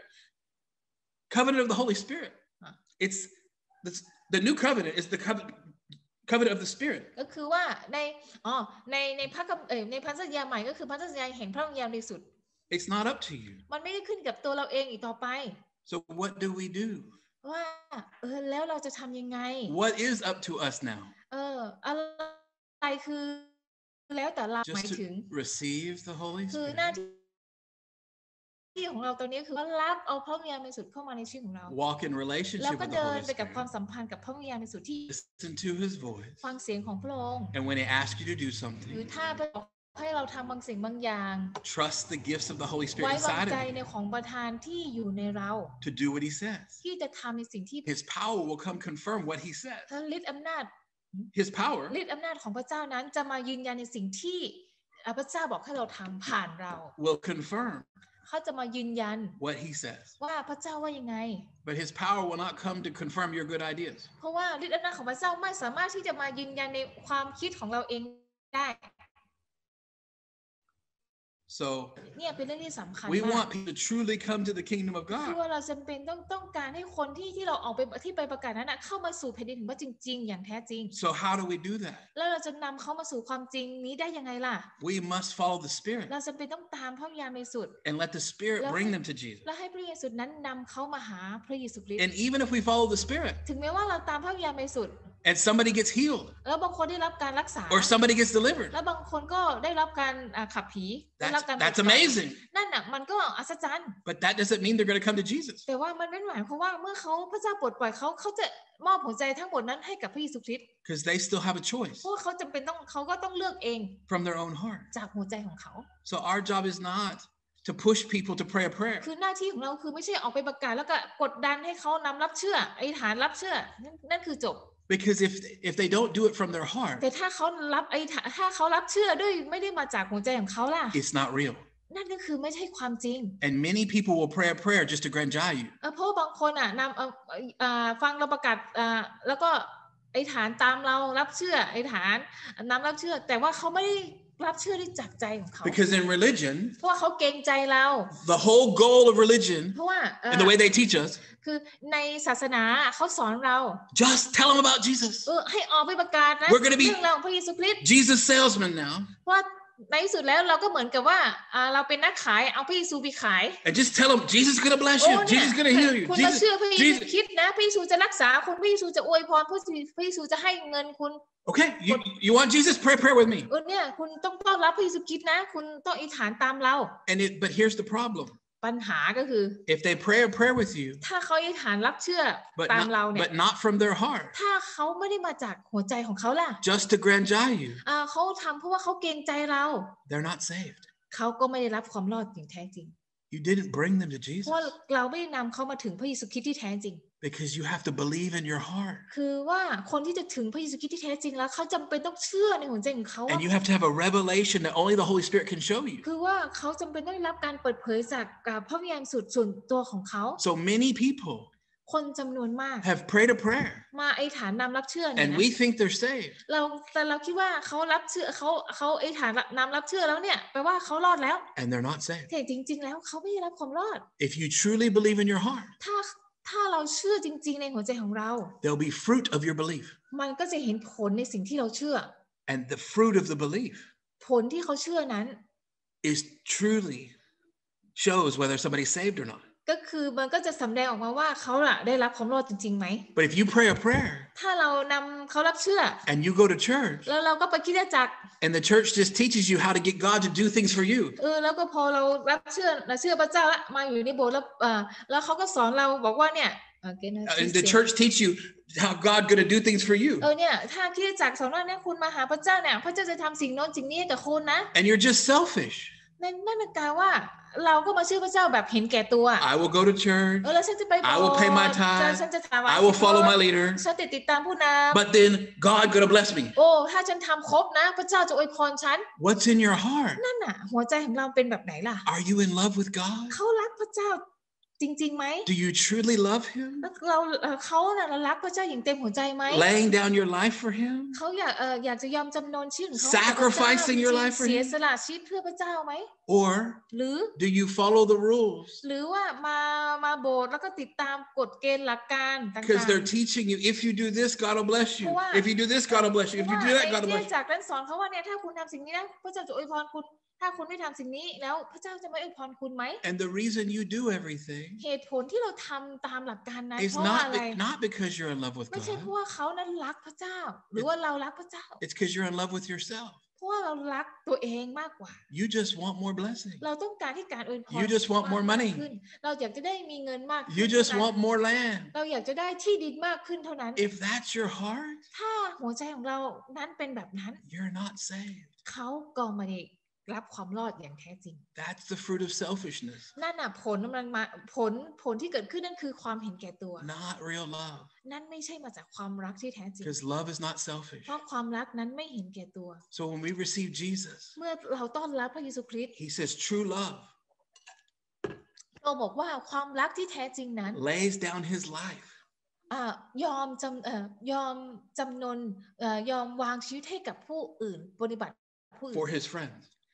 covenant of the Holy Spirit. It's this, the new covenant is the covenant covenant of the Spirit. ก็คือว่าในอ๋อในในพระคัมเอ่ยในพันธสัญญาใหม่ก็คือพันธสัญญาแห่งพระวิญญาณบริสุทธิ์ It's not up to you. มันไม่ได้ขึ้นกับตัวเราเองอีกต่อไป So what do we do? ว่าเออแล้วเราจะทำยังไง What is up to us now? เอออะไรคือแล้วแต่เราหมาย Just ถึง to receive the Holy คือหน้า Spirit, ที่ของเราตอนนี้คือว่ารับเอาพระวิญญาณบริสุทธิ์เข้ามาในชีวิตของเรา walk in แล้ว relationship ก็ with the เดิน Holy ไปกับความ Spirit, สัมพันธ์กับพระวิญญาณบริสุทธิ์ที่ listen to His voice, ฟังเสียงของพระองค์ and when He asks you to do หรือ something, ถ้าพระองค์ให้เราทำบางสิ่งบางอย่าง trust the gifts of the Holy ไว้ Spirit วาง inside ใจ of ใน you ของประทานที่อยู่ในเรา to do what He says. ที่จะทำในสิ่งที่ His power will come confirm what He says. ถ้าฤทธิ์อำนาจ His power ฤทธิ์อำนาจของพระเจ้านั้นจะมายืนยันในสิ่งที่พระเจ้าบอกให้เราทำผ่านเรา will confirm เขาจะมายืนยัน what He says. ว่าพระเจ้าว่ายังไง But His power will not come to confirm your good ideas. เพราะว่าฤทธิ์อำนาจของพระเจ้าไม่สามารถที่จะมายืนยันในความคิดของเราเองได้ So เนี่ยเป็นเรื่องที่สำคัญ we มาก want people to truly come to the kingdom of คือ God. ว่าเราจำเป็นต้องต้องการให้คนที่ที่เราออกไปที่ไปประกาศนั้นนะเข้ามาสู่แผ่นดินของพระจริงๆอย่างแท้จริง So how do we do that? แล้วเราจะนำเขามาสู่ความจริงนี้ได้ยังไงล่ะ We must follow the Spirit เราจำเป็นต้องตามพระวิญญาณบริสุทธิ์ and let the Spirit bring them to Jesus. และให้พระวิญญาณบริสุทธิ์นั้นนำเขามาหาพระเยซูคริสต์ And even if we follow the Spirit ถึงแม้ว่าเราตามพระวิญญาณบริสุทธิ์ and somebody gets healed แล้วบางคนได้รับการรักษา or somebody gets delivered, แล้วบางคนก็ได้รับการขับผีได้รับ that's, การ that's amazing. นั่นน่ะมันก็อัศจรรย์ But that doesn't mean they're going to come to Jesus แต่ว่ามันไม่หมายความว่าเมื่อเขาพระเจ้าปลดปล่อยเขาเขาจะมอบหัวใจทั้งหมดนั้นให้กับพระเยซูคริสต์ because they still have a choice เพราะเขาจำเป็นต้องเขาก็ต้องเลือกเอง from their own heart. จากหัวใจของเขา So our job is not to push people to pray a prayer. คือหน้าที่ของเราคือไม่ใช่ออกไปประกาศแล้วก็กดดันให้เขานำรับเชื่อไอ้ฐานรับเชื่อนั่นนั่นคือจบ Because if if they don't do it from their heart, แต่ถ้าเขารับไอ้ถ้าเขารับเชื่อด้วยไม่ได้มาจากหัวใจของเขาล่ะ it's not real. นั่นก็คือไม่ใช่ความจริง And many people will pray a prayer just to granjai you. เพราะบางคนอ่ะนำอ่าฟังเราประกาศอ่าแล้วก็ไอ้ฐานตามเรารับเชื่อไอ้ฐานนำรับเชื่อแต่ว่าเขาไม่ได้รับเชื่อด้วยจากใจของเขา Because in religion, เพราะว่าเขาเกรงใจเรา the whole goal of religion เพราะว่า and the way they teach us, คือในศาสนาเขาสอนเรา just tell them about Jesus. เออให้ออกไปประกาศนะ We're gonna be เรื่องราวของพระเยซูคริสต์ Jesus salesman now. เพราะในที่สุดแล้วเราก็เหมือนกับว่าเราเป็นนักขายเอาพระเยซูไปขาย And just tell them Jesus is going to bless you. Jesus is going to heal you. คุณมา Jesus, เชื่อพระเยซู Jesus. คิดนะพระเยซูจะรักษาคุณพระเยซูจะอวยพรพระเยซูจะให้เงินคุณ Okay, you, you want Jesus? Pray prayer with me. เออเนี่ยคุณต้องต้อนรับพระเยซูคริสต์นะคุณต้องอธิษฐานตามเรา And it, but here's the problem. ปัญหาก็คือ If they pray a prayer with you, ถ้าเขาอธิษฐานรับเชื่อ but ตามเรา not, เนี่ย but not from their heart, ถ้าเขาไม่ได้มาจากหัวใจของเขาล่ะ just to granjai you, อ่าเขาทำเพราะว่าเขาเกรงใจเรา they're not saved. เขาก็ไม่ได้รับความรอดอย่างแท้จริง You didn't bring them to เพ Jesus ราะว่าเราไม่ได้นำเขามาถึงพระเยซูคริสต์ที่แท้จริง because you have to believe in your heart. คือว่าคนที่จะถึงพระเยซูคริสต์ที่แท้จริงแล้วเขาจำเป็นต้องเชื่อในหัวใจของเขา And you have to have a revelation that only the Holy Spirit can show you. คือว่าเขาจำเป็นต้องได้รับการเปิดเผยจากพระวิญญาณสุดส่วนตัวของเขา So many people คนจำนวนมาก have prayed a prayer มาไอ้ฐานนำรับเชื่อเนี่ย and นะ we think they're saved. เราแต่เราคิดว่าเขารับเชื่อเขาเขาไอ้ฐานนำรับเชื่อแล้วเนี่ยแปลว่าเขารอดแล้ว And they're not saved. แต่จริงๆแล้วเขาไม่ได้รับความรอด If you truly believe in your heart, ถ้าถ้าเราเชื่อจริงๆในหัวใจของเรา there'll be fruit of your belief. มันก็จะเห็นผลในสิ่งที่เราเชื่อ And the fruit of the belief ผลที่เขาเชื่อนั้น is truly shows whether somebody's saved or not. ก็คือมันก็จะสำแดงออกมาว่าเขาอะได้รับความรอดจริงๆไหม But if you pray a prayer ถ้าเรานำเขารับเชื่อ and you go to church แล้วเราก็ไปคริสตจักร and the church just teaches you how to get God to do things for you, เออแล้วก็พอเรารับเชื่อเราเชื่อพระเจ้าละมาอยู่ในโบสถ์แล้วเออแล้วเขาก็สอนเราบอกว่าเนี่ยเออเกณฑ์ and the church teach you how God going to do things for you, เออเนี่ยถ้าคริสตจักรสอนว่าเนี่ยคุณมาหาพระเจ้าเนี่ยพระเจ้าจะทำสิ่งโน้นสิ่งนี้กับคุณนะ and you're just selfish. นั่นนั่นกล่าวว่าเราก็มาเชื่อพระเจ้าแบบเห็นแก่ตัว I will go to church. เออแล้วฉันจะไปโบสถ์ I will pay my tithe. ฉันจะถวาย I will follow my leader. ฉันจะติดตามผู้นำ But then God going to bless me. โอ้ถ้าฉันทำครบนะพระเจ้าจะอวยพรฉัน What's in your heart? นั่นน่ะหัวใจของเราเป็นแบบไหนล่ะ Are you in love with God? เขารักพระเจ้าจริงๆไหม Do you truly love him? เราเขาน่ะรักพระเจ้าอย่างเต็มหัวใจไหม Laying down your life for him? เขาอยากเอออยากจะยอมจำนนชีวิตของเขา Sacrificing your life for him? เสียสละชีวิตเพื่อพระเจ้าไหม Or หรือ do you follow the rules? หรือว่ามามาโบสถ์แล้วก็ติดตามกฎเกณฑ์หลักการต่างๆ Because they're teaching you, if you do this, God will bless you. If you do this, God will bless you. If you do that, God will bless you. จากนั้นสอนเขาว่าเนี่ยถ้าคุณทำสิ่งนี้นะพระเจ้าจะอวยพรคุณถ้าคุณไม่ทำสิ่งนี้แล้วพระเจ้าจะไม่อวยพรคุณไหม And the reason you do everything เหตุผลที่เราทำตามหลักการนั้น is เพราะว่าอะไร not, not because you're in love with ไม่ใช่เพ God. ราะว่าเขานั้นรักพระเจ้า หรือว่าเรารักพระเจ้า It's because you're in love with yourself. เพราะว่าเรารักตัวเองมากกว่า You just want more blessing. เราต้องการที่การอวยพร You just want more money. ขึ้นเราอยากจะได้มีเงินมากขึ้น You just want more land. เราอยากจะได้ที่ดินมากขึ้นเท่านั้น If that's your heart, ถ้าหัวใจของเรานั้นเป็นแบบนั้น you're not saved. เขาก็ไม่ได้รับความรอดอย่างแท้จริง That's the fruit of selfishness. นั่นน่ะผลมันมาผลผลที่เกิดขึ้นนั่นคือความเห็นแก่ตัว Not real love. นั่นไม่ใช่มาจากความรักที่แท้จริง Because love is not selfish. เพราะความรักนั้นไม่เห็นแก่ตัว So when we receive Jesus, เมื่อเราต้อนรับพระเยซูคริสต์ he says true love เราบอกว่าความรักที่แท้จริงนั้น lays down his life อ่ายอมจำเอ่อยอมจำนนเอ่อยอมวางชีวิตให้กับผู้อื่นปฏิบัติผู้อื่น for his friends.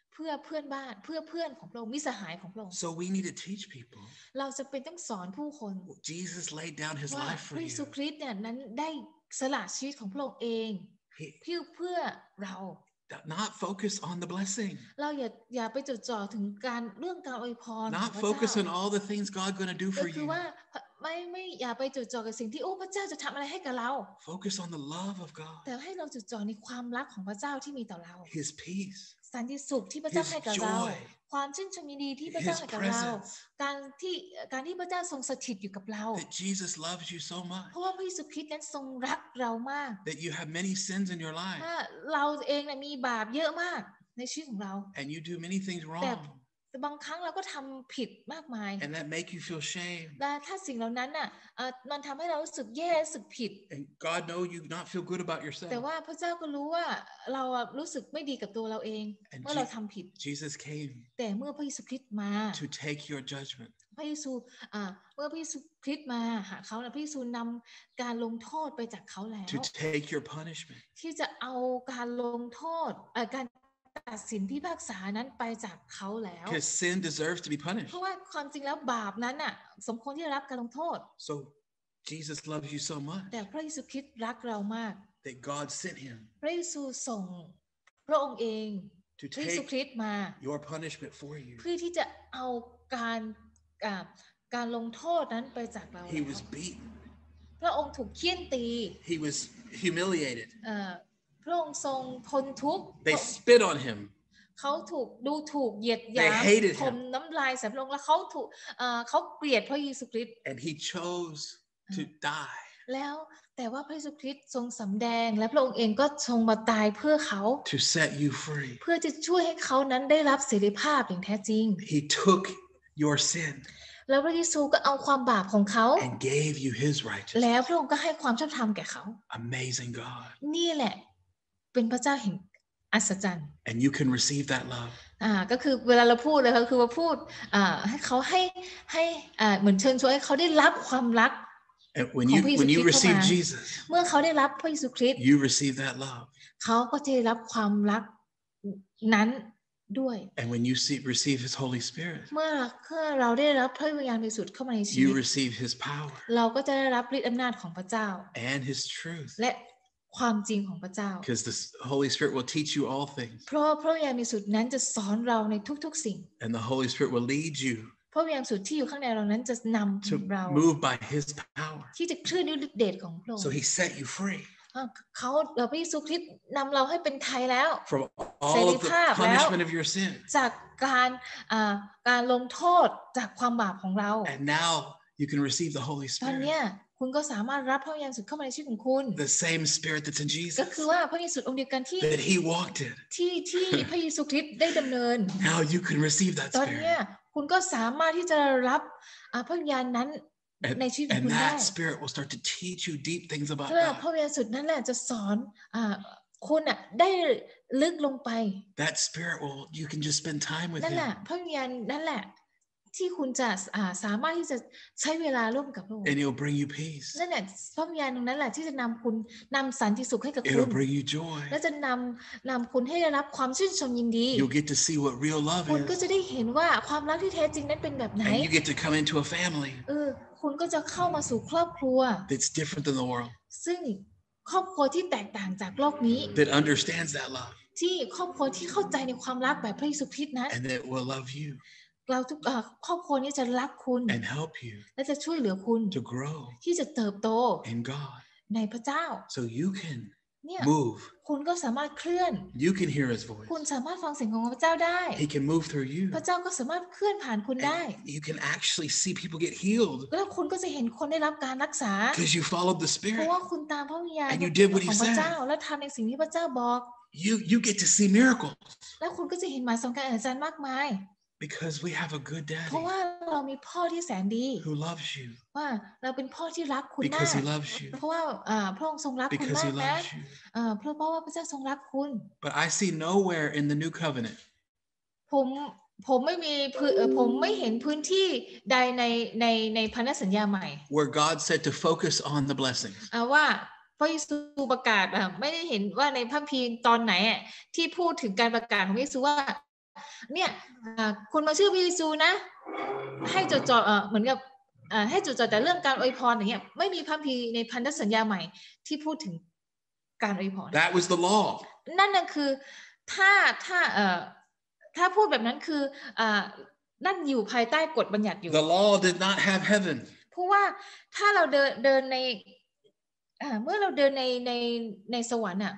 เพื่อเพื่อนบ้านเพื่อเพื่อนของพระองค์มิตรสหายของพระองค์ So we need to teach people. เราจะเป็นต้องสอนผู้คน Jesus laid down his ว่า life พ for ระเยซู you. คริสต์เนี่ยนั้นได้สละชีวิตของพระองค์เอง He, เพื่อเพื่อเรา not focus on the blessing. เราอย่าอย่าไปจดจ่อถึงการเรื่องการอวยพรของ Not พระ focus เจ้า on all the things God going to do ก็ for คือ you. ว่าไม่ไม่อย่าไปจดจ่อกับสิ่งที่โอ้พระเจ้าจะทำอะไรให้กับเรา Focus on the love of God. แต่ให้เราจดจ่อในความรักของพระเจ้าที่มีต่อเรา His peace. สันติสุขที่พระเจ้า His ให้กับเรา joy. ความชื่นชมยินดีที่พระเจ้า His ให้กับเรา presence. การที่การที่พระเจ้าทรงสถิตอยู่กับเรา That Jesus loves you so much. เพราะว่าพระเยซูคริสต์นั้นทรงรักเรามาก That you have many sins in your life. ว่าเราเองเนี่ยมีบาปเยอะมากในชีวิตของเรา And you do many things แต่ wrong. แต่บางครั้งเราก็ทำผิดมากมาย And that make you feel shame. และถ้าสิ่งเหล่านั้นน่ะเอ่อมันทำให้เรารู้สึกแย่รู้สึกผิด And God know you not feel good about แต่ yourself. ว่าพระเจ้าก็รู้ว่าเราอะรู้สึกไม่ดีกับตัวเราเอง And เมื่อเราทำผิด Jesus came แต่เมื่อพระเยซูคริสต์มา to take your judgment. พระเยซูอ่าเมื่อพระเยซูคริสต์มาหาเขานะพระเยซูนำการลงโทษไปจากเขาแล้ว To take your punishment. ที่จะเอาการลงโทษเอ่อการตัดสินพิพากษานั้นไปจากเขาแล้ว Because sin deserves to be เพ punished. ราะว่าความจริงแล้วบาปนั้นน่ะสมควรที่จะรับการลงโทษ So Jesus loves you so much แต่พระเยซูคริสต์รักเรามาก that God sent him พระเยซูส่งพระองค์เอง to พระเยซู take คริสต์มา your punishment for you. เพื่อที่จะเอาการอ่าการลงโทษนั้นไปจากเรา He แล้ว was beaten. พระองค์ถูกเฆี่ยนตี He was humiliated. เอ่อพระองค์ทรงทนทุกข์ They spit on him. เขาถูกดูถูกเหยียดห They ยาม hated ถ him. มน้ำลายใส่พระองค์แล้วเขาถูกเอ่อเขาเกลียดพระเยซูคริสต์ And he chose to die แล้วแต่ว่าพระเยซูคริสต์ทรงสำแดงและพระองค์เองก็ทรงมาตายเพื่อเขา to set you free. เพื่อจะช่วยให้เขานั้นได้รับเสรีภาพอย่างแท้จริง He took your sin แล้วพระเยซูก็เอาความบาปของเขา and gave you his righteousness. แล้วพระองค์ก็ให้ความชอบธรรมแก่เขา Amazing God. นี่แหละเป็นพระเจ้าแห่งอัศจรรย์ And you can receive that love. อ่าก็คือเวลาเราพูดเลยก็คือว่าพูดอ่าให้เขาให้ให้อ่าเหมือนเชิญชวนให้เขาได้รับความรัก And when you when you receive Jesus, เมื่อเขาได้รับพระเยซูคริสต์ you receive that love. เขาก็จะได้รับความรักนั้นด้วย And when you see, receive his Holy Spirit, เมื่อเราได้รับพระวิญญาณบริสุทธิ์เข้ามาในชีวิ you ต receive his power เราก็จะได้รับฤทธิ์อำนาจของพระเจ้า and his truth. และความจริงของพระเจ้า Because the Holy Spirit will teach you all things. เพราะพระวิญญาณบริสุทธิ์นั้นจะสอนเราในทุกๆสิ่ง And the Holy Spirit will lead you พระวิญญาณบริสุทธิ์ที่อยู่ข้างในเรานั้นจะนำ to เรา move by his power. ที่จะเคลื่อนด้วยฤทธิ์เดชของพระองค์ So he set you free เขาพระเยซูคริสต์นำเราให้เป็นไทยแล้ว from all of the punishment of your sin. จากการอ่าการลงโทษจากความบาปของเรา And now you can receive the Holy ตอน Spirit. เนี้ยคุณก็สามารถรับพระวิญญาณบริสุทธิ์เข้ามาในชีวิตของคุณ The same Spirit that's in ก็ Jesus คือว่าพระเยซูองค์เดียวกันที่ that he walked in. ที่ที่พระเยซูคริสต์ได้ดำเนิน Now you can receive that ตอนเนี้ย Spirit. คุณก็สามารถที่จะรับอ่าพระวิญญาณนั้น And, ในชีวิตของ and คุณได้ that Spirit will start to teach you deep things about เพื่อพระ God. วิญญาณบริสุทธิ์นั่นแหละจะสอนอ่าคุณอ่ะได้ลึกลงไป That Spirit will, you can just spend time with นั่นแหละ him. พระวิญญาณนั่นแหละที่คุณจะอ่าสามารถที่จะใช้เวลาร่วมกับพระองค์ And it'll bring you peace. นั่นแหละพระวิญญาณตรงนั้นแหละที่จะนำคุณนำสันติสุขให้กับคุณ It'll bring you joy. และจะนำนำคุณให้ได้รับความชื่นชมยินดี You'll get to see what real love คุณก็ is. จะได้เห็นว่าความรักที่แท้จริงนั้นเป็นแบบไหน And you get to come into a family เออคุณก็จะเข้ามาสู่ครอบครัว that's different than the world, ซึ่งครอบครัวที่แตกต่างจากโลกนี้ that understands that love ที่ครอบครัวที่เข้าใจในความรักแบบพระเยซูคริสต์นั้น and that will love you เราทุกเอ่อครอบครัวนี้จะรักคุณ and help you และจะช่วยเหลือคุณ to grow ที่จะเติบโต in God. ในพระเจ้า So you can เนี่ย move. คุณก็สามารถเคลื่อน You can hear his voice. คุณสามารถฟังเสียงของพระเจ้าได้ He can move through you. พระเจ้าก็สามารถเคลื่อนผ่านคุณได้ And you can actually see people get healed แล้วคุณก็จะเห็นคนได้รับการรักษา because you followed the เพ Spirit ราะว่าคุณตามพระวิญญาณ and you did what he ของพระเจ้า said. และทำในสิ่งที่พระเจ้าบอก You you get to see miracles แล้วคุณก็จะเห็นหมายสำคัญอาจารย์มากมาย because we have a good เพราะ daddy ว่าเรามีพ่อที่แสนดี who loves you ว่าเราเป็นพ่อที่รักคุณมา because ก he loves you เพราะว่าอ่าพระองค์ทรงรักคุณ because มา he กนะ loves you. เอ่อเพราะเพราะว่าพระเจ้าทรงรักคุณ But I see nowhere in the new covenant ผมผมไม่มีพื้นเอ่อผมไม่เห็นพื้นที่ใดในในในพันธสัญญาใหม่ where God said to focus on the blessings. อ่าว่าพระเยซูประกาศอ่ะไม่ได้เห็นว่าในพระคัมภีร์ตอนไหนอ่ะที่พูดถึงการประกาศของพระเยซูว่าเนี่ยคุณมาเชื่อพระเยซูนะให้จดจ่อเหมือนกับให้จดจ่อแต่เรื่องการอวยพรอย่างเงี้ยไม่มีพระคัมภีร์ในพันธสัญญาใหม่ที่พูดถึงการอวยพร That was the law นั่นน่ะคือถ้าถ้าเอ่อถ้าพูดแบบนั้นคืออ่านั่นอยู่ภายใต้กฎบัญญัติอยู่ The law did not have heaven เพราะว่าถ้าเราเดินเดินในเมื่อเราเดินในในในสวรรค์อ่ะ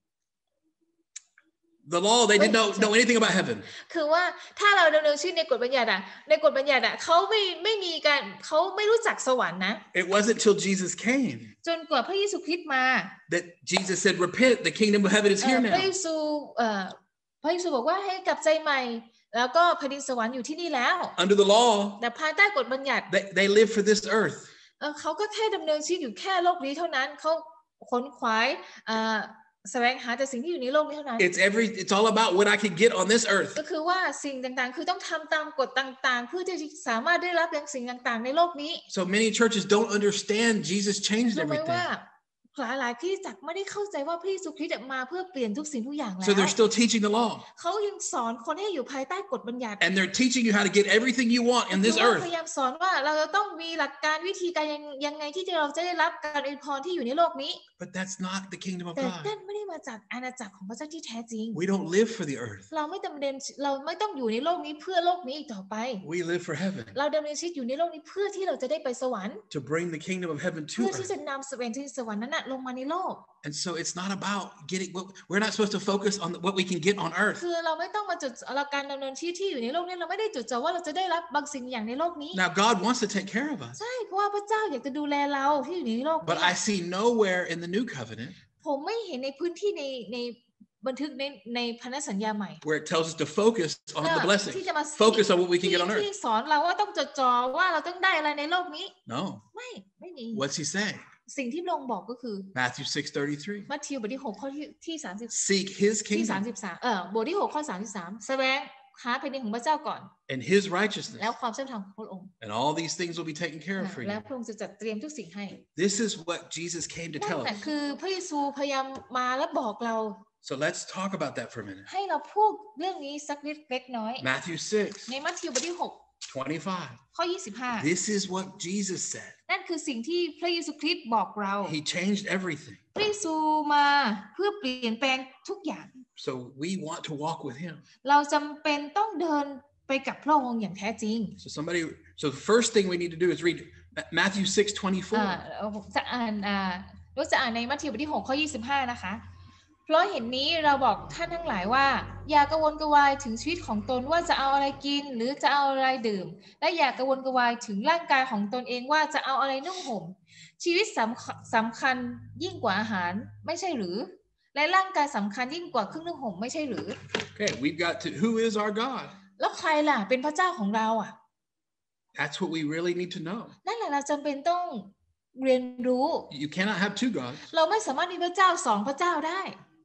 The law they didn't know, know anything about heaven คือว่าถ้าเราดำเนินชีวิตในกฎบัญญัติอ่ะในกฎบัญญัติอ่ะเขาไม่ไม่มีการเขาไม่รู้จักสวรรค์นะ It wasn't till Jesus came จนกว่าพระเยซูคริสต์มา that Jesus said repent the kingdom of heaven is here now พระเยซูเอ่อพระเยซูบอกว่าให้กลับใจใหม่แล้วก็แผ่นดินสวรรค์อยู่ที่นี่แล้ว Under the law แต่ภายใต้กฎบัญญัติ they, they live for this earth เออเขาก็แค่ดำเนินชีวิตอยู่แค่โลกนี้เท่านั้นเขาขนขวายเอ่อแสวงหาแต่สิ่งที่อยู่ในโลกนี้เท่านั้น It's every it's all about what I can get on this earth ก็คือว่าสิ่งต่างๆคือต้องทำตามกฎต่างๆเพื่อที่จะสามารถได้รับสิ่งต่างๆในโลกนี้ So many churches don't understand Jesus changed รู้ไหม everything ว่าหลายๆคริสตจักรไม่ได้เข้าใจว่าพระเยซูคริสต์มาเพื่อเปลี่ยนทุกสิ่งทุกอย่างแล้ว So they're still teaching the law เขายังสอนคนให้อยู่ภายใต้กฎบัญญัติ and they're teaching you how to get everything you want in this earth พยายามสอนว่าเราจะต้องมีหลักการวิธีการยังไงที่เราจะได้รับการอวยพรที่อยู่ในโลกนี้ But that's not the kingdom of แต่ God นั่นไม่ได้มาจากอาณาจักรของพระเจ้าที่แท้จริง We don't live for the earth เราไม่จำเป็นเราไม่ต้องอยู่ในโลกนี้เพื่อโลกนี้อีกต่อไป We live for heaven เราดำเนินชีวิตอยู่ในโลกนี้เพื่อที่เราจะได้ไปสวรรค์ to bring the kingdom of heaven to เพื่อที่ earth จะนำแสวงที่สวรรค์นั้นน่ะลงมาในโลก And so it's not about getting what we're not supposed to focus on what we can get on earth คือเราไม่ต้องมาจดเราการดำเนินชีวิตที่อยู่ในโลกนี้เราไม่ได้จดจ่อว่าเราจะได้รับบางสิ่งอย่างในโลกนี้ Now God wants to take care of us ใช่เพราะว่าพระเจ้าอยากจะดูแลเราที่อยู่ในโลกนี้ But I see nowhere in the new covenant ผมไม่เห็นในพื้นที่ในในบันทึกในในพันธสัญญาใหม่ where it tells us to focus on the blessing ที่จะมา focus on what we can get on ที่ earth สอนเราว่าต้องจดจ่อว่าเราต้องได้อะไรในโลกนี้ No ไม่ไม่มี What's he saying สิ่งที่พระองค์บอกก็คือ Matthew six thirty-three มัทธิวบทที่หกข้อที่ที่สามสิบ Seek his ที่สาม kingdom สิบสามเออบทที่หกข้อสามสิบสามแสวงหาแผ่นดินของพระเจ้าก่อน and his righteousness แล้วความชอบธรรมของพระองค์ and all these things will be taken care of for และ you พระองค์จะจัดเตรียมทุกสิ่งให้ This is what Jesus came to นั่ tell นแหละ us คือพระเยซูพยายามมาและบอกเรา So let's talk about that for a minute ให้เราพูดเรื่องนี้สักนิดเล็กน้อย Matthew six ในมัทธิวบทที่หก twenty-five ข้อยี่สิบห้า This is what Jesus said นั่นคือสิ่งที่พระเยซูคริสต์บอกเรา He changed everything พระเยซูมาเพื่อเปลี่ยนแปลงทุกอย่าง So we want to walk with him เราจำเป็นต้องเดินไปกับพระองค์อย่างแท้จริง So somebody so the first thing we need to do is read Matthew six twenty-four อ่าผมจะอ่านอ่าเราจะอ่านในมัทธิวบทที่หกข้อยี่สิบห้านะคะเพราะเห็นนี้เราบอกท่านทั้งหลายว่าอย่ากระวนกระวายถึงชีวิตของตนว่าจะเอาอะไรกินหรือจะเอาอะไรดื่มและอย่ากระวนกระวายถึงร่างกายของตนเองว่าจะเอาอะไรนุ่งห่มชีวิตสำสำคัญยิ่งกว่าอาหารไม่ใช่หรือและร่างกายสำคัญยิ่งกว่าเครื่องนุ่งห่มไม่ใช่หรือ Okay we've got to who is our God แล้วใครล่ะเป็นพระเจ้าของเราอ่ะ That's what we really need to know นั่นแหละเราจำเป็นต้องเรียนรู้ You cannot have two gods เราไม่สามารถมีพระเจ้าสองพระเจ้าได้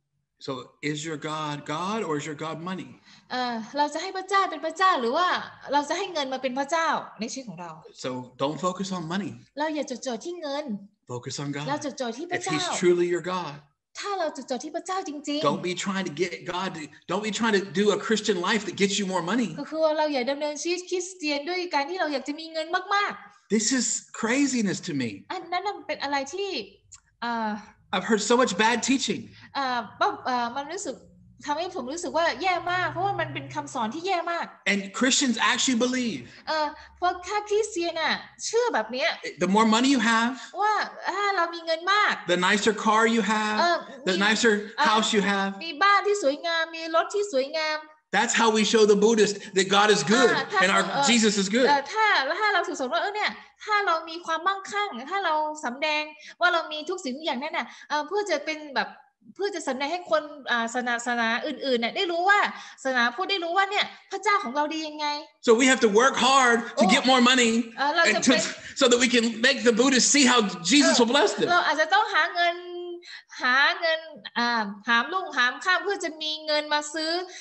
So is your God God or is your God money เอ่อเราจะให้พระเจ้าเป็นพระเจ้าหรือว่าเราจะให้เงินมาเป็นพระเจ้าในชีวิตของเรา So don't focus on money เราอย่าจดจ่อที่เงิน Focus on เรา God จดจ่อที่พระ If เจ้า he's truly your God ถ้าเราจดจ่อที่พระเจ้าจริง Don't be trying to get God to, don't be trying to do a Christian life that gets you more money ๆก็คือว่าเราอย่าดำเนินชีวิตคริสเตียนด้วยการที่เราอยากจะมีเงินมาก This is craziness to me ๆอันนั้นเป็นอะไรที่อ่า I've heard so much bad teaching อ่าอ่ามันรู้สึกทำให้ผมรู้สึกว่าแย่มากเพราะว่ามันเป็นคำสอนที่แย่มาก and Christians actually believe เออเพราะถ้าคริสเตียนน่ะเชื่อแบบเนี้ย the more money you have ว่าถ้าเรามีเงินมาก the nicer car you have เออ the nicer house you have มีบ้านที่สวยงามมีรถที่สวยงาม That's how we show the Buddhists that God is good and our Jesus is good ถ้าถ้าเราถือสอนว่าเออเนี่ยถ้าเรามีความมั่งคั่งถ้าเราสำแดงว่าเรามีทุกสิ่งทุกอย่างนั่นน่ะเพื่อจะเป็นแบบเพื่อจะแสดงให้คนศาสนาอื่นๆเนี่ยได้รู้ว่าศาสนาพูดได้รู้ว่าเนี่ยพระเจ้าของเราดียังไง So we have to work hard to get more money and to, so that we can make the Buddhists see how Jesus will bless them เราอาจจะต้องหาเงินหาเงินหามลุ่งหามข้ามเพื่อจะมีเงินมาซื้อ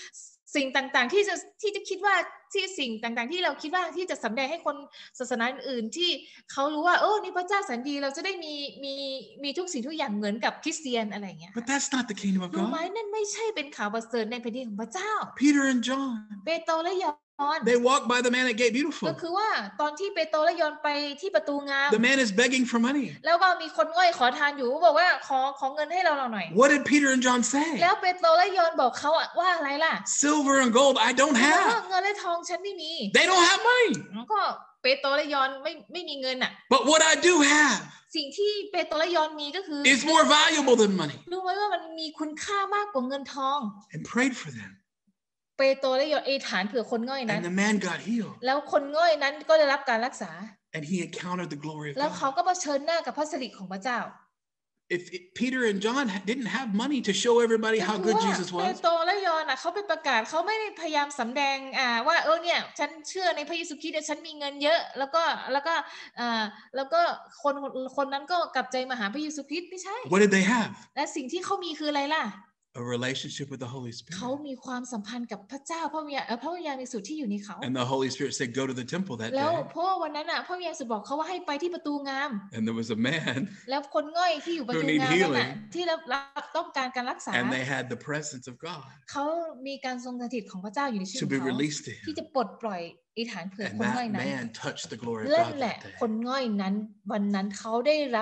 สิ่งต่างๆที่จะที่จะคิดว่าที่สิ่งต่างๆที่เราคิดว่าที่จะสำแดงให้คนศาสนาอื่นๆที่เขารู้ว่าเออนี่พระเจ้าแสนดีเราจะได้มีมีมีทุกสิ่งทุกอย่างเหมือนกับคริสเตียนอะไรอย่างเงี้ย But that's not the kingdom of รู้ไหม God. นั่นไม่ใช่เป็นข่าวประเสริฐในแผ่นดินของพระเจ้า Peter and John, เปโตรและยอห์น they walked by the man at Gate ก็ Beautiful. คือว่าตอนที่เปโตรและยอห์นไปที่ประตูงาม The man is begging for money. แล้วก็มีคนง่อยขอทานอยู่บอกว่าขอขอเงินให้เราหน่อย What did Peter and John say? แล้วเปโตรและยอห์นบอกเขาว่าอะไรล่ะ Silver and gold I don't เขาบอกว่า have. เงินและทองฉันไม่มี They don't have money. แล้วก็เปโตรและยอห์นไม่ไม่มีเงินอ่ะ But what I do have สิ่งที่เปโตรและยอห์นมีก็คือ is more valuable than money. รู้ไหมว่ามันมีคุณค่ามากกว่าเงินทอง And prayed for them. เปโตรและยอห์นอธิษฐานเผื่อคนง่อยนั้น And the man got healed. แล้วคนง่อยนั้นก็ได้รับการรักษา And he encountered the glory of แล้วเขา God. ก็เผชิญหน้ากับพระสิริของพระเจ้า If it, Peter and John didn't have money to show everybody how ก็ good คือว่า Jesus เป was, โตรและยอห์นน่ะเขาไปประกาศเขาไม่ได้พยายามสำแดงอ่าว่าเออเนี่ยฉันเชื่อในพระเยซูคริสต์ฉันมีเงินเยอะแล้วก็แล้วก็อ่าแล้วก็คนคนนั้นก็กลับใจมาหาพระเยซูคริสต์ไม่ใช่ what did they have? และสิ่งที่เขามีคืออะไรล่ะ A relationship with the Holy เขา Spirit. มีความสัมพันธ์กับพระเจ้าพระวิญญาณเอ่อพระวิญญาณบริสุทธิ์ที่อยู่ในเขา And the Holy Spirit said, go to the temple that แล้ว day. เพราะว่าวันนั้นน่ะพระวิญญาณบริสุทธิ์บอกเขาว่าให้ไปที่ประตูงาม And there was a man แล้วคนง่อยที่อยู่ประตู Who need งามนั่นน่ะ healing ที่รับรับต้องการการรักษา and they had the presence of God เขามีการทรงสถิตของพระเจ้าอยู่ในชีวิต to ข be องเขา released to ที่ him. จะปลดปล่อยอธิษฐานเผื่อ And คนง่อย that นั้น man touched the glory of นั่น God แหละ that day. คนง่อยนั้นวันนั้นเขาได้รับ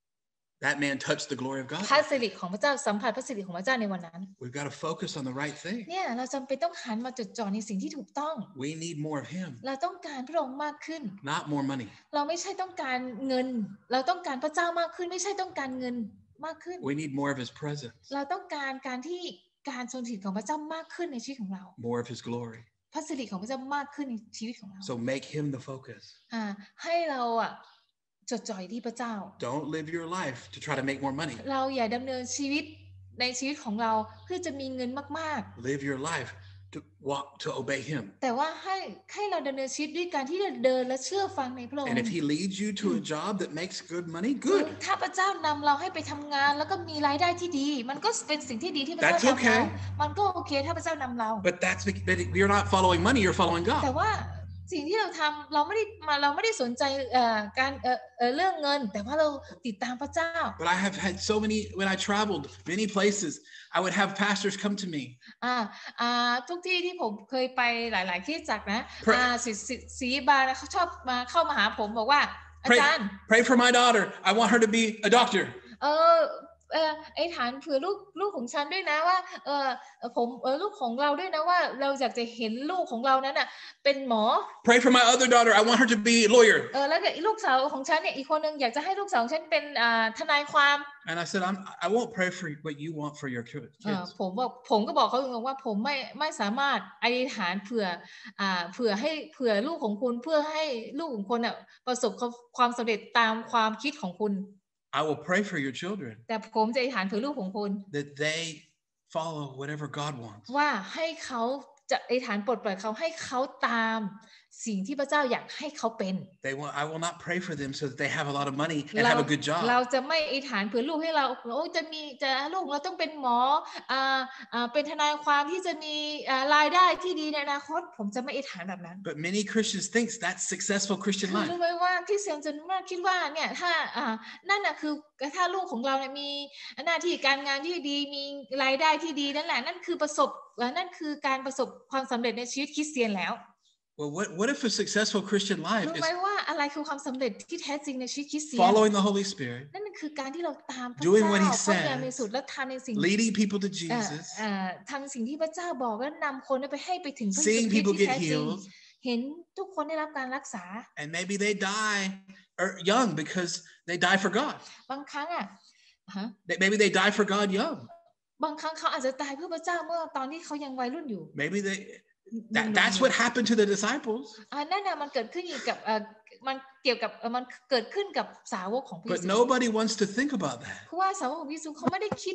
That man touched the glory of God. พระสิริของพระเจ้าสัมผัสพระสิริของพระเจ้าในวันนั้น We've got to focus on the right thing. เนี่ยเราจำเป็นต้องหันมาจดจ่อในสิ่งที่ถูกต้อง We need more of him, เราต้องการพระองค์มากขึ้น not more money. เราไม่ใช่ต้องการเงิน เราต้องการพระเจ้ามากขึ้น ไม่ใช่ต้องการเงินมากขึ้น We need more of his presence, เราต้องการการที่การทรงสถิตของพระเจ้ามากขึ้นในชีวิตของเรา more of his glory. พระสิริของพระเจ้ามากขึ้นในชีวิตของเรา So make him the focus. อ่าให้เราอ่ะจดจ่อยที่พระเจ้า Don't live your life to try to make more money. เราอย่าดำเนินชีวิตในชีวิตของเราเพื่อจะมีเงินมาก Live your life to walk, to obey him. ๆ แต่ว่าให้ให้เราดำเนินชีวิตด้วยการที่จะเดินและเชื่อฟังในพระอง And ค์ if he leads you to a job that makes good money, good. ถ้าพระเจ้านำเราให้ไปทำงานแล้วก็มีรายได้ที่ดี มันก็เป็นสิ่งที่ดีที่พระเจ้า That's ทำเรา okay. มันก็โอเคถ้าพระเจ้านำเรา But that's bec- but you're not following money, you're following แต่ God. ว่าสิ่งที่เราทำเราไม่ได้มาเราไม่ได้สนใจเอ่อการเอ่อเอ่อเรื่องเงิน แต่ว่าเราติดตามพระเจ้า But I have had so many, when I traveled many places, I would have pastors come to me. อ่าอ่าทุกที่ที่ผมเคยไปหลาย ๆ ที่จักรนะ Pray- อ่าศิศิศิบาลเขาชอบมาเข้ามาหาผมบอกว่าอา Pray, จารย์ pray for my daughter. I want her to be a doctor. เออเออไอ้ฐานเผื่อลูกลูกของฉันด้วยนะว่าเออผมเออลูกของเราด้วยนะว่าเราอยากจะเห็นลูกของเรานั้นน่ะเป็นหมอ Pray for my other daughter. I want her to be a lawyer. เออแล้วก็ลูกสาวของฉันเนี่ยอีกคนนึงอยากจะให้ลูกสาวของฉันเป็นอ่าทนายความ And I said, I'm, I won't pray for what you want for your kids. เออผมบอกผมก็บอกเขาตรงๆว่าผมไม่ไม่สามารถอธิษฐานเผื่ออ่าเผื่อให้เผื่อลูกของคุณเพื่อให้ลูกของคุณน่ะประสบความสำเร็จตามความคิดของคุณ I will pray for your children แต่ผมจะอธิษฐานเผื่อลูกของคุณ that they follow whatever God wants. ว่าให้เขาจะอธิษฐานปลดปล่อยเขาให้เขาตามสิ่งที่พระเจ้าอยากให้เขาเป็น They want, I will not pray for them so that they have a lot of money and เรา have a good เรา job. จะไม่อธิษฐานเผื่อลูกให้เราโอ้จะมีจะลูกของเราต้องเป็นหมออ่าอ่าเป็นทนายความที่จะมีอ่ารายได้ที่ดีในอนาคตผมจะไม่อธิษฐานแบบนั้น But many Christians think that's successful Christian คือ life. รู้ไหมว่าคริสเตียนจำนวนมากคิดว่าเนี่ยถ้าอ่านั่นน่ะคือถ้าลูกของเราเนี่ยมีหน้าที่การงานที่ดีมีรายได้ที่ดีนั่นแหละนั่นคือประสบนั่นคือการประสบความสำเร็จในชีวิตคริสเตียนแล้ว Well, what, what if a successful Christian life รู้ is ไหมว่าอะไรคือความสำเร็จที่แท้จริงในชีวิตคริสเตียน following the Holy Spirit, นั่นคือการที่เราตามพระ doing เจ้า what he พระวิญญาณ says, บริสุทธิ์และทำในสิ่ง leading people to เอ่อ Jesus, เอ่อทำสิ่งที่พระเจ้าบอกและนำคนไปให้ไปถึงพระเย seeing ซูคริสต์ people ที่ get แท้จริง healed, เห็นทุกคนได้รับการรักษา and maybe they die or young because they die for God. บางครั้งอ่ะฮะ They- Maybe they die for God young. บางครั้งเขาอาจจะตายเพื่อพระเจ้าเมื่อตอนที่เขายังวัยรุ่นอยู่ Maybe they. That, that's what happened to the disciples. อ่านั่นน่ะมันเกิดขึ้นอยู่กับเอ่อมันเกี่ยวกับเอ่อมันเกิดขึ้นกับสาวกของพระเย But ซู nobody wants to think about that. เพราะว่าสาวกของพระเยซูเขาไม่ได้คิด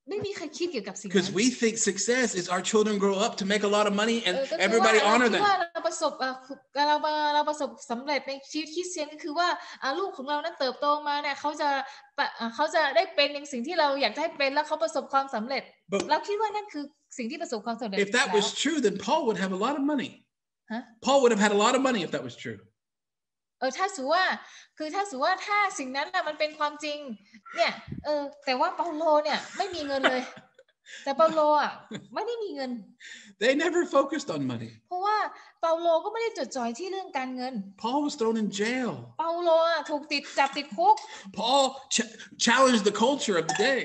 ไม่มีใครคิดเกี่ยวกับสิ่งนั้น Because we think success is our children grow up to make a lot of money and everybody honor them. เราประสบเราเราประสบสำเร็จในชีวิตคริสเตียนก็คือว่าลูกของเรานั้นเติบโตมาเนี่ยเขาจะเขาจะได้เป็นในสิ่งที่เราอยากให้เป็นแล้วเขาประสบความสำเร็จเราคิดว่านั่นคือสิ่งที่ประสบความสำเร็จ If that was true, then Paul would have a lot of money. Paul would have had a lot of money if that was true. เออถ้าสมมติว่าคือถ้าสมมติว่าถ้าสิ่งนั้นน่ะมันเป็นความจริงเนี่ยเออแต่ว่าเปาโลเนี่ยไม่มีเงินเลยแต่เปาโลอ่ะไม่ได้มีเงิน They never focused on money. เพราะว่าเปาโลก็ไม่ได้จดจ่อยที่เรื่องการเงิน Paul was thrown in jail. เปาโลอ่ะถูกติดจับติดคุก Paul ch- challenged the culture of the day.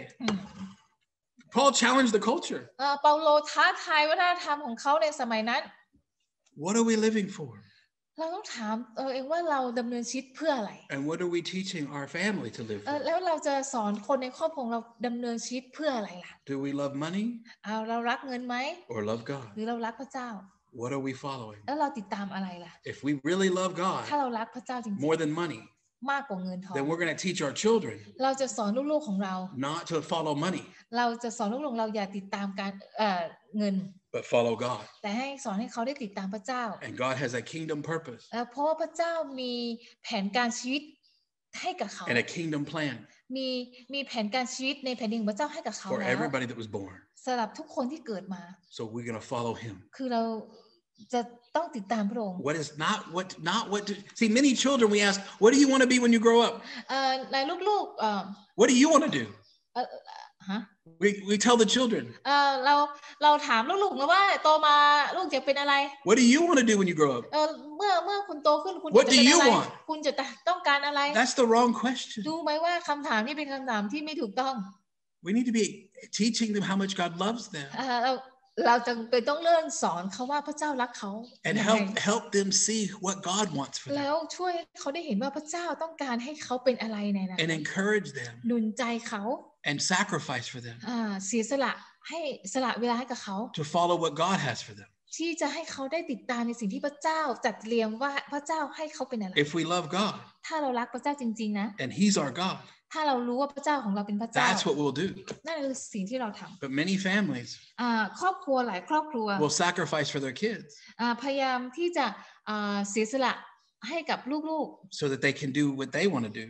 Paul challenged the culture. เออเปาโลท้าทายวัฒนธรรมของเขาในสมัยนั้น What are we living for? เราต้องถามเออเองว่าเราดำเนินชีวิตเพื่ออะไร And what are we teaching our family to live เออ for? แล้วเราจะสอนคนในครอบครัวเราดำเนินชีวิตเพื่ออะไรล่ะ Do we love money เอาเรารักเงินไหม or love God? หรือเรารักพระเจ้า What are we following? แล้วเราติดตามอะไรล่ะ If we really love ถ้า God เรารักพระเจ้าจริง more than money, ๆมากกว่าเงินทอง then we're going to teach our children เราจะสอนลูกๆของเรา not to follow money, เราจะสอนลูกๆของเราอย่าติดตามการเอ่อเงิน but follow God. แต่ให้สอนให้เขาได้ติดตามพระเจ้า And God has a kingdom purpose แล้วเพราะว่าพระเจ้ามีแผนการชีวิตให้กับเขา and a kingdom plan มีมีแผนการชีวิตในแผ่นดินของพระเจ้าให้กับเขา for แล้ว everybody that was born. สำหรับทุกคนที่เกิดมา So we're going to follow him. คือเราจะต้องติดตามพระองค์ What is not what not what do, see many children we ask, what do you want to be when you grow up? เอ่อในลูกๆเอ่อ What do you want to do? เอ่อฮะ We we tell the children. เอ่อเราเราถามลูกๆนะว่าโตมาลูกจะเป็นอะไร What do you want to do when you grow up? เอ่อเมื่อเมื่อคุณโตขึ้นคุณ What จะเป็น do you อะไร want? คุณจะต้องการอะไร That's the wrong question. ดูไหมว่าคำถามนี้เป็นคำถามที่ไม่ถูกต้อง We need to be teaching them how much God loves them เอ่อเราเราจำเป็นต้องเริ่มสอนเขาว่าพระเจ้ารักเขา and help help them see what God wants for แล้ them วช่วยเขาได้เห็นว่าพระเจ้าต้องการให้เขาเป็นอะไรในนั้น and encourage them หนุนใจเขา and sacrifice for them อ่าเสียสละให้สละเวลาให้กับเขา to follow what God has for them. ที่จะให้เขาได้ติดตามในสิ่งที่พระเจ้าจัดเตรียมว่าพระเจ้าให้เขาเป็นอะไร If we love God ถ้าเรารักพระเจ้าจริงๆนะ and He's our God, ถ้าเรารู้ว่าพระเจ้าของเราเป็นพระเจ้า that's what we'll do. นั่นคือสิ่งที่เราท But many families ำอ่าครอบครัวหลายครอบครัว will sacrifice for their kids อ่าพยายามที่จะอ่าเสียสละให้กับลูก so that they can do what they want to do.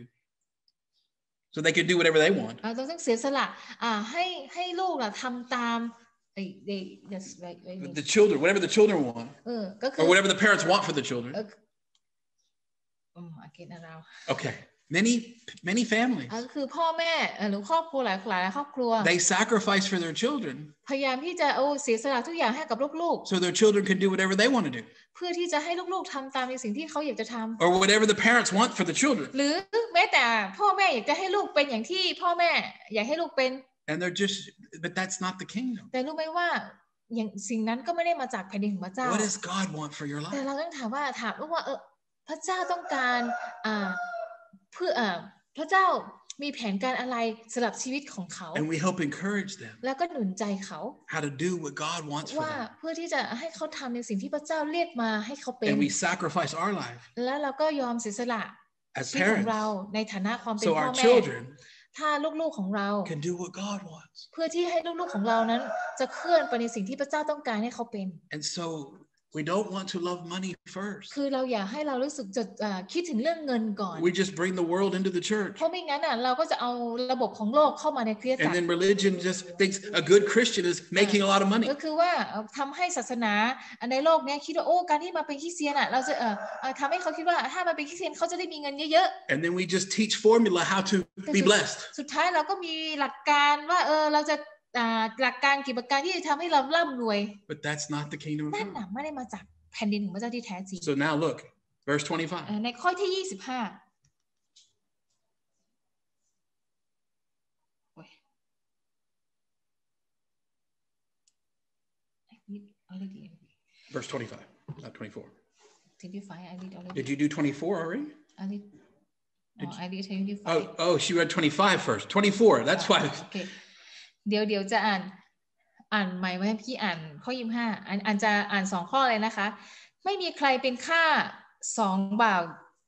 So they can do whatever they want. ๆอ่าต้องเสียสละอ่าให้ให้ลูกล่ะทำตามไอ้ they just like The children, whatever the children want, เออก็คือ or whatever the parents want for the children. อืมโอเคนะเรา Okay. Many, many families, อ่าคือพ่อแม่เอ่อหรือครอบครัวหลายหลายครอบครัว they sacrifice for their children พยายามที่จะโอ้เสียสละทุกอย่างให้กับลูก so their children can do whatever they want to do, ๆ เพื่อที่จะให้ลูกๆทำตามในสิ่งที่เขาอยากจะทำ or whatever the parents want for the children. หรือแม้แต่พ่อแม่อยากจะให้ลูกเป็นอย่างที่พ่อแม่อยากให้ลูกเป็น And they're just, but that's not the kingdom. แต่รู้ไหมว่าอย่างสิ่งนั้นก็ไม่ได้มาจากแผ่นดินของพระเจ้า What does God want for your แต่ life? เราต้องถามว่าถามว่าเออพระเจ้าต้องการอ่าเพื่ออ่าพระเจ้ามีแผนการอะไรสำหรับชีวิตของเขา And we help encourage them แล้วก็หนุนใจเขา how to do what God wants for ว่า them. เพื่อที่จะให้เขาทำในสิ่งที่พระเจ้าเรียกมาให้เขาเป็น And we sacrifice our life แล้วเราก็ยอมเสียสละ as ชีวิตของ parents เราในฐานะความเป็น so พ่อ our แม่ children ถ้าลูกๆของเรา can do what God wants. เพื่อที่ให้ลูกๆของเรานั้นจะเคลื่อนไปในสิ่งที่พระเจ้าต้องการให้เขาเป็น And so we don't want to love money first. คือเราอยากให้เรารู้สึกจะอ่าคิดถึงเรื่องเงินก่อน We just bring the world into the church. เพราะไม่งั้นอ่ะเราก็จะเอาระบบของโลกเข้ามาในคริสตจั And กร then religion just thinks a good Christian is making a lot of money. ก็คือว่าทำให้ศาสนาในโลกนี้คิดว่าโอ้การที่มาเป็นคริสเตียนอ่ะเราจะเอ่อทำให้เขาคิดว่าถ้ามาเป็นคริสเตียนเขาจะได้มีเงินเยอะ And then we just teach formula how to be blessed. ๆสุดท้ายเราก็มีหลักการว่าเออเราจะอ่าหลักการกี่ประการที่จะทำให้เราร่ำรวย But that's not the kingdom of นั่น God. น่ะไม่ได้มาจากแผ่นดินของพระเจ้าที่แท้จริง So now look, verse twenty-five. ในข้อที่ยี่สิบห้า Verse twenty-five, not twenty-four. twenty-five I read already Did you do twenty-four already? I read Did oh I read twenty-five Oh, oh, she read twenty-five first. twenty-four. That's why. โอเคเดี๋ยวเดี๋ยวจะอ่านอ่านใหม่ไว้ให้พี่อ่านข้อยี่สิบห้าอ่านอ่านจะอ่านสองข้อเลยนะคะไม่มีใครเป็นข้าสองบ่าว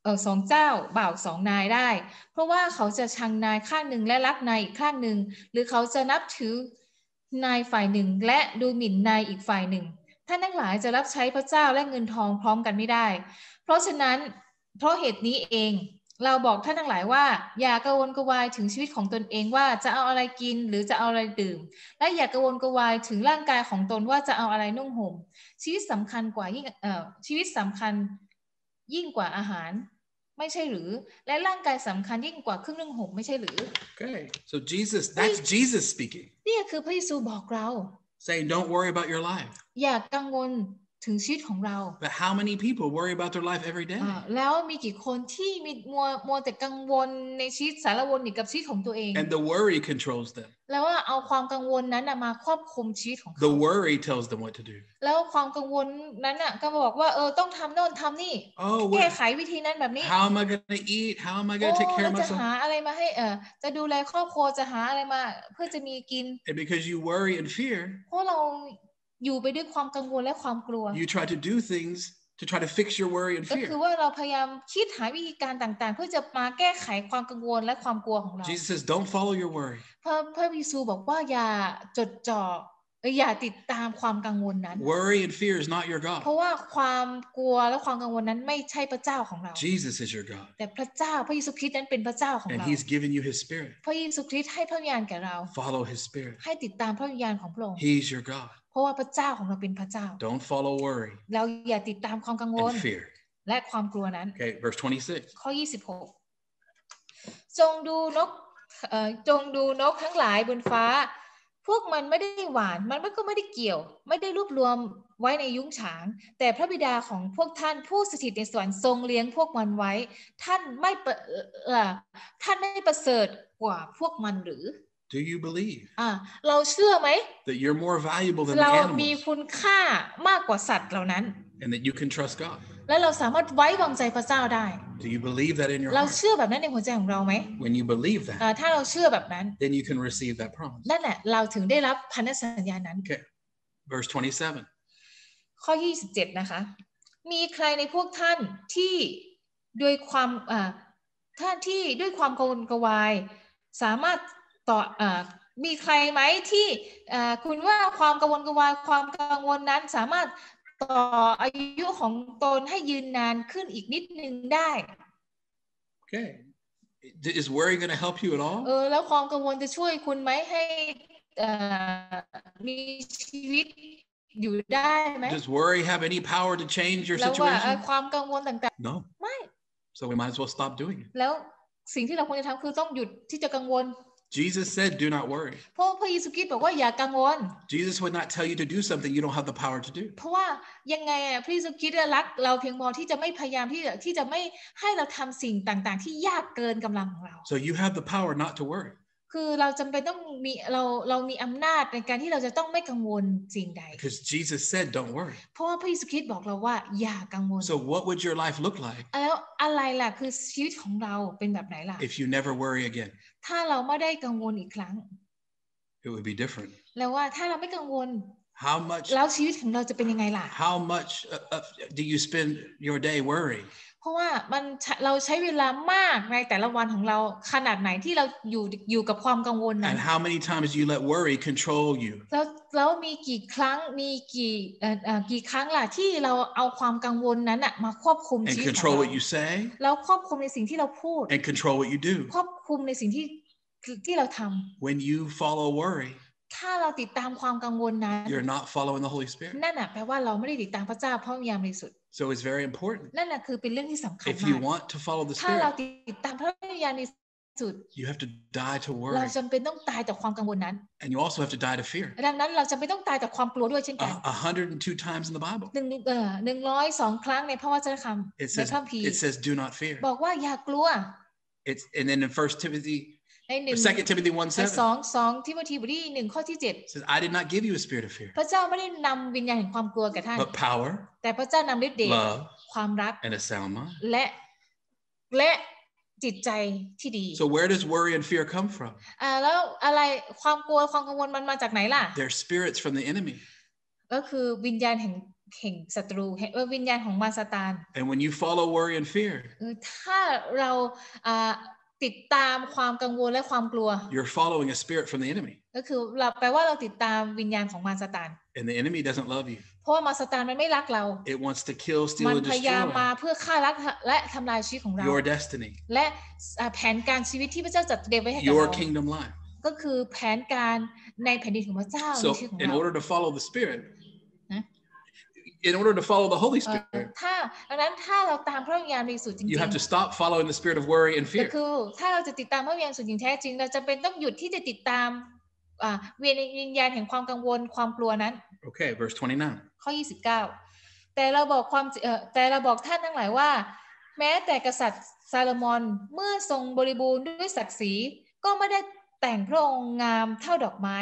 เออสองเจ้าบ่าวสองนายได้เพราะว่าเขาจะชังนายข้างหนึ่งและรักนายอีกข้างหนึ่งหรือเขาจะนับถือนายฝ่ายหนึ่งและดูหมิ่นนายอีกฝ่ายหนึ่งท่านทั้งหลายจะรับใช้พระเจ้าและเงินทองพร้อมกันไม่ได้เพราะฉะนั้นเพราะเหตุนี้เองเราบอกท่านทั้งหลายว่าอย่ากระวนกระวายถึงชีวิตของตนเองว่าจะเอาอะไรกินหรือจะเอาอะไรดื่มและอย่ากระวนกระวายถึงร่างกายของตนว่าจะเอาอะไรนุ่งห่มชีวิตสำคัญกว่ายิ่งเอ่อชีวิตสำคัญยิ่งกว่าอาหารไม่ใช่หรือและร่างกายสำคัญยิ่งกว่าเครื่องนึ่งห่มไม่ใช่หรือ Okay, so Jesus, that's Jesus speaking. นี่คือพระเยซูบอกเรา Saying, don't worry about your life. อย่ากังวลถึงชีวิตของเรา But how many people worry about their life every day? แล้วมีกี่คนที่มีมัวมัวแต่กังวลในชีวิตสารวนอยู่กับชีวิตของตัวเอง And the worry controls them. แล้วว่าเอาความกังวลนั้นมาควบคุมชีวิตของเขา The worry tells them what to do. แล้วความกังวลนั้นน่ะก็บอกว่าเออต้องทำโน่นทำนี่ Oh, แก้ไขวิธีนั้นแบบนี้ how am I going to eat? How am I going to take care of จะหา myself? อะไรมาให้เออจะดูแลครอบครัวจะหาอะไรมาเพื่อจะมีกิน And because you worry and fear, เพราะเราอยู่ไปด้วยความกังวลและความกลัว you try to do things to try to fix your worry and ก็ fear. คือว่าเราพยายามคิดหาวิธีการต่างๆเพื่อจะมาแก้ไขความกังวลและความกลัวของเรา Jesus says, don't follow your worry. พระพระเยซูบอกว่าอย่าจดจ่ออย่าติดตามความกังวลนั้น Worry and fear is not your เพราะ God. ว่าความกลัวและความกังวลนั้นไม่ใช่พระเจ้าของเรา Jesus is your God. แต่พระเจ้าพระเยซูคริสต์นั้นเป็นพระเจ้าของ And เรา he's given you his spirit. พระเยซูคริสต์ให้พระวิญญาณแก่เรา Follow his spirit. ให้ติดตามพระวิญญาณของพระองค์ He's your God. เพราะว่าพระเจ้าของเราเป็นพระเจ้า Don't follow worry เราอย่าติดตามความกังวล and fear. และความกลัวนั้น Okay, verse twenty-six. ข้อยี่สิบหกจงดูนกเอ่อจงดูนกทั้งหลายบนฟ้าพวกมันไม่ได้หวานมันก็ไม่ได้เกี่ยวไม่ได้รวบรวมไว้ในยุ้งฉางแต่พระบิดาของพวกท่านผู้สถิตในสวรรค์ทรงเลี้ยงพวกมันไว้ท่านไม่เอ่อท่านไม่ประเสริฐกว่าพวกมันหรือ Do you believe อ่าเราเชื่อไหม that you're more valuable than the เรามี animals คุณค่ามากกว่าสัตว์เหล่านั้น and that you can trust God? และเราสามารถไว้วางใจพระเจ้าได้ Do you believe that in your เรา heart? เชื่อแบบนั้นในหัวใจของเราไหม When you believe อ่า that, ถ้าเราเชื่อแบบนั้น then you can receive that promise. นั่นแหละเราถึงได้รับพันธสัญญานั้น Okay, verse twenty-seven. ข้อยี่สิบเจ็ดนะคะมีใครในพวกท่านที่ด้วยความอ่าท่านที่ด้วยความกังวลกวายสามารถต่ออ่ามีใครไหมที่อ่าคุณว่าความกังวลกวายความกังวลนั้นสามารถต่ออายุของตนให้ยืนนานขึ้นอีกนิดนึงได้ Okay, is worry going to help you at เอ all? อแล้วความกังวลจะช่วยคุณไหมให้อ่ามีชีวิตอยู่ได้ไหม Does worry have any power to change your แล้วว่า situation? ความกังวลต่าง No. ๆไม่ So we might as well stop doing it. แล้วสิ่งที่เราควรจะทำคือต้องหยุดที่จะกังวล Jesus said, do not worry. เพราะพระเยซูคริสต์บอกว่าอย่ากังวล Jesus would not tell you to do something you don't have the power to do. เพราะว่ายังไงอ่ะพระเยซูคริสต์รักเราเพียงพอที่จะไม่พยายามที่จะที่จะไม่ให้เราทำสิ่งต่างๆที่ยากเกินกำลังของเรา So you have the power not to worry. คือเราจำเป็นต้องมีเราเรามีอำนาจในการที่เราจะต้องไม่กังวลสิ่งใด Because Jesus said, don't worry. เพราะว่าพระเยซูคริสต์บอกเราว่าอย่ากังวล So what would your life look like แล้วอะไรล่ะคือชีวิตของเราเป็นแบบไหนล่ะ if you never worry again? ถ้าเราไม่ได้กังวลอีกครั้ง It would be different. แล้วว่าถ้าเราไม่กังวล How much แล้วชีวิตของเราจะเป็นยังไงล่ะ how much uh, uh, do you spend your day worrying? เพราะว่ามันเราใช้เวลามากในแต่ละวันของเราขนาดไหนที่เราอยู่อยู่กับความกังวลนั้น And how many times do you let worry control you? แล้วแล้วมีกี่ครั้งมีกี่เอ่อเอ่อกี่ครั้งล่ะที่เราเอาความกังวลนั้นอะมาควบคุม And ชีวิตของ control เรา what you say? แล้วควบคุมในสิ่งที่เราพูด And control what you do? ควบคุมในสิ่งที่ที่เราทำ When you follow worry, ถ้าเราติดตามความกังวลนั้น you're not following the Holy Spirit. นั่นน่ะแปลว่าเราไม่ได้ติดตามพระเจ้าพระวิญญาณบริสุทธิ์ So it's very important. นั่นน่ะคือเป็นเรื่องที่สำคัญ If มา you ก want to follow the ถ้าเรา Spirit, ติดตามพระวิญญาณบริสุทธิ์ you have to die to เรา worry. จำเป็นต้องตายต่อความกังวลนั้น And you also have to die to fear. ดังนั้นเราจำเป็นต้องตายต่อความกลัวด้วยเช่นกัน A a hundred and two times in the Bible. หนึ่งเอ่อหนึ่งร้อยสองครั้งในพระวจนะคำ It ใน says พระคัมภีร์ it says do not fear. บอกว่าอย่ากลัว It's and then in First Timothy, ในหนึ่ง Second Timothy one ใน seven สองสองทิโมธีบทที่หนึ่งข้อที่เจ็ด says, I did not give you a spirit of fear, พระเจ้าไม่ได้นำวิญญาณแห่งความกลัวแก่ท่าน but power, แต่พระเจ้านำฤทธิ์เดช love, ความรัก and a sound mind. และและจิตใจที่ดี So where does worry and fear come from? อ่าแล้วอะไรความกลัวความกังวลมันมาจากไหนล่ะ They're spirits from the enemy. ก็คือวิญญาณแห่งแห่งศัตรูเออวิญญาณของมารซาตาน And when you follow worry and fear, ถ้าเราติดตามความกังวลและความกลัว you're following a spirit from the enemy. ก็คือเราแปลว่าเราติดตามวิญญาณของมารซาตาน And the enemy doesn't love you. เพราะว่ามารซาตานมันไม่รักเรา It wants to kill, มั steal, น and พยายามมา destroy เพื่อฆ่ารักและทำลายชีวิตของเรา your destiny, และแผนการชีวิตที่พระเจ้าจัดเตรียมไว้ให้กับ your เรา kingdom life. ก็คือแผนการในแผ่นดินของพระเจ้าใน So ชีวิตของ in เรา order to follow the Spirit, in order to follow the Holy Spirit, ถ้าดังนั้นถ้าเราตามพระวิญญาณบริสุทธิ์จริง you have to ๆ stop following the spirit of worry and ก็ fear. คือถ้าเราจะติดตามพระวิญญาณบริสุทธิ์อย่างแท้จริงเราจะเป็นต้องหยุดที่จะติดตามวิญญาณแห่งความกังวลความกลัวนั้น Okay, verse twenty-nine. ข้อยี่สิบเก้าแต่เราบอกความแต่เราบอกท่านทั้งหลายว่าแม้แต่กษัตริย์ซาโลมอนเมื่อทรงบริบูรณ์ด้วยศักดิ์ศรีก็ไม่ได้แต่งพระองค์งามเท่าดอกไม้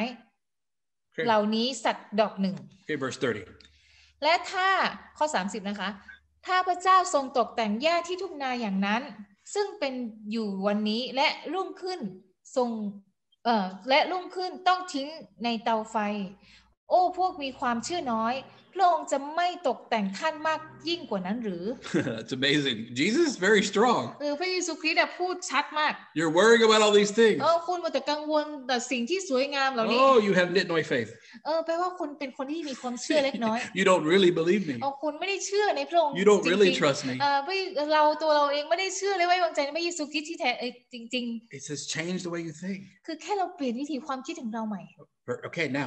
Okay. เหล่านี้สักดอกหนึ่ง Okay, verse thirty. และถ้าข้อสามสิบนะคะถ้าพระเจ้าทรงตกแต่งหญ้าที่ทุ่งนาอย่างนั้นซึ่งเป็นอยู่วันนี้และรุ่งขึ้นทรงเอ่อและรุ่งขึ้นต้องทิ้งในเตาไฟโอ้พวกมีความเชื่อน้อยพระองค์จะไม่ตกแต่งท่านมากยิ่งกว่านั้นหรือ That's amazing. Jesus is very strong. เออพระเยซูคริสต์พูดชัดมาก You're worrying about all these things. เออคุณมัวแต่กังวลแต่สิ่งที่สวยงามเหล่านี้ Oh, you have no faith. เออแปลว่าคุณเป็นคนที่มีความเชื่อเล็กน้อย You don't really believe me. เออคุณไม่ได้เชื่อในพระองค์ You don't really trust me. เออไม่เราตัวเราเองไม่ได้เชื่อเลยไว้วางใจในพระเยซูคริสต์ที่แท้จริงๆ It says change the way you think. คือแค่เราเปลี่ยนวิธีความคิดของเราใหม่ Okay, now,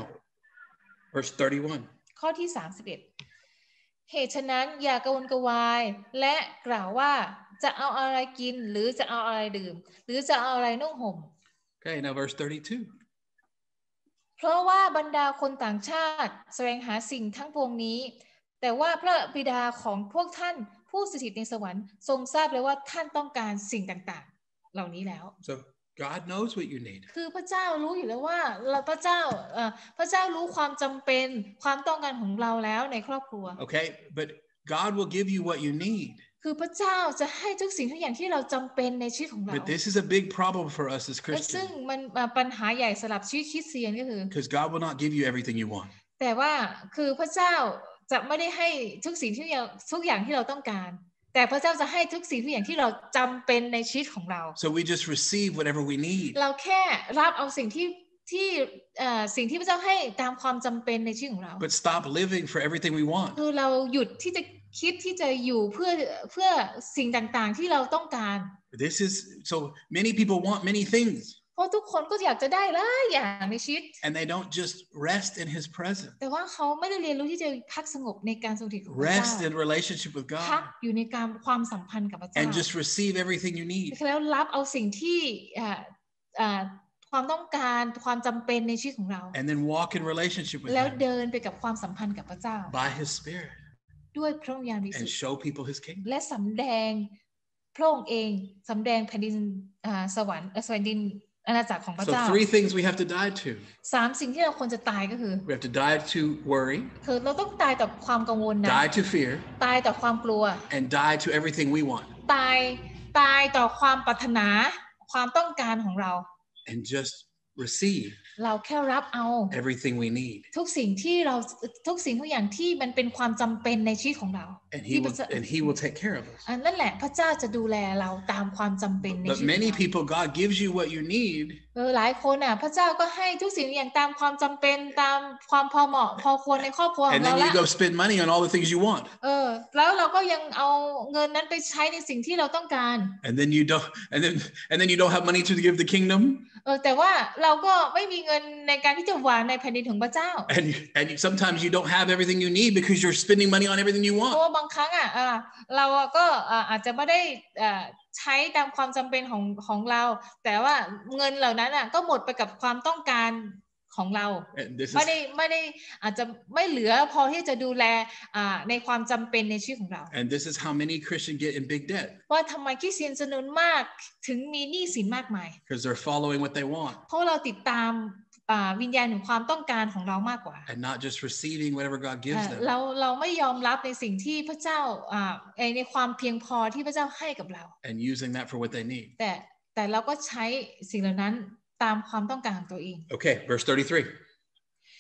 verse thirty-one. ข้อที่สามสิบเอ็ดเหตุฉะนั้นอย่ากระวนกระวายและกล่าวว่าจะเอาอะไรกินหรือจะเอาอะไรดื่มหรือจะเอาอะไรนุ่งห่ม Okay, now verse thirty-two. เพราะว่าบรรดาคนต่างชาติแสวงหาสิ่งทั้งปวงนี้แต่ว่าพระบิดาของพวกท่านผู้สถิตในสวรรค์ทรงทราบเลยว่าท่านต้องการสิ่งต่างๆเหล่านี้แล้ว So God knows what you need. คือพระเจ้ารู้อยู่แล้วว่าเราพระเจ้าเอ่อพระเจ้ารู้ความจำเป็นความต้องการของเราแล้วในครอบครัว Okay, but God will give you what you need. คือพระเจ้าจะให้ทุกสิ่งทุกอย่างที่เราจำเป็นในชีวิตของเรา But this is a big problem for us as ซึ่ง Christians มันปัญหาใหญ่สำหรับชีวิตคริสเตียนก็คือ because God will not give you everything you want. แต่ว่าคือพระเจ้าจะไม่ได้ให้ทุกสิ่งทุกอย่างทุกอย่างที่เราต้องการแต่พระเจ้าจะให้ทุกสิ่งทุกอย่างที่เราจำเป็นในชีวิตของเรา So we just receive whatever we need. เราแค่รับเอาสิ่งที่ที่สิ่งที่พระเจ้าให้ตามความจำเป็นในชีวิตของเรา But stop living for everything we want. คือเราหยุดที่จะคิดที่จะอยู่เพื่อเพื่อสิ่งต่างๆที่เราต้องการ This is so many people want many things. เพราะทุกคนก็อยากจะได้หลายอย่างในชีวิต And they don't just rest in His presence. แต่ว่าเขาไม่ได้เรียนรู้ที่จะพักสงบในการทรงสถิตของพระเจ้า Rest in relationship with พัก God. อยู่ในการความสัมพันธ์กับพระเจ้า And just receive everything you need. แล้วรับเอาสิ่งที่ความต้องการความจำเป็นในชีวิตของเรา And then walk in relationship with แล้ว Him เดินไปกับความสัมพันธ์กับพระเจ้า by His Spirit ด้วยพระวิญญาณบริสุท and ธิ์ show people His kingdom. และสำแดงพระองค์เองสำแดงแผ่นดินสวรรค์แผ่นดินอาณาจักรของพระ So เจ้า three things we have to die to. สามสิ่งที่เราควรจะตายก็คือ We have to die to worry, คือเราต้องตายต่อความกังวลนะ die to fear, ตายต่อความกลัว and die to everything we want. ตายตายต่อความปรารถนาความต้องการของเรา And just receive เราแค่รับเอา everything we need. ทุกสิ่งที่เราทุกสิ่งทุกอย่างที่มันเป็นความจำเป็นในชีวิตของเรา And He will, and He will take care of us. อันนั่นแหละพระเจ้าจะดูแลเราตามความจำเป็นใน But ชีวิต many people, God gives you what you need. เออหลายคนอ่ะพระเจ้าก็ให้ทุกสิ่งอย่างตามความจำเป็นตามความพอเหมาะพอควรในครอบครัวของ And เรา then ละ you go spend money on all the things you want. เออแล้วเราก็ยังเอาเงินนั้นไปใช้ในสิ่งที่เราต้องการ And then you don't, and then, and then you don't have money to give the kingdom. เออแต่ว่าเราก็ไม่มีเงินในการที่จะวางในแผ่นดินของพระเจ้า And, and sometimes you don't have everything you need because you're spending money on everything you เพราะ want. ว่าบางครั้งอ่ะเราก็อาจจะไม่ได้ใช้ตามความจำเป็นของของเราแต่ว่าเงินเหล่านั้นอ่ะก็หมดไปกับความต้องการของเรา And this ไม่ is, ได้ไม่ได้อาจจะไม่เหลือพอที่จะดูแลในความจำเป็นในชีวิตของเรา and this is how many Christians get in big debt ว่าทำไมคริสเตียนจำนวนมากถึงมีหนี้สินมากมาย because they're following what they want เพราะเราติดตามวิญญาณของความต้องการของเรามากกว่า and not just receiving whatever God gives them. เราเราไม่ยอมรับในสิ่งที่พระเจ้าในความเพียงพอที่พระเจ้าให้กับเรา And using that for what they need. แต่แต่เราก็ใช้สิ่งเหล่านั้นตามความต้องการของตัวเอง Okay, verse thirty-three.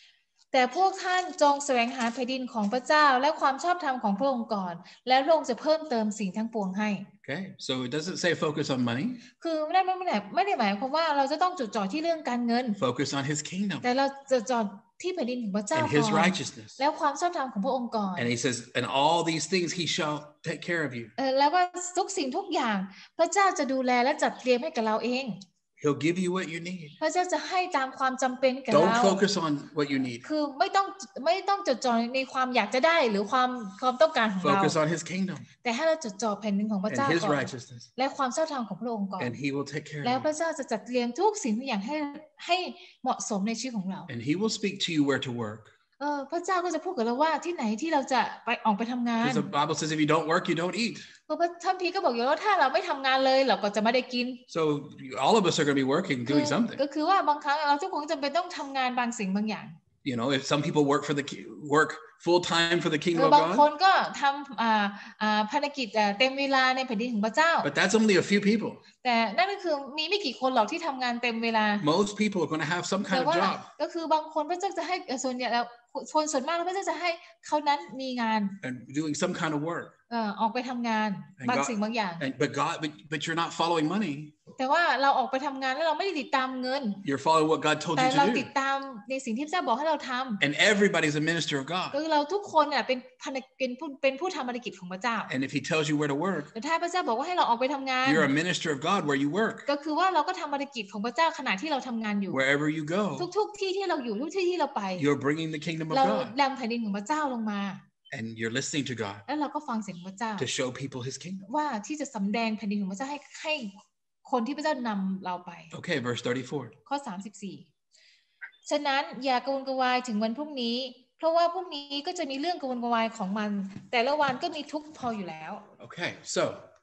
แต่พวกท่านจงแสวงหาแผ่นดินของพระเจ้าและความชอบธรรมของพระองค์ก่อนแล้วพระองค์จะเพิ่มเติมสิ่งทั้งปวงให้ Okay, so it doesn't say focus on money. คือไม่ได้ไม่ได้ไม่ได้หมายความว่าเราจะต้องจดจ่อที่เรื่องการเงิน Focus on His kingdom แต่เราจะจดที่แผ่นดินของพระเจ้า and ก่ His อน righteousness. แล้วความชอบธรรมของพระองค์ก่อน And He says, and all these things He shall take care of you. เออแล้วว่าทุกสิ่งทุกอย่างพระเจ้าจะดูแลและจัดเตรียมให้กับเราเอง He'll give you what you need. พระเจ้าจะให้ตามความจำเป็นแก่เรา Don't focus on what you need. คือไม่ต้องไม่ต้องจดจ่อในความอยากจะได้หรือความความต้องการของเรา Focus on His kingdom แต่ให้เราจดจ่อแผ่นดินของพระ and เจ้า His ก่อน righteousness, และความชอบธรรมของพระองค์ก่อน and He will take care แล้ว of พ you. ระเจ้าจะจัดเตรียมทุกสิ่งทุกอย่างให้ให้เหมาะสมในชีวิตของเรา And He will speak to you where to work. เออพระเจ้าก็จะพูดกับเราว่าที่ไหนที่เราจะไปออกไปทำงาน Because the Bible says if you don't work, you don't eat. เพราะพระคัมภีร์ก็บอกอยู่ว่าถ้าเราไม่ทำงานเลยเราก็จะไม่ได้กิน So all of us are going to be working, คือ doing something. ก็คือว่าบางครั้งเราทุกคนจำเป็นต้องทำงานบางสิ่งบางอย่าง You know, if some people work for the work full time for the คื kingdom อ of บางคน God, ก็ทำอ่าอ่าภารกิจอ่าเต็มเวลาในแผ่นดินของพระเจ้า but that's only a few people. แต่นั่นก็คือมีไม่กี่คนหรอกที่ทำงานเต็มเวลา Most people are going to have some แต่ kind of ว่า job ก็คือบางคนพระเจ้าจะให้ส่วนใหญ่แล้วคนส่วนมากแล้วพระเจ้าจะให้เขานั้นมีงาน and doing some kind of work. เอ่อออกไปทำงาน And บาง God- สิ่งบางอย่าง And but God, but, but you're not following money. แต่ว่าเราออกไปทำงานแล้วเราไม่ได้ติดตามเงิน You're following what God told แต่ you เรา to ติ do. ดตามในสิ่งที่พระเจ้าบอกให้เราทำ And everybody's a minister of ก็ God. คือเราทุกคนเนี่ยเป็นภารเป็นผู้เป็นผู้ทำภารกิจของพระเจ้า And if He tells you where to work, แต่ถ้าพระเจ้าบอกว่าให้เราออกไปทำงาน you're a minister of God where you work, ก็คือว่าเราก็ทำภารกิจของพระเจ้าขณะที่เราทำงานอยู่ wherever you go. ทุกๆที่ที่เราอยู่ทุกที่ที่เราไป You're bringing the kingdom of เรา God, นำแผ่นดินของพระเจ้าลงมา and you're listening to God แล้วเราก็ฟังเสียงพระเจ้า to show people His kingdom. ว่าที่จะสำแดงแผ่นดินของพระเจ้าให้ให้คนที่พระเจ้านำเราไป Okay, verse thirty-four. ข้อสามสิบสี่ฉะนั้นอย่ากระวนกระวายถึงวันพรุ่งนี้เพราะว่าพรุ่งนี้ก็จะมีเรื่องกระวนกระวายของมันแต่ละวันก็มีทุกข์พออยู่แล้ว Okay, so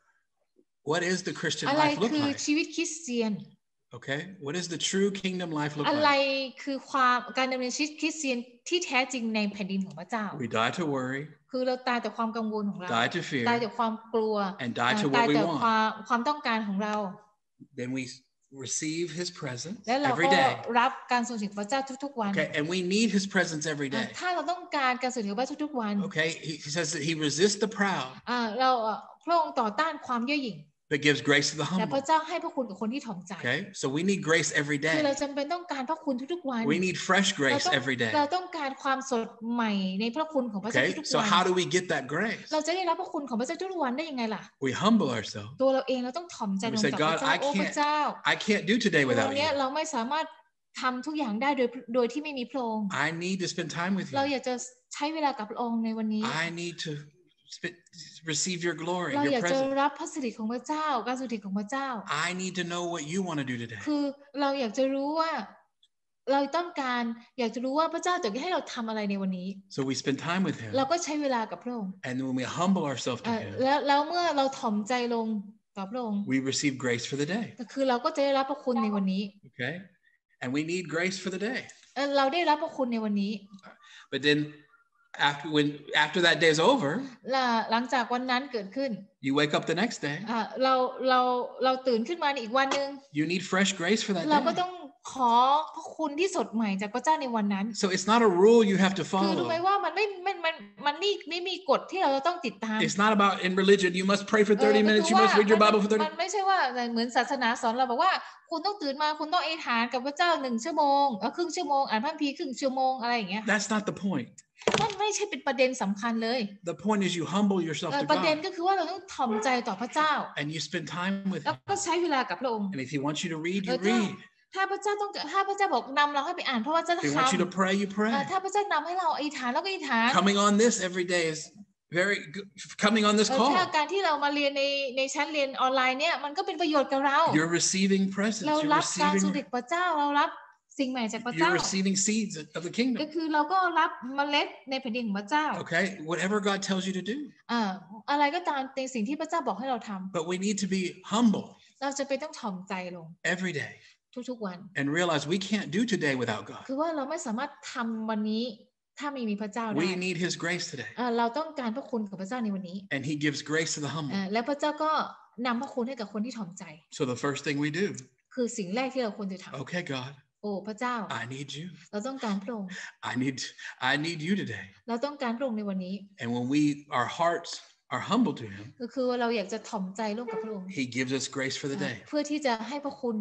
what is the Christian อะไร life look คือ like? ชีวิตคริสเตียน Okay, what is the true kingdom life look อะไร like? คือความการดำเนินชีวิตคริสเตียนที่แท้จริงในแผ่นดินของพระเจ้า We die to worry, คือเราตายแต่ความกังวลของเรา die to fear, ตายแต่ความกลัว and die to ตาย what we แต่ควา want. มความต้องการของเรา Then we receive His presence และเรา every ก็ day. รับการทรงสิทธิ์พระเจ้าทุกๆวัน Okay, and we need His presence every day. ถ้าเราต้องการการทรงสิทธิ์พระเจ้าทุกๆวัน Okay, He he says that He resists the proud, อ่าเราอ่ะพระองค์ต่อต้านความเย่อหยิ่ง but gives grace to the แต่พ humble. ระเจ้าให้พระคุณกับคนที่ถ่อมใจ Okay, so we need grace every คือเรา day. จำเป็นต้องการพระคุณทุกๆวัน We need fresh เรา grace ต้อง every day. เราต้องการความสดใหม่ในพระคุณของพระเจ้า Okay, ทุก so ๆวัน how do we get that grace? เราจะได้รับพระคุณของพระเจ้าทุกๆวันได้ยังไงล่ะ We humble ourselves. ตัวเราเองเราต้องถ่อมใจล We ง say, ต่อพระ God, เจ้า I โอ้พระ can't, เจ้า I can't do today วัน without นี้ you. เราไม่สามารถทำทุกอย่างได้โดยโดยที่ไม่มีพระองค์ I need to spend time with เรา you. อยากจะใช้เวลากับพระองค์ในวันนี้ I need to sp- receive your glory, เรา your อยากจะ presence. รับพระสิริของพระเจ้าการสถิตของพระเจ้า I need to know what you want to do today. คือเราอยากจะรู้ว่าเราต้องการอยากจะรู้ว่าพระเจ้าจะให้เราทำอะไรในวันนี้ So we spend time with Him. เราก็ใช้เวลากับพระองค์ And when we humble ourselves เอ่ to อ Him, แล้วแล้วเมื่อเราถ่อมใจลงกับพระองค์ we receive grace for the day. ก็คือเราก็จะได้รับพระคุณในวันนี้ Okay? And we need grace for the day. เอ่อเราได้รับพระคุณในวันนี้ But then after when after that day's over, และหลังจากวันนั้นเกิดขึ้น you wake up the next day. อ่ะเราเราเราตื่นขึ้นมาในอีกวันหนึ่ง You need fresh grace for that เราก็ day. ต้องขอพระคุณที่สดใหม่จากพระเจ้าในวันนั้น So it's not a rule you have to คือรู้ไหม follow. ว่ามันไม่มันมันมันนี่ไม่มีกฎที่เราจะต้องติดตาม It's not about in religion, you must pray for เออ thirty ก็ minutes, คือ you ว่า must read your มัน Bible for มั thirty นไม่ใช่ว่าเหมือนศาสนาสอนเราบอกว่าคุณต้องตื่นมาคุณต้องอธิษฐานกับพระเจ้าหนึ่งชั่วโมงเออครึ่งชั่วโมงอ่านพระคัมภีร์ครึ่งชั่วโมงอะไรอย่างเงี้ย That's not the point. นั่นไม่ใช่เป็นประเด็นสำคัญเลย The point is you humble yourself เอ่อ to ประเด็น God ก็คือว่าเราต้องถ่อมใจต่อพระเจ้า and you spend time with แล้ว Him. ก็ใช้เวลากับพระองค์ And if He wants you to read, เอ you อถ้า read. ถ้าพระเจ้าต้องถ้าพระเจ้าบอกนำเราให้ไปอ่านพระวจนะ If He ธรร wants ม you to pray, you เอ่ pray. อถ้าพระเจ้านำให้เราอธิษฐานแล้วก็อธิษฐาน Coming on this every day is very good. Coming on this เออถ้า call, การที่เรามาเรียนในในชั้นเรียนออนไลน์เนี่ยมันก็เป็นประโยชน์กับเรา you're receiving presence. เรา You're รับการส receiving, ถิตพระเจ้าเรารับสิ่งใหม่จากพระเจ้า you're receiving seeds of the ก็ kingdom. คือเราก็รับเมล็ดในแผ่นดินของพระเจ้า Okay? Whatever God tells you to do. อ่าอะไรก็ตามในสิ่งที่พระเจ้าบอกให้เราทำ But we need to be humble เราจะเป็นต้องถ่อมใจลง every day ทุกๆวัน and realize we can't do today without God. คือว่าเราไม่สามารถทำวันนี้ถ้าไม่มีพระเจ้าได้ We need His grace today. อ่าเราต้องการพระคุณของพระเจ้าในวันนี้ And He gives grace to the อ่า humble. และพระเจ้าก็นำพระคุณให้กับคนที่ถ่อมใจ So the first thing we do, คือสิ่งแรกที่เราควรจะทำ okay, God, โอ้พระเจ้า I need you เราต้องการพระองค์ I need I need you today เราต้องการพระองค์ในวันนี้ and when we our hearts are humble to him ก็คือว่าเราอยากจะถ่อมใจร่วมกับพระองค์ he gives us grace for the day เพื่อที่จะให้พระคุณ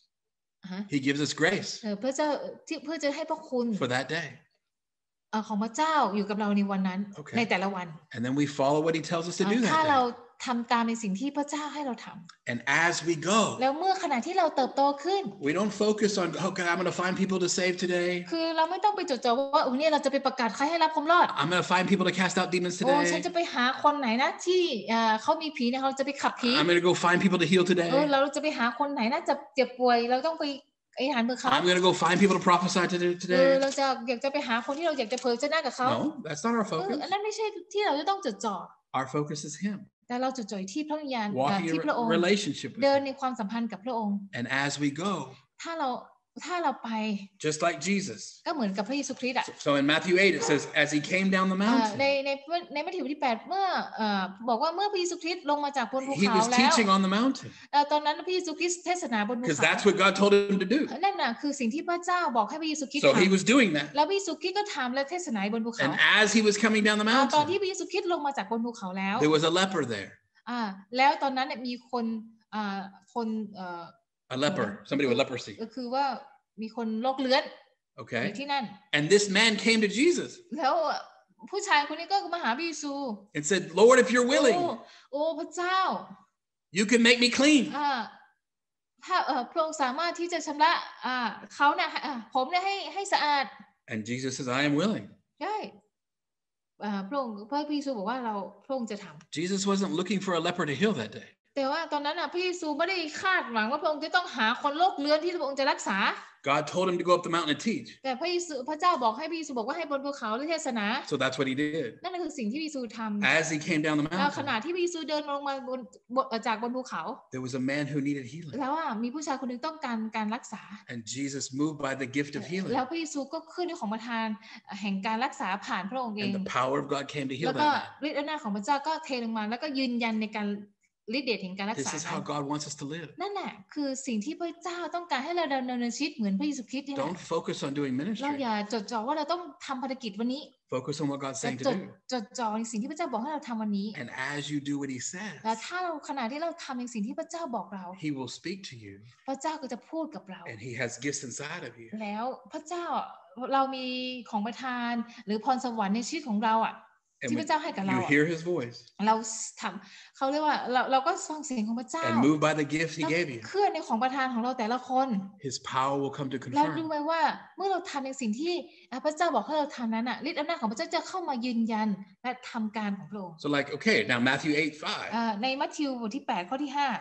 he gives us grace พระเจ้าเพื่อจะให้พระคุณ for that day ของพระเจ้าอยู่กับเราในวันนั้น okay. ในแต่ละวัน and then we follow what he tells us to do that ถ้า day เราทำตามในสิ่งที่พระเจ้าให้เราทำ and as we go แล้วเมื่อขณะที่เราเติบโตขึ้น we don't focus on okay I'm going to find people to save today คือเราไม่ต้องไปจดจ่อว่าวันนี้เราจะไปประกาศใครให้รับความรอด I'm going to find people to cast out demons โอ้ today ฉันจะไปหาคนไหนนะที่เขามีผีเนี่ยเราจะไปขับผี I'm going to go find people to heal today เออเราจะไปหาคนไหนนะจะเจ็บป่วยเราต้องไปไอ้หันมือเขา I'm going to go find people to prophesy today เออเราจะอยากจะไปหาคนที่เราอยากจะเผยเจ้าหน้ากับเขา no that's not our focus อันนั้นไม่ใช่ที่เราจะต้องจดจ่อ our focus is him แต่เราจดจ่อที่พระวิญญาณ walking ที่พระองค์ in relationship with เดิน him ในความสัมพันธ์กับพระองค์ and as we go ถ้าเราถ้าเราไป just like Jesus ก็เหมือนกับพระเยซูคริสต์อ่ะ so in Matthew eight it says as he came down the mountain ในในในมัทธิวบทที่แปดเมื่อบอกว่าเมื่อพระเยซูคริสต์ลงมาจากบนภู he เขา was แล้ว teaching on the mountain ตอนนั้นพระเยซูคริสต์เทศนาบนภู because เขา that's what God told him to do นั่นน่ะคือสิ่งที่พระเจ้าบอกให้พระเยซูคริสต์ so ทำ he was doing that แล้วพระเยซูคริสต์ก็ทำและเทศนาบนภูเขา and as he was coming down the ตอนที่ mountain พระเยซูคริสต์ลงมาจากบนภูเขาแล้ว there was a leper there อ่าแล้วตอนนั้นมีคนอ่าคนเอ่อ a leper somebody with leprosy ก็คือว่ามีคนโรคเลื้อน okay อยู่ที่นั่น and this man came to Jesus แล้วผู้ชายคนนี้ก็มาหาพระเยซู and said Lord if you're willing โอ้พระเจ้า you can make me clean อ่าถ้าเอ่อพระองค์สามารถที่จะชำระอ่าเขาเนี่ยผมเนี่ยให้ให้สะอาด and Jesus says I am willing ใช่พระองค์พระเยซูบอกว่าเราพระองค์จะทำ Jesus wasn't looking for a leper to heal that day แต่ว่าตอนนั้นน่ะพระเยซูไม่ได้คาดหวังว่าพระองค์จะต้องหาคนโรคเรื้อนที่พระองค์จะรักษา God told him to go up the mountain and teach แต่พระเยซูพระเจ้าบอกให้พระเยซูบอกว่าให้บนภูเขาและเทศนา so that's what he did นั่นคือสิ่งที่พระเยซูทำ as he came down the แล้วขณะ mountain ที่พระเยซูเดินลงมาบนจากบนภูเขา there was a man who needed healing แล้วอ่ะมีผู้ชายคนหนึ่งต้องการการรักษา and Jesus moved by the gift of healing แล้วพระเยซูก็ขึ้นด้วยของประทานแห่งการรักษาผ่านพระองค์เอง and the power of God came to แล้ heal วก็ that man ฤทธิ์อำนาจของพระเจ้าก็เทลงมาแล้วก็ยืนยันในการฤทธิ์เดชแห่งการรัก this ษา is how God wants us to live นั่นแหละคือสิ่งที่พระเจ้าต้องการให้เราดำเนินชีวิตเหมือนพระเยซูคริสต์นี่แหละ don't focus on doing เรา ministry อย่าจดจ่อว่าเราต้องทำภารกิจวันนี้ focus on what God's แต่ saying to จด do จดจ่อในสิ่งที่พระเจ้าบอกให้เราทำวันนี้ and as you do what he says และถ้าเราขณะที่เราทำในสิ่งที่พระเจ้าบอกเรา he will speak to you พระเจ้าก็จะพูดกับเรา and he has gifts inside of you แล้วพระเจ้าเรามีของประทานหรือพรสวรรค์ในชีวิตของเราอ่ะ and ที่พระเจ้าให้กับเรา you hear his voice เราทำเขาเรียกว่าเราเราก็ฟังเสียงของพระเจ้า and move by the gifts he gave you เคลื่อนในของประทานของเราแต่ละคน his power will come to เรารู้ confirm ไหมว่าเมื่อเราทำในสิ่งที่พระเจ้าบอกให้เราทำนั้นอ่ะฤทธิ์อำนาจของพระเจ้าจะเข้ามายืนยันและทำการของพระองค์ so like okay now Matthew eight five ในมัทธิวบทที่แปดข้อที่ห้า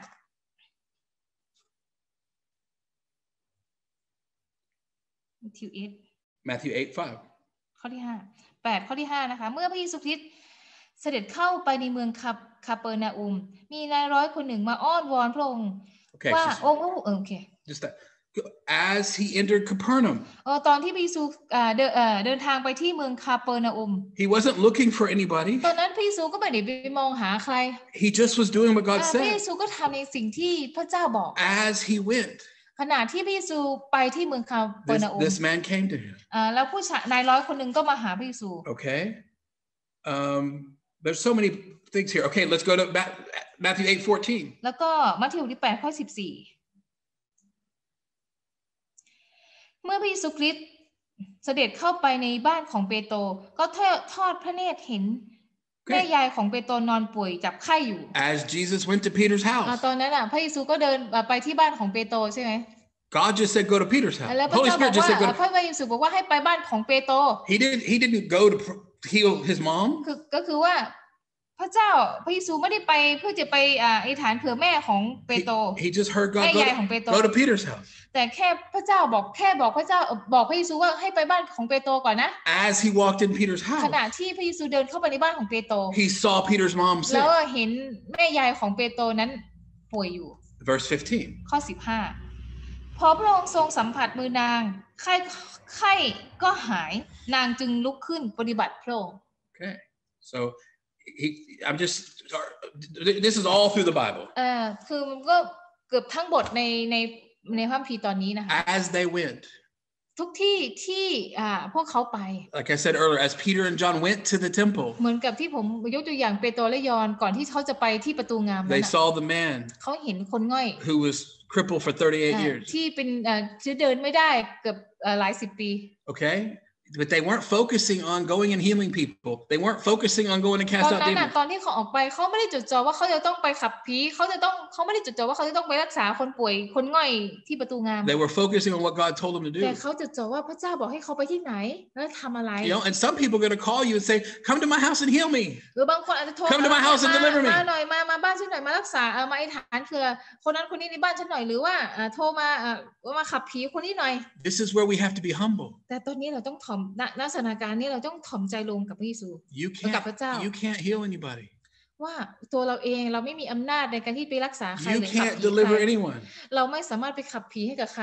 มัทธิวเอ็ด Matthew eight five ข้อที่ห้าแปดข้อที่ห้านะคะเมื่อพระเยซูคริสต์เสด็จเข้าไปในเมืองคาคาเปอร์นาอุมมีนายร้อยคนหนึ่งมาอ้อนวอนพระองค์ okay ว่า so องค์โอเค just that as he entered Capernaum เออตอนที่พระเยซูเดินเดินทางไปที่เมืองคาเปอร์นาอุม he wasn't looking for anybody ตอนนั้นพระเยซูก็ไม่ได้ไปมองหาใคร he just was doing what God พระเย said ซูก็ทำในสิ่งที่พระเจ้าบอก as he went ขณะที่พระเยซูไปที่เมืองคาเปอ this, ร์นาอุม this man came to him แล้วผู้ชายนายร้อยคนหนึ่งก็มาหาพระเยซู okay um there's so many things here okay let's go to Matthew eight fourteen แล้วก็มัทธิวบทที่แปดข้อสิบสี่เมื่อพระเยซูคริสต์เสด็จเข้าไปในบ้านของเปโตรก็ทอดพระเนตรเห็นแม่ยายของเปโตรนอนป่วยจับไข้อยู่ as Jesus went to Peter's house ตอนนั้นอ่ะพระเยซูก็เดินไปที่บ้านของเปโตรใช่ไหม God just said go to Peter's house แล้วพระ Holy เจ้าบอ Spirit ก just ว่า said go พระเยซูบอกว่าให้ไปบ้านของเปโตร he didn't he didn't go to heal his mom คือก็คือว่าพระเจ้าพระเยซูไม่ได้ไปเพื่อจะไปอธิษฐานเผื่อแม่ของเปโตร he just heard God go to, go to Peter's house แต่แค่พระเจ้าบอกแค่บอกพระเจ้าบอกพระเยซูว่าให้ไปบ้านของเปโตรก่อนนะ as he walked in Peter's ข house ณะที่พระเยซูเดินเข้าไปในบ้านของเปโตร he saw Peter's mom sick แล้วเห็นแม่ยายของเปโตรนั้นป่วยอยู่ verse fifteen ข้อสิบห้าพอพระองค์ทรงสัมผัสมือนางไข้ไข้ก็หายนางจึงลุกขึ้นปฏิบัติพระองค์ okay so he I'm just this is all through the Bible เออคือมันก็เกือบทั้งบทในในในพระคัมภีร์ตอนนี้นะคะ as they went ทุกที่ที่อ่าพวกเขาไป Like I said earlier, as Peter and John went to the temple, เหมือนกับที่ผมยกตัวอย่างเปโตรและยอห์นก่อนที่เขาจะไปที่ประตูงามนั้น they น่ะ saw the man เขาเห็นคนง่อย who was crippled for thirty-eight อ่า years. ที่เป็นอ่าที่เดินไม่ได้เกือบอ่าหลายสิบปี Okay? But they weren't focusing on going and healing people. They weren't focusing on going to ต cast อน out นั้นน่ะ demons. ตอนที่เขาออกไปเขาไม่ได้จดจ่อว่าเขาจะต้องไปขับผีเขาจะต้องเขาไม่ได้จดจ่อว่าเขาจะต้องไปรักษาคนป่วยคนง่อยที่ประตูงาม They were focusing on what God told them to แต่ do. เขาจดจ่อว่าพระเจ้าบอกให้เขาไปที่ไหนแล้วทำอะไร You know, and some people are going to call you and say, "Come to my house and heal me." หรือบางคนอาจจะโทร Come to my house and มา deliver me. มาหน่อยมามาบ้านฉันหน่อยมารักษาเออมาอธิษฐานเผื่อคนนั้นคนนี้ในบ้านฉันหน่อยหรือว่าเอ่อโทรมาเอ่อว่ามาขับผีคนนี้หน่อย This is where we have to be humble. แต่ตอนนี้เราต้องถ่อมณณสถานการณ์นี้เราต้องถ่อมใจลงกับพระเยซู You กับพระเจ้า can't. You can't heal anybody. ว่าตัวเราเองเราไม่มีอำนาจในการที่ไปรักษาใคร You หรือขับ can't ผี deliver ใคร anyone, เราไม่สามารถไปขับผีให้กับใคร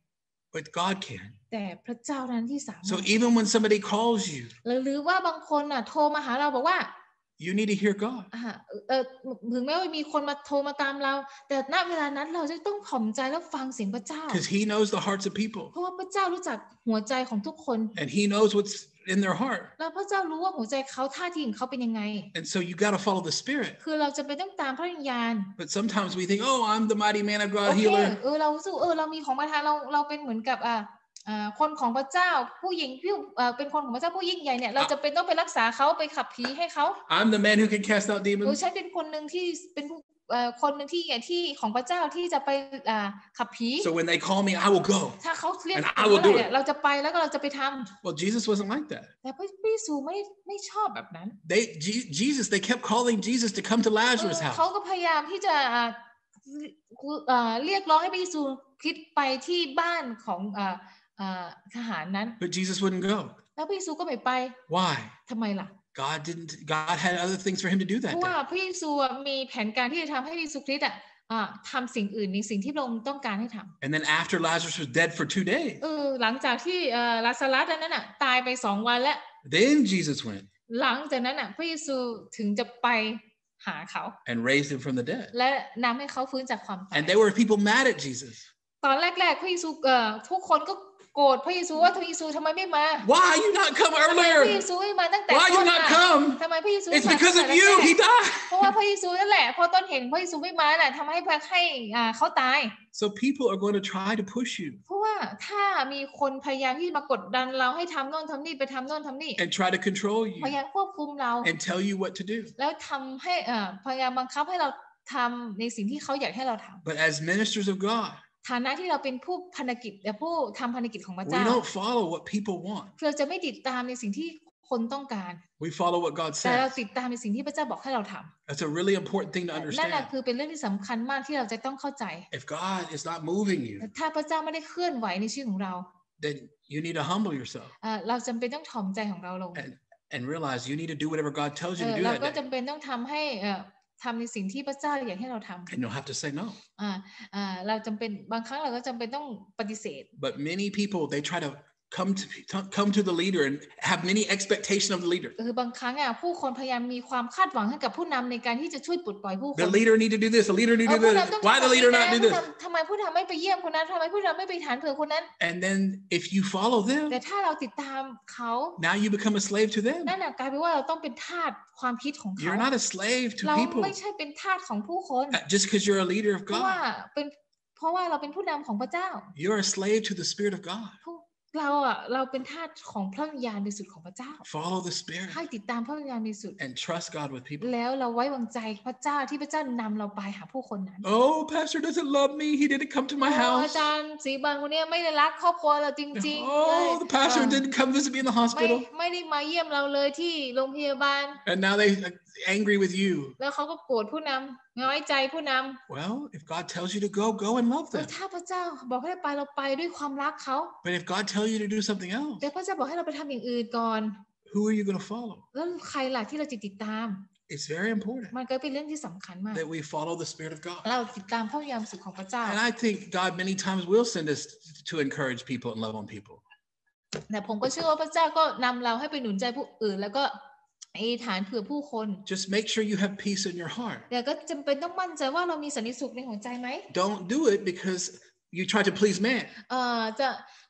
but God can. แต่พระเจ้านั้นที่สามารถ So even when somebody calls you, หรือหรือว่าบางคนน่ะโทรมาหาเราบอกว่า you need to hear God. อ่าเออถึงแม้ว่ามีคนมาโทรมาตามเรา แต่ณเวลานั้นเราจะต้องถ่อมใจแล้วฟังเสียงพระเจ้า Because He knows the hearts of people, เพราะว่าพระเจ้ารู้จักหัวใจของทุกคน and He knows what's in their heart. แล้วพระเจ้ารู้ว่าหัวใจเขาท่าทีของเขาเป็นยังไง And so you got to follow the Spirit. คือเราจะไปต้องตามพระวิญญาณ But sometimes we think, "Oh, I'm the mighty man of โอ God เค healer." เออเราสู้เออเรามีของประทานเราเราเป็นเหมือนกับอ่าอ่าคนของพระเจ้าผู้หญิงผู้เอ่อเป็นคนของพระเจ้าผู้ยิ่งใหญ่เนี่ยเราจะเป็นต้องไปรักษาเขาไปขับผีให้เขา I'm the man who can cast out เออ demons. ฉันเป็นคนหนึ่งที่เป็นผู้เอ่อคนหนึ่งที่ที่ของพระเจ้าที่จะไปอ่าขับผี So when they call me, I will go. ถ้าเขาเรียก And เรา I will เมื่อไห do ร่เนี่ย it. เราจะไปแล้วก็เราจะไปทำ Well, Jesus wasn't like that. แต่พระเยซูไม่ไม่ชอบแบบนั้น They Je- Jesus, they kept calling Jesus to come to เออ Lazarus' เขา house. ก็พยายามที่จะอ่าเอ่อเรียกร้องให้พระเยซูคริสต์ไปที่บ้านของอ่าอ่าทหารนั้น But Jesus wouldn't go. แล้วพระเยซูก็ไม่ไป Why? ทำไมล่ะ God didn't. God had other things for him to do เพ that ราะว่า day. พระเยซูอ่ะมีแผนการที่จะทำให้พระเยซูคริสต์อ่ะอ่าทำสิ่งอื่นในสิ่งที่พระองค์ต้องการให้ทำ And then after Lazarus was dead for two days, เออหลังจากที่เอ่อลาซารัสอันนั้นอ่ะตายไปสองวันแล้ว then Jesus went หลังจากนั้นอ่ะพระเยซูถึงจะไปหาเขา and raised him from the dead. และนำให้เขาฟื้นจากความตาย And there were people mad at Jesus. ตอนแรกๆพระเยซูเอ่อทุกคนก็โกรธพระเยซูว่าพระเยซูทำไมไม่มา Why you not come ทำไมพระเย earlier? ซูไม่มาตั้งแต่ Why ต้ you น not อ่ะ come? ทำไมพระเยซู It's ไม่มา because ตั้ of งแต่ you. แรก He died. เพราะว่าพระเยซูนั่นแหละพอต้นเห็นพระเยซูไม่มาน่ะทำให้พระให้อ่าเขาตาย So people are going to try to push you เพราะว่าถ้ามีคนพยายามที่มากดดันเราให้ทำโน่นทำนี่ไปทำโน่นทำนี่ and try to control พยายา you มควบคุมเรา and tell you what to do. แล้วทำให้เอ่อพยายามบังคับให้เราทำในสิ่งที่เขาอยากให้เราทำ But as ministers of God, ฐานะที่เราเป็นผู้พันธกิจและผู้ทำพันธกิจของพระ we เจ้า don't follow what people want. เราจะไม่ติดตามในสิ่งที่คนต้องการ We follow what God แต่เรา says. ติดตามในสิ่งที่พระเจ้าบอกให้เราทำ That's a really important thing to นั่นแหละ understand. คือเป็นเรื่องที่สำคัญมากที่เราจะต้องเข้าใจ If God is not moving you, ถ้าพระเจ้าไม่ได้เคลื่อนไหวในชีวิตของเรา then you need to humble yourself เอ่อเราจำเป็นต้องถ่อมใจของเราลง and, and realize you need to do whatever God tells เอ you อ to do เรา that ก็ day. จำเป็นต้องทำให้เอ่อทำในสิ่งที่พระเจ้าอยากให้เราทำ And you'll have to say no. อ่าอ่าเราจำเป็นบางครั้งเราก็จำเป็นต้องปฏิเสธ But many people, they try to come to come to the leader and have many expectation of the leader. คือบางครั้งอ่ะผู้คนพยายามมีความคาดหวังให้กับผู้นำในการที่จะช่วยปลดปล่อยผู้คน The leader need to do this. The leader need เอ to อ do ผู้ this. นำต้อง Why the ทำ leader แบบ not นี้ do นะ this? ทำไมผู้นำไม่ไปเยี่ยมคนนั้นทำไมผู้นำไม่ไปฐานเผื่อคนนั้น And then if you follow them, แต่ถ้าเราติดตามเขา now you become a slave to them. นั่นน่ะกลายเป็นว่าเราต้องเป็นทาสความคิดของเขา You're not a slave to เรา people ไม่ใช่เป็นทาสของผู้คน just because you're a leader of เพราะว่า God. เป็นเพราะว่าเราเป็นผู้นำของพระเจ้า You're a slave to the Spirit of God. พวกเราอ่ะเราเป็นทาสของพระวิญญาณบริสุทธิ์ของพระเจ้า Follow the Spirit ให้ติดตามพระวิญญาณบริสุทธิ์ and trust God with people. แล้วเราไว้วางใจพระเจ้าที่พระเจ้านำเราไปหาผู้คนนั้น Oh, pastor doesn't love me. He didn't come to my โอ้อา house. จารย์ศรีบานคนเนี้ยไม่ได้รักครอบครัวเราจริงๆ Oh, the pastor เออ didn't come visit me in the ไม่ hospital. ไม่ได้มาเยี่ยมเราเลยที่โรงพยาบาล And now they are angry with you. แล้วเขาก็โกรธผู้นำน้อยใจผู้นำ Well, if God tells you to go, go and love เออ them. ถ้าพระเจ้าบอกให้ไปเราไปด้วยความรักเขา But if God tells you to do something แต่ else, พระเจ้าบอกให้เราไปทำอย่างอื่นก่อน who are you going to follow? แล้วใครล่ะที่เราจะติดตาม It's very important มันก็เป็นเรื่องที่สำคัญมาก that we follow the Spirit of God. เราติดตามพระวิญญาณบริสุทธิ์ของพระเจ้า And I think God many times will send us to encourage people and love on people. แต่ผมก็เชื่อว่าพระเจ้าก็นำเราให้ไปหนุนใจผู้อื่น แล้วก็อธิษฐานเผื่อผู้คน Just make sure you have peace in your heart. แต่ก็จำเป็นต้องมั่นใจว่าเรามีสันติสุขในหัวใจไหม Don't do it because you try to please man. เอ่อจะ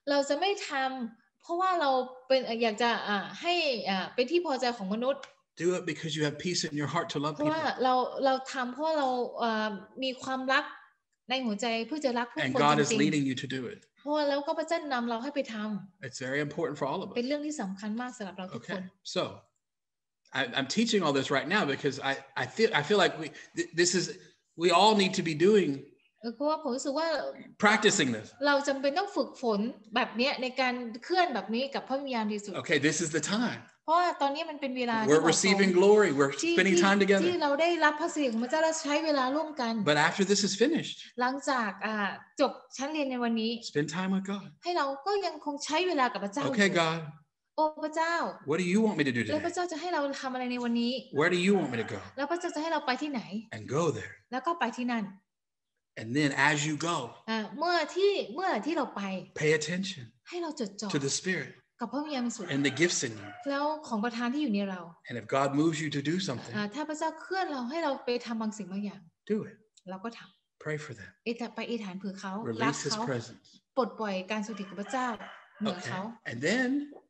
เราจะไม่ทำเพราะว่าเราเป็นอยากจะอ่าให้อ่าเป็นที่พอใจของมนุษย์ Do it because you have peace in your heart to love เพราะ people. ว่าเราเราทำเพราะเราอ่ามีความรักในหัวใจเพื่อจะรักผู้ And คน God จ is ริง leading you to do it. ๆเพราะว่าแล้วก็พระเจ้านำเราให้ไปท It's very important for all of ำเป็น us. เรื่องที่สำคัญมากสำหรับเราทุกคน Okay. So I, I'm teaching all this right now because I, I feel I feel like we this is we all need to be doing เพราะว่าผมรู้สึกว่า practicing this. เราจำเป็นต้องฝึกฝนแบบนี้ในการเคลื่อนแบบนี้กับพระวิญญาณบริสุทธิ์ Okay, this is the time. เพราะว่าตอนนี้มันเป็นเวลาที่ We're เหมาะสม receiving glory. We're ที่ spending ที่ time ที่ together. เราได้รับพระสิริของพระเจ้าและใช้เวลาร่วมกัน But after this is finished, หลังจากอ่าจบชั้นเรียนในวันนี้ spend time with God. ให้เราก็ยังคงใช้เวลากับพระเจ้า Okay, God, โอ้พระเจ้า what do you want me to do แล้วพ today? ระเจ้าจะให้เราทำอะไรในวันนี้ Where do you want me to go? แล้วพระเจ้าจะให้เราไปที่ไหน And go there. แล้วก็ไปที่นั่น And then as you go, อ่าเมื่อที่เมื่อที่เราไป pay attention ให้เราจดจ่อ to the Spirit กับพระวิญญาณบริสุทธิ์ and the gifts in you. แล้วของประทานที่อยู่ในเรา And if God moves you to do something, อ่าถ้าพระเจ้าเคลื่อนเราให้เราไปทำบางสิ่งบางอย่าง do it. เราก็ท Pray for them. ำเอตไปอธิษฐานเผื่อเขารัก Release His เขา presence. ปลดปล่อยการสถิตของพระเจ้าเหนือ Okay. เขา And then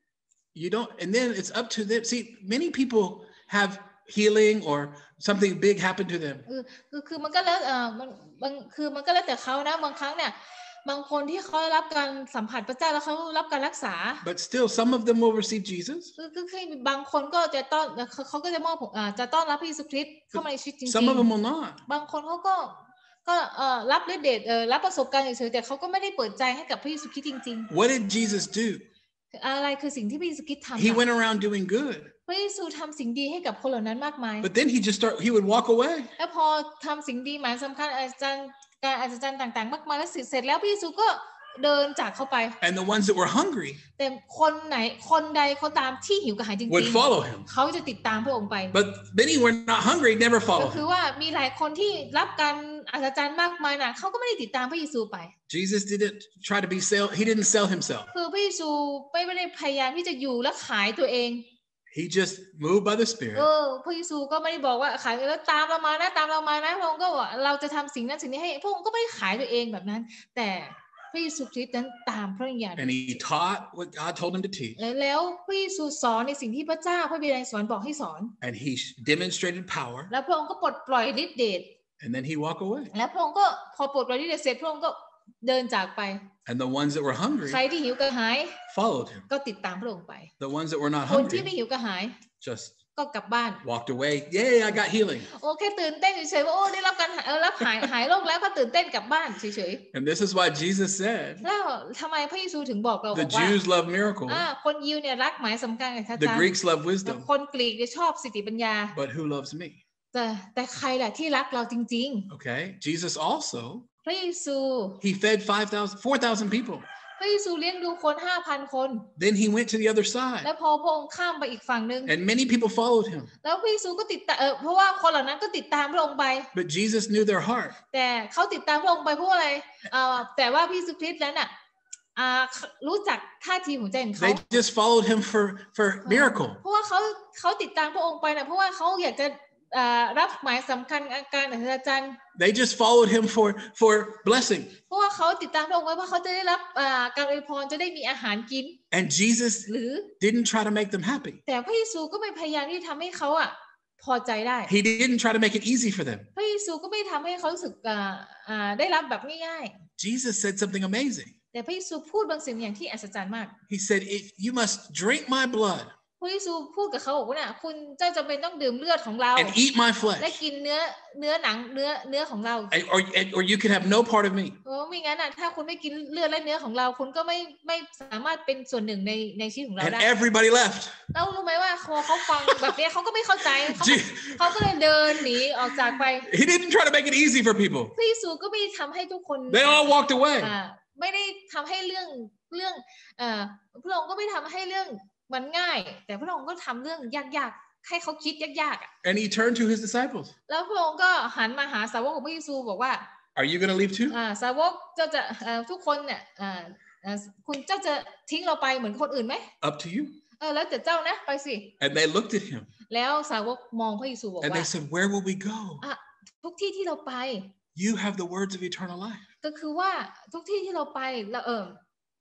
you don't, and then it's up to them. See, many people have healing or something big happen to them. คือคือคือมันก็แล้วเออมันบางคือมันก็แล้วแต่เขานะบางครั้งเนี่ยบางคนที่เขารับการสัมผัสพระเจ้าแล้วเขารับการรักษา But still, some of them will receive Jesus. คือคือคือบางคนก็จะต้อนเขาเขาก็จะมอบอ่าจะต้อนรับพระเยซูคริสต์เข้ามาในชีวิตจริง Some of them will not. ๆบางคนเขาก็ก็เอ่อรับฤทธิ์เดชเอ่อรับประสบการณ์เฉยๆแต่เขาก็ไม่ได้เปิดใจให้กับพระเยซูคริสต์จริง What did Jesus do? ๆอะไรคือสิ่งที่พระเยซูคริสต์ทำ He ล่ะ went around doing good. พระเยซูทำสิ่งดีให้กับคนเหล่านั้นมากมาย But then he just start, he would walk away. แล้วพอทำสิ่งดีหมายสำคัญอาจารย์การอาจารย์ต่างๆมากมายแล้วเสร็จแล้วพระเยซูก็เดินจากเข้าไป And the ones that were hungry แต่คนไหนคนใดเขาตามที่หิวกระหายจริง would follow him. ๆเขาจะติดตามพระองค์ไป But many were not hungry, never ก็ followed คือ him. ว่ามีหลายคนที่รับการอัศจรรย์มากมายนะเขาก็ไม่ได้ติดตามพระเยซูไป Jesus didn't try to be sell, he didn't sell himself. คือพระเยซูไม่ได้พยายามที่จะอยู่และขายตัวเอง He just moved by the เอ Spirit อพระเยซูก็ไม่ได้บอกว่าขายแล้วตามเรามานะตามเรามานะพระองค์ก็บอกเราจะทำสิ่งนั้นสิ่งนี้ให้พระองค์ก็ไม่ได้ขายตัวเองแบบนั้น แต่พระเยซูคริสต์นั้นตามพระวิญญาณ and he taught what God told him to teach. แล้วพระเยซูสอนในสิ่งที่พระเจ้าพระบิดาสอนบอกให้สอน And he demonstrated power แล้วพระองค์ก็ปลดปล่อยฤทธิ์เดช and then he walked away. และพระองค์ก็พอปลดปล่อยฤทธิ์เดชเสร็จพระองค์ก็เดินจากไป And the ones that were hungry ใครที่หิวกระหาย followed him. ก็ติดตามพระองค์ไป The ones that were not คนที่ hungry ไม่หิวกระหาย just ก็กลับบ้าน walked away. Yay, I got healing. โอเคตื่นเต้นเฉยๆว่าโอ้ได้รับการหายเออรับหายหายโรคแล้วก็ตื่นเต้นกลับบ้านเฉย And this is why Jesus said ๆแล้วทำไมพระเยซูถึงบอกเราบ the อกว่า Jews love miracles, อ่าคนยิวเนี่ยรักหมายสำคัญกับ the ชา Greeks love แต่ wisdom, คนกรีกจะชอบสติปัญญา but who loves me? แต่แต่ใครแหละที่รักเราจริง Okay. Jesus also, ๆ พระเยซู he fed five thousand, four thousand people. พระเยซูเลี้ยงดูคน ห้าพัน คน Then he went to the other แล้ side วพอพระองค์ข้ามไปอีกฝั่งนึง and many people followed him. แล้วพระเยซูก็ติดตามเออเพราะว่าคนเหล่านั้นก็ติดตามพระองค์ไป But Jesus knew their heart. แต่เขาติดตามพระองค์ไปเพราะอะไรเอ่อแต่ว่าพระเยซูคริสต์นั้นน่ะอ่ารู้จักท่าทีหัวใจของเขา They just followed him for, for miracle. เพราะว่าเขาเขาติดตามพระองค์ไปนะเพราะว่าเขาอยากจะอ่ารับหมายสำคัญอาการอัศจรรย์ They just followed him for, for blessing. เพราะว่าเขาติดตามพระองค์ไว้เพราะเขาจะได้รับอ่าการอวยพรจะได้มีอาหารกิน And Jesus หรือ didn't try to make them happy. แต่พระเยซูก็ไม่พยายามที่ทำให้เขาอ่ะพอใจได้ He didn't try to make it easy for them. พระเยซูก็ไม่ทำให้เขารู้สึกอ่าอ่าได้รับแบบง่าย Jesus said something amazing. ๆแต่พระเยซูพูดบางสิ่งอย่างที่อัศจรรย์มาก He said, if you must drink my blood พระเยซูพูดกับเขาบอกว่าน่ะคุณเจ้าจำเป็นต้องดื่มเลือดของเรา and eat my และ flesh, กินเนื้อเนื้อหนังเนื้อเนื้อของเรา and- or, and- or you can have no part of me. เพราะไม่งั้นน่ะถ้าคุณไม่กินเลือดและเนื้อของเรา คุณก็ไม่ไม่สามารถเป็นส่วนหนึ่งในในชีวิตของเรา And ได้ everybody left. แล้วรู้ไหมว่าพอเขาฟังแบบนี้เขาก็ไม่เข้าใจเขา Je- เขาก็เลยเดินหนีออกจากไป He didn't try to make it easy for people. พระเยซูก็ไม่ทำให้ทุกคน They all walked away. อ่าไม่ได้ทำให้เรื่องเรื่องเอ่อพระองค์ก็ไม่ทำให้เรื่องมันง่าย แต่พระองค์ก็ทำเรื่องยากๆให้เขาคิดยากๆอ่ะ And he turned to his disciples. แล้วพระองค์ก็หันมาหาสาวกของพระเยซูบอกว่า Are you going to leave too? อ่าสาวกเจ้าจะเอ่อทุกคนเนี่ยอ่าอ่าคุณเจ้าจะทิ้งเราไปเหมือนคนอื่นไหม Up to you. เออแล้วแต่เจ้านะไปสิ And they looked at him แล้วสาวกมองพระเยซูบอก and ว่า they said, where will we go? อ่ะทุกที่ที่เราไป You have the words of eternal life. ก็คือว่าทุกที่ที่เราไปเราเออ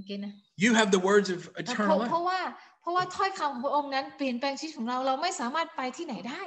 นะ You have the words of เพราะ eternal เพราะ life. ว่าเพราะว่าถ้อยคำของพระองค์นั้นเปลี่ยนแปลงชีวิตของเราเราไม่สามารถไปที่ไหนได้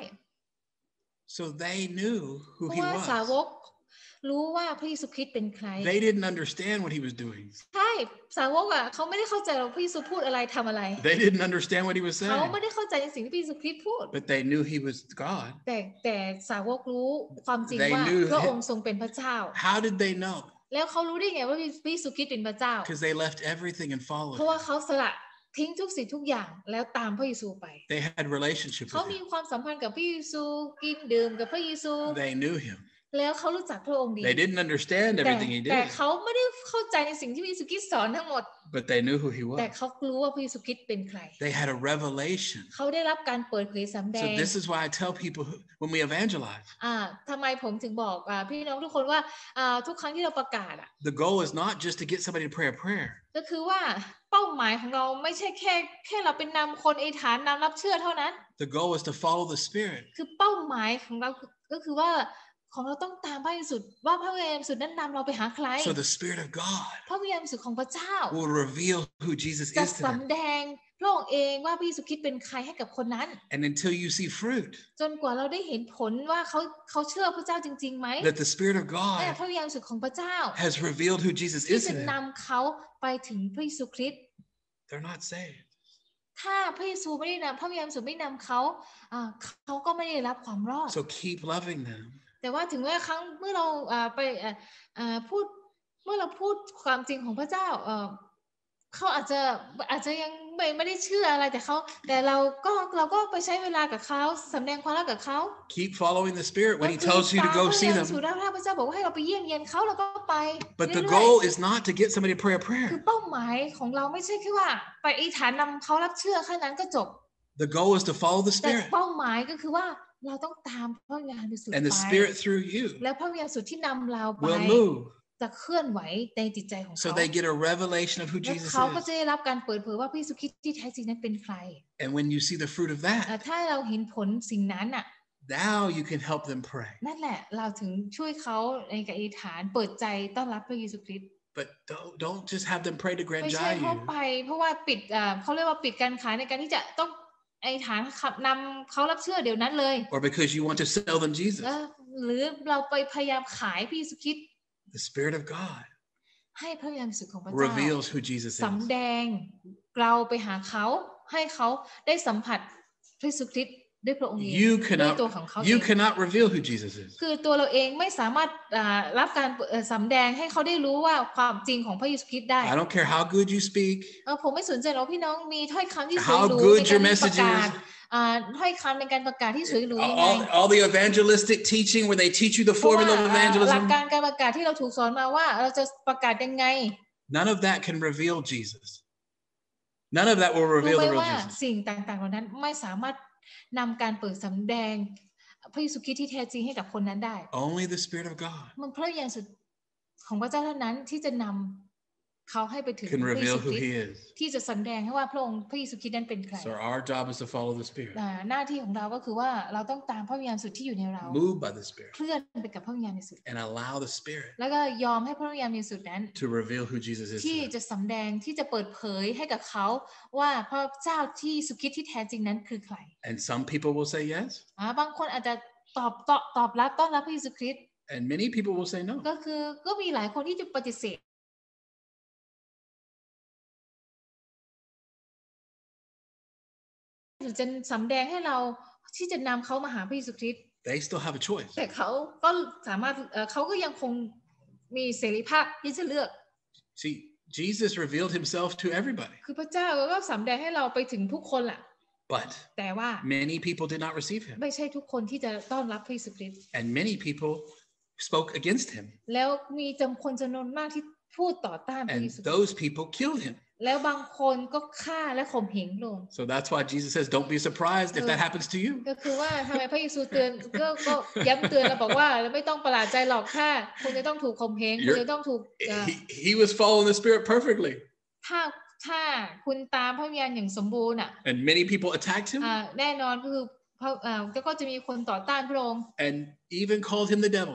So they knew เพ who ราะ he ว่าสาวก was. รู้ว่าพระเยซูคริสต์เป็นใคร They didn't understand what he was doing. ใช่สาวกอ่ะเขาไม่ได้เข้าใจว่าพระเยซูพูดอะไรทำอะไร They didn't understand what he was เขา saying. ไม่ได้เข้าใจในสิ่งที่พระเยซูคริสต์พูด But they knew he was God. แต่แต่สาวกรู้ความจริง They ว่า knew พระองค์ทรงเป็นพระเจ้า How did they know? แล้วเขารู้ได้ไงว่าพระเยซูคริสต์เป็นพระเจ้า Because they left everything and followed เพราะว่า him. เขาสละทิ้งทุกสิ่งทุกอย่างแล้วตามพระเยซูไป They had relationship เขา with มี him. ความสัมพันธ์กับพระเยซูกินดื่มกับพระเยซู They knew him. แล้วเขารู้จักพระองค์ดี They didn't understand แต่ everything he แต่ did, เขาไม่ได้เข้าใจในสิ่งที่พระเยซูคริสต์สอนทั้งหมด but they knew who he แต่ was. เขารู้ว่าพระเยซูคริสต์เป็นใคร They had a revelation. เขาได้รับการเปิดเผยสำแด So ง this is why I tell people who- when we evangelize, อ่าทำไมผมถึงบอกอ่าพี่น้องทุกคนว่าอ่าทุกครั้งที่เราประกาศอ่ะ the goal is not just to get somebody to pray a prayer. ก็คือว่าเป้าหมายของเราไม่ใช่แค่แค่เราเป็นนำคนอธิษฐานนำรับเชื่อเท่านั้น The goal is to follow the Spirit. คือเป้าหมายของเราก็คือว่าของเราต้องตามพระเยซูว่าพระเยซูนั้นนำเราไปหาใคร So the Spirit of God พระวิญญาณบริสุทธิ์ของพระเจ้า will reveal who Jesus จะ is to them. สำแดงพระองค์เองว่าพระเยซูคริสต์เป็นใครให้กับคนนั้น And until you see fruit, จนกว่าเราได้เห็นผลว่าเขาเขาเชื่อพระเจ้าจริงๆไหม that the Spirit of แต่ God พระวิญญาณบริสุทธิ์ของพระเจ้า has revealed who Jesus ที่ is จะ to them, นำเขาไปถึงพระเยซูคริสต์ they're not saved. ถ้าพระเยซูไม่ได้นำพระวิญญาณบริสุทธิ์ไม่นำเขาอ่าเขาก็ไม่ได้รับความรอด So keep loving them. แต่ว่าถึงแม้ครั้งเมื่อเราอ่าไปอ่าอ่าพูดเมื่อเราพูดความจริงของพระเจ้าเอ่อเขาอาจจะอาจจะยังไม่ไม่ได้เชื่ออะไรแต่เขาแต่เราก็เราก็ไปใช้เวลากับเขาสำแดงความรักกับเขา Keep following the Spirit when He ก็คือ tells you to ตาม go พระวิญ see ญาณบริสุท them. ธิ์ถ้าพระเจ้าบอกว่าให้เราไปเยี่ยมเยียนเขาเราก็ไป But the เรื่อย goal is not to get somebody to pray a ๆคือ prayer. เป้าหมายของเราไม่ใช่แค่ว่าไปอธิษฐานนำเขารับเชื่อแค่นั้นก็จบ The goal is to follow the แต่ Spirit เป้าหมายก็คือว่าเราต้องตามพระวิญญาณบริสุทธิ์ and the ไป Spirit through you แล้วพระวิญญาณบริสุทธิ์ที่นำเราไป will move. จะเคลื่อนไหวในจิตใจของ So เขา they get a revelation of who และ Jesus เขาก็จะ is. ได้รับการเปิดเผยว่าพระเยซูคริสต์ที่แท้จริงนั้นเป็นใคร And when you see the fruit of อ่ะ that, ถ้าเราเห็นผลสิ่งนั้นอ่ะ now you can help them pray. นั่นแหละเราถึงช่วยเขาในการอธิษฐานเปิดใจต้อนรับพระเยซูคริสต์ But don't, don't just have them pray to ไม่ใช่ grant เพราะ you. ไปเพราะว่าปิดอ่าเขาเรียกว่าปิดการขายในการที่จะต้องอธิษฐานขับนำเขารับเชื่อเดี๋ยวนั้นเลย Or because you want to sell them Jesus. เออหรือเราไปพยายามขายพระเยซูคริสต์ The Spirit of God ให้พระวิญญาณบริสุทธิ์ของพระเจ้า reveals who Jesus สำ is. แดงเราไปหาเขาให้เขาได้สัมผัสพระเยซูคริสต์ด้วยพระองค์เอง You ด้วยตัวของ cannot, เขาเอ you ง cannot reveal who Jesus is. คือตัวเราเองไม่สามารถอ่ารับการเอ่อสำแดงให้เขาได้รู้ว่าความจริงของพระเยซูคริสต์ได้ I don't care how good you speak, เออผมไม่สนใจหรอกพี่น้องมีถ้อยคำที่สวย how หรู good ใน your การประ message กาศ is, อ่าถ้อยคำในการประกาศที่สวยหรูยังไง all, all the evangelistic teaching where they teach you the เพราะว่า formula of อ่าหลัก evangelism. การการประกาศที่เราถูกสอนมาว่าเราจะประกาศยังไง None of that can reveal Jesus. None of that will รู้ reveal ไหม the real ว่า Jesus. สิ่งต่างๆเหล่านั้นไม่สามารถนำการเปิดสำแดงพระเยซูคริสต์ที่แท้จริงให้กับคนนั้นได้ Only the Spirit of God มันพระวิญญาณบริสุทธิ์ของพระเจ้าเท่านั้นที่จะนำเขาให้ไปถึง can พระเย reveal ซูค who ริสต์ He is. ที่จะสำแดงให้ว่าพระองค์พระเยซูคริสต์นั้นเป็นใคร So our job is to follow the Spirit, อ่าหน้าที่ของเราก็คือว่าเราต้องตามพระวิญญาณบริสุทธิ์ที่อยู่ในเรา move by the Spirit, เคลื่อนไปกับพระวิญญาณบริสุทธิ์ and allow the Spirit แล้วก็ยอมให้พระวิญญาณบริสุทธิ์นั้น to reveal who Jesus is. ที่ to them. จะสำแดงที่จะเปิดเผยให้กับเขาว่าพระเจ้าที่เยซูคริสต์ที่แท้จริงนั้นคือใคร And some people will say yes, อ่าบางคนอาจจะตอบตอบตอบรับต้อนรับพระเยซูคริสต์ and many people will say no. ก็คือก็มีหลายคนที่จะปฏิเสธหรือจะสำแดงให้เราที่จะนำเขามาหาพระเยซูคริสต์ They still have a choice. แต่เขาก็สามารถเอ่อเขาก็ยังคงมีเสรีภาพที่จะเลือก See, Jesus revealed Himself to everybody, คือพระเจ้าก็สำแดงให้เราไปถึงทุกคนแหละ but แต่ว่า many people did not receive Him, ไม่ใช่ทุกคนที่จะต้อนรับพระเยซูคริสต์ and many people spoke against Him, แล้วมีจำคนจำนวนมากที่พูดต่อต้านพระ and เยซูคริสต์ those people killed Him. แล้วบางคนก็ฆ่าและข่มเหงลง So that's why Jesus says, "Don't be surprised if that happens to you." ก็คือว่าทำไมพระเยซูเตือนก็ก็ย้ำเตือนเราบอกว่าไม่ต้องประหลาดใจหรอกถ้าคุณจะต้องถูกข่มเหงคุณจะต้องถูกเอ่อ He, he was following the Spirit perfectly, ถ้าถ้าคุณตามพระวิญญาณอย่างสมบูรณ์อ่ะ and many people attacked him อ่าแน่นอนก็คือพระอ่าก็จะมีคนต่อต้านพระองค์ and even called him the devil.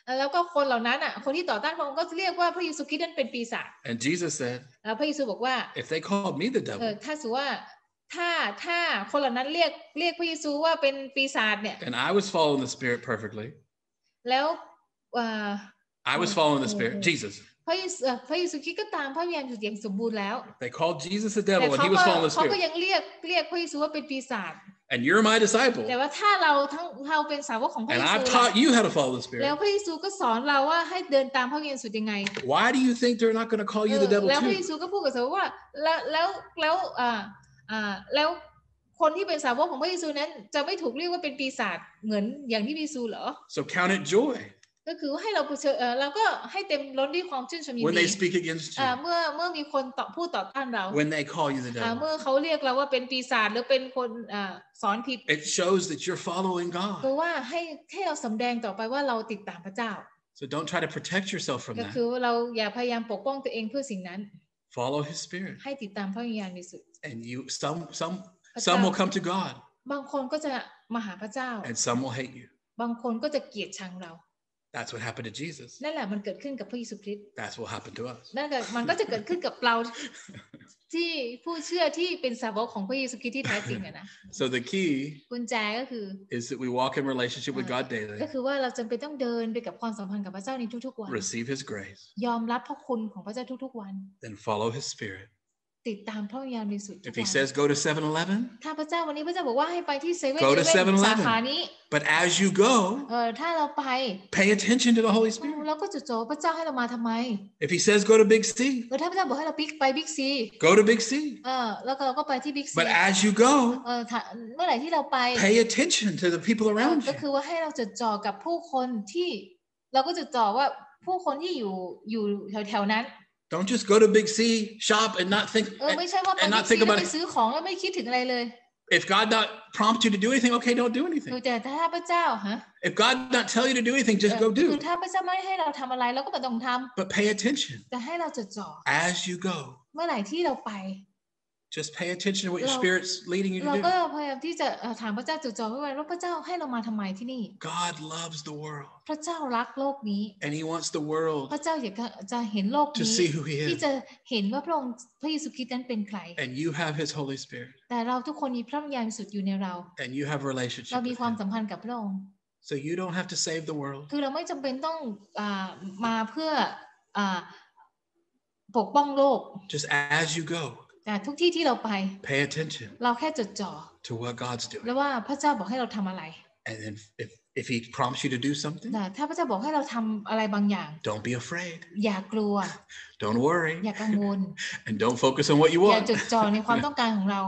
แล้วก็คนเหล่านั้นอ่ะคนที่ต่อต้านพระองค์ก็เรียกว่าพระเยซูคริสต์นั้นเป็นปีศาจ And Jesus said แล้วพระเยซูบอกว่า if they called me the เอ devil อถ้าสมมุติว่าถ้าถ้าคนเหล่านั้นเรียกเรียกพระเยซูว่าเป็นปีศาจเนี่ย and I was following the Spirit perfectly แล้วอ่า I was following the Spirit Jesus พระเยซูพระเยซูคริสต์ก็ตามพระวิญญาณอยู่อย่างสมบูรณ์แล้ว they called Jesus the แต่ devil and เขา he ก็ was following the เขาก็ Spirit ยังเรียกเรียกพระเยซูว่าเป็นปีศาจ and you're my disciple แต่ว่าถ้าเราทั้งเราเป็นสาวกของพระ and เยซู I've taught you how to follow the แล้ว Spirit พระเยซูก็สอนเราว่าให้เดินตามพระวิญญาณสุดยังไง why do you think they're not going to call you the devil แล้วพระเย too ซูก็พูดกับสาวกว่าแล้วแล้วแล้วอ่าอ่าแล้วคนที่เป็นสาวกของพระเยซูนั้นจะไม่ถูกเรียกว่าเป็นปีศาจเหมือนอย่างที่พระเยซูเหรอ so count it joy ก็คือให้เราเอ่อเราก็ให้เต็มล้นด้วยความชื่นชมยิน when ดี they speak against อ่า you เมื่อเมื่อมีคนต่อพูดต่อต้านเรา when they call you the อ่า devil เมื่อเขาเรียกเราว่าเป็นปีศาจหรือเป็นคนอ่าสอนผิด it shows that you're following เพราะ God ว่าให้ให้เราสำแดงต่อไปว่าเราติดตามพระเจ้า so don't try to protect yourself from ก็ that คือเราอย่าพยายามปกป้องตัวเองเพื่อสิ่งนั้น follow His Spirit ให้ติดตามพระวิญญาณบริสุทธิ์ and you some some some will come to God บางคนก็จะมาหาพระเจ้า and some will hate you บางคนก็จะเกลียดชังเรา that's what happened to Jesus นั่นแหละมันเกิดขึ้นกับพระเยซูคริสต์ that's what happened to us นั่นก็มันก็จะเกิดขึ้นกับเราที่ผู้เชื่อที่เป็นสาวกของพระเยซูคริสต์ที่แท้จริงอะนะ so the key กุญแจก็คือ is that we walk in relationship with God ก็ daily คือว่าเราจำเป็นต้องเดินไปกับความสัมพันธ์กับพระเจ้าในทุกๆวัน receive His grace ยอมรับพระคุณของพระเจ้าทุกๆวัน then follow His Spirit ติดตามพระวิญญาณบริสุทธิ์ทุก if วั He น says go to seven eleven ถ้าพระเจ้าวันนี้พระเจ้าบอกว่าให้ไปที่เซเว่น go to seven สาขา eleven นี้ but as you go เออถ้าเราไป pay attention to the Holy Spirit เราก็จะโจพระเจ้าให้เรามาทำไม if He says go to Big C เออถ้าพระเจ้าบอกให้เราไปบิ๊กซี go to Big C เออแล้วก็เราก็ไปที่บิ๊กซี but as you go เออถ้าเมื่อไหร่ที่เราไป pay attention to the people เออ around ก็ you คือว่าให้เราจดจ่อกับผู้คนที่เราก็จดจ่อว่าผู้คนที่อยู่อยู่แถวๆนั้น don't just go to Big C shop and not think เออไม่ใช่ว่าไป and บิ๊ not กซี think แล้ว about ไป it ซื้อของแล้วไม่คิดถึงอะไรเลย if God not prompt you to do anything okay don't do anything แต่ถ้าพระเจ้าฮะ if God not tell you to do anything just go คือ do ถ้าพระเจ้าไม่ให้เราทำอะไรเราก็ไม่ต้องทำ but pay attention แต่ให้เราจดจ่อ as you go เมื่อไหร่ที่เราไป just pay attention to what your เรา Spirit's leading you เรา to ก็ do พยายามที่จะเอ่อถามพระเจ้าจดจ่อไว้ว่าพระเจ้าให้เรามาทำไมที่นี่ God loves the world พระเจ้ารักโลกนี้ and He wants the world พระเจ้าอยากจะเห็นโลก to นี้ see who He ที่ is จะเห็นว่าพระองค์พระเยซูคริสต์นั้นเป็นใคร and you have His Holy Spirit แต่เราทุกคนมีพระวิญญาณบริสุทธิ์อยู่ในเรา and you have a เรา relationship มี with ความ Him สัมพันธ์กับพระองค์ so you don't have to save the world คือเราไม่จำเป็นต้องอ่ามาเพื่ออ่าปกป้องโลก just as you go แต่ทุกที่ที่เราไป pay attention เราแค่จดจ่อ to what God's แล้ doing วว่าพระเจ้าบอกให้เราทำอะไร and then if if He prompts you to do something แต่ถ้าพระเจ้าบอกให้เราทำอะไรบางอย่าง don't be afraid อย่ากลัว don't worry อย่ากังวล and don't focus on what you อย่า want จดจ่อในความต้องการของเรา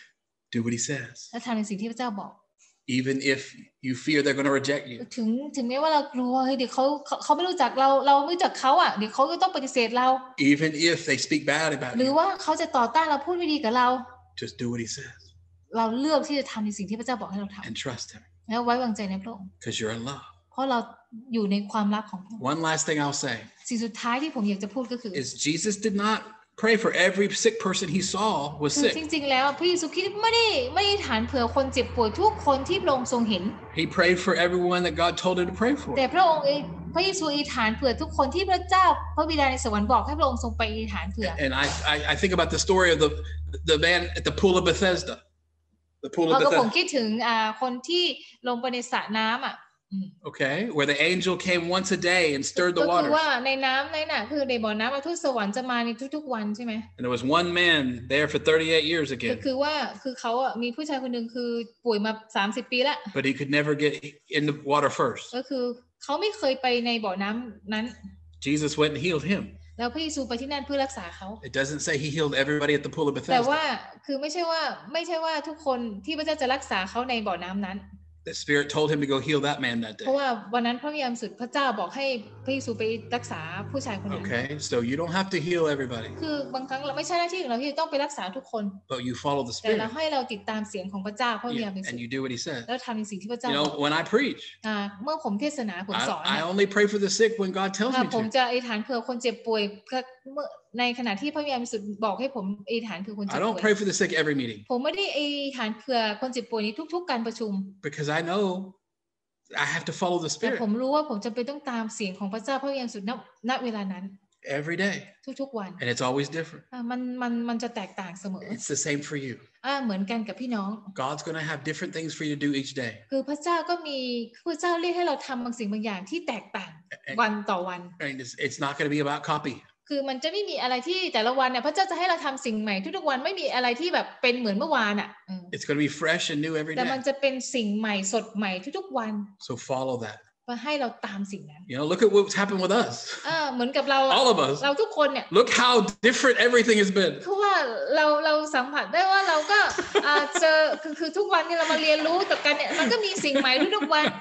do what He says และทำในสิ่งที่พระเจ้าบอก even if you fear they're going to reject you ถึงถึงแม้ว่าเรากลัวเฮ้ยเดี๋ยวเขาเขาเขาไม่รู้จักเราเราไม่รู้จักเขาอ่ะเดี๋ยวเขาก็ต้องปฏิเสธเรา even if they speak bad about หรือ you ว่าเขาจะต่อต้านเราพูดไม่ดีกับเรา just do what He says เราเลือกที่จะทำในสิ่งที่พระเจ้าบอกให้เราท and trust Him ำแล้วไว้วางใจในพระองค์ because you're in love เพราะเราอยู่ในความรักของพระองค์ one last thing I'll say สิ่งสุดท้ายที่ผมอยากจะพูดก็คือ is Jesus did not pray for every sick person He saw was คือ sick จริงๆแล้วพระเยซูคริสต์ไม่ได้ไม่ได้ฐานเผื่อคนเจ็บป่วยทุกคนที่พระองค์ทรงเห็น He prayed for everyone that God told Him to pray for แต่พระองค์เองพระเยซูอธิษฐานเผื่อทุกคนที่พระเจ้าพระบิดาในสวรรค์บอกให้พระองค์ทรงไปอธิษฐานเผื่อ and I, I I think about the story of the the man at the pool of Bethesda the pool เพ of ราะก็ผม Bethesda คิดถึงอ่าคนที่ลงไปในสระน้ำอ่ะ okay where the angel came once a day and stirred ก็ the คือ water ว่าในน้ำในน่ะคือในบ่อน้ำทูตสวรรค์จะมาในทุกๆวันใช่ไหม and there was one man there for thirty-eight years ก็ again คือว่าคือเขาอ่ะมีผู้ชายคนหนึ่งคือป่วยมาสามสิบปีละ but he could never get in the water first ก็คือเขาไม่เคยไปในบ่อน้ำนั้น Jesus went and healed him แล้วพระเยซูไปที่นั่นเพื่อรักษาเขา it doesn't say He healed everybody at the pool of แต่ Bethesda ว่าคือไม่ใช่ว่าไม่ใช่ว่าทุกคนที่พระเจ้าจะรักษาเขาในบ่อน้ำนั้น the Spirit told him to go heal that man that เพราะ day ว่าวันนั้นพระวิญญาณบริสุทธิ์พระเจ้าบอกให้พระเยซูไปรักษาผู้ชายคนนั้น okay so you don't have to heal everybody คือบางครั้งเราไม่ใช่หน้าที่ของเราที่จะต้องไปรักษาทุกคน but you follow the แต่เรา Spirit ให้เราติดตามเสียงของพระเจ้าพระวิญญาณบริสุ and ท you ธิ์ do what He said แล้วทำในสิ่งที่พระเจ้า you บ know อก when I preach อ่าเมื่อผมเทศนาผมสอน I, I only pray for the sick when God tells อ่า me ผม to จะอธิษฐานเผื่อคนเจ็บป่วยเมื่อในขณะที่พระวิญญาณบริสุทธิ์บอกให้ผมอธิษฐานเผื่อคนเจ็ I บ don't ป่วย pray for the sick every meeting ผมไม่ได้อธิษฐานเผื่อคนเจ็บป่วยในทุกๆการประชุม because I know I have to follow the แต่ Spirit ผมรู้ว่าผมจำเป็นต้องตามเสียงของพระเจ้าพระวิญญาณบริสุทธิ์ณณเวลานั้น every day, ทุกๆวัน and it's always different. อ่ามันมันมันจะแตกต่างเสมอ It's the same for you. อ่าเหมือนกันกับพี่น้อง God's going to have different things for you to do each day. คือพระเจ้าก็มีพระเจ้าเรียกให้เราทำบางสิ่งบางอย่างที่แตกต่างวันต่อวัน And it's, it's not going to be about copy. คือมันจะไม่มีอะไรที่แต่ละวันเนี่ยพระเจ้าจะให้เราทำสิ่งใหม่ทุกๆวันไม่มีอะไรที่แบบเป็นเหมือนเมื่อวานอ่ะ It's going to be fresh and new every แต่มัน day. จะเป็นสิ่งใหม่สดใหม่ทุกๆวัน So follow that. เพื่อให้เราตามสิ่งนั้น You know, look at what's happened with us. อ่าเหมือนกับเรา All of us. เราทุกคนเนี่ย Look how different everything has been. คือว่าเราเราสัมผัสได้ว่าเราก็อ่าเจอคือคือทุกวันที่เรามาเรียนรู้ต่อกันเนี่ยมันก็มีสิ่งใหม่ทุกๆวัน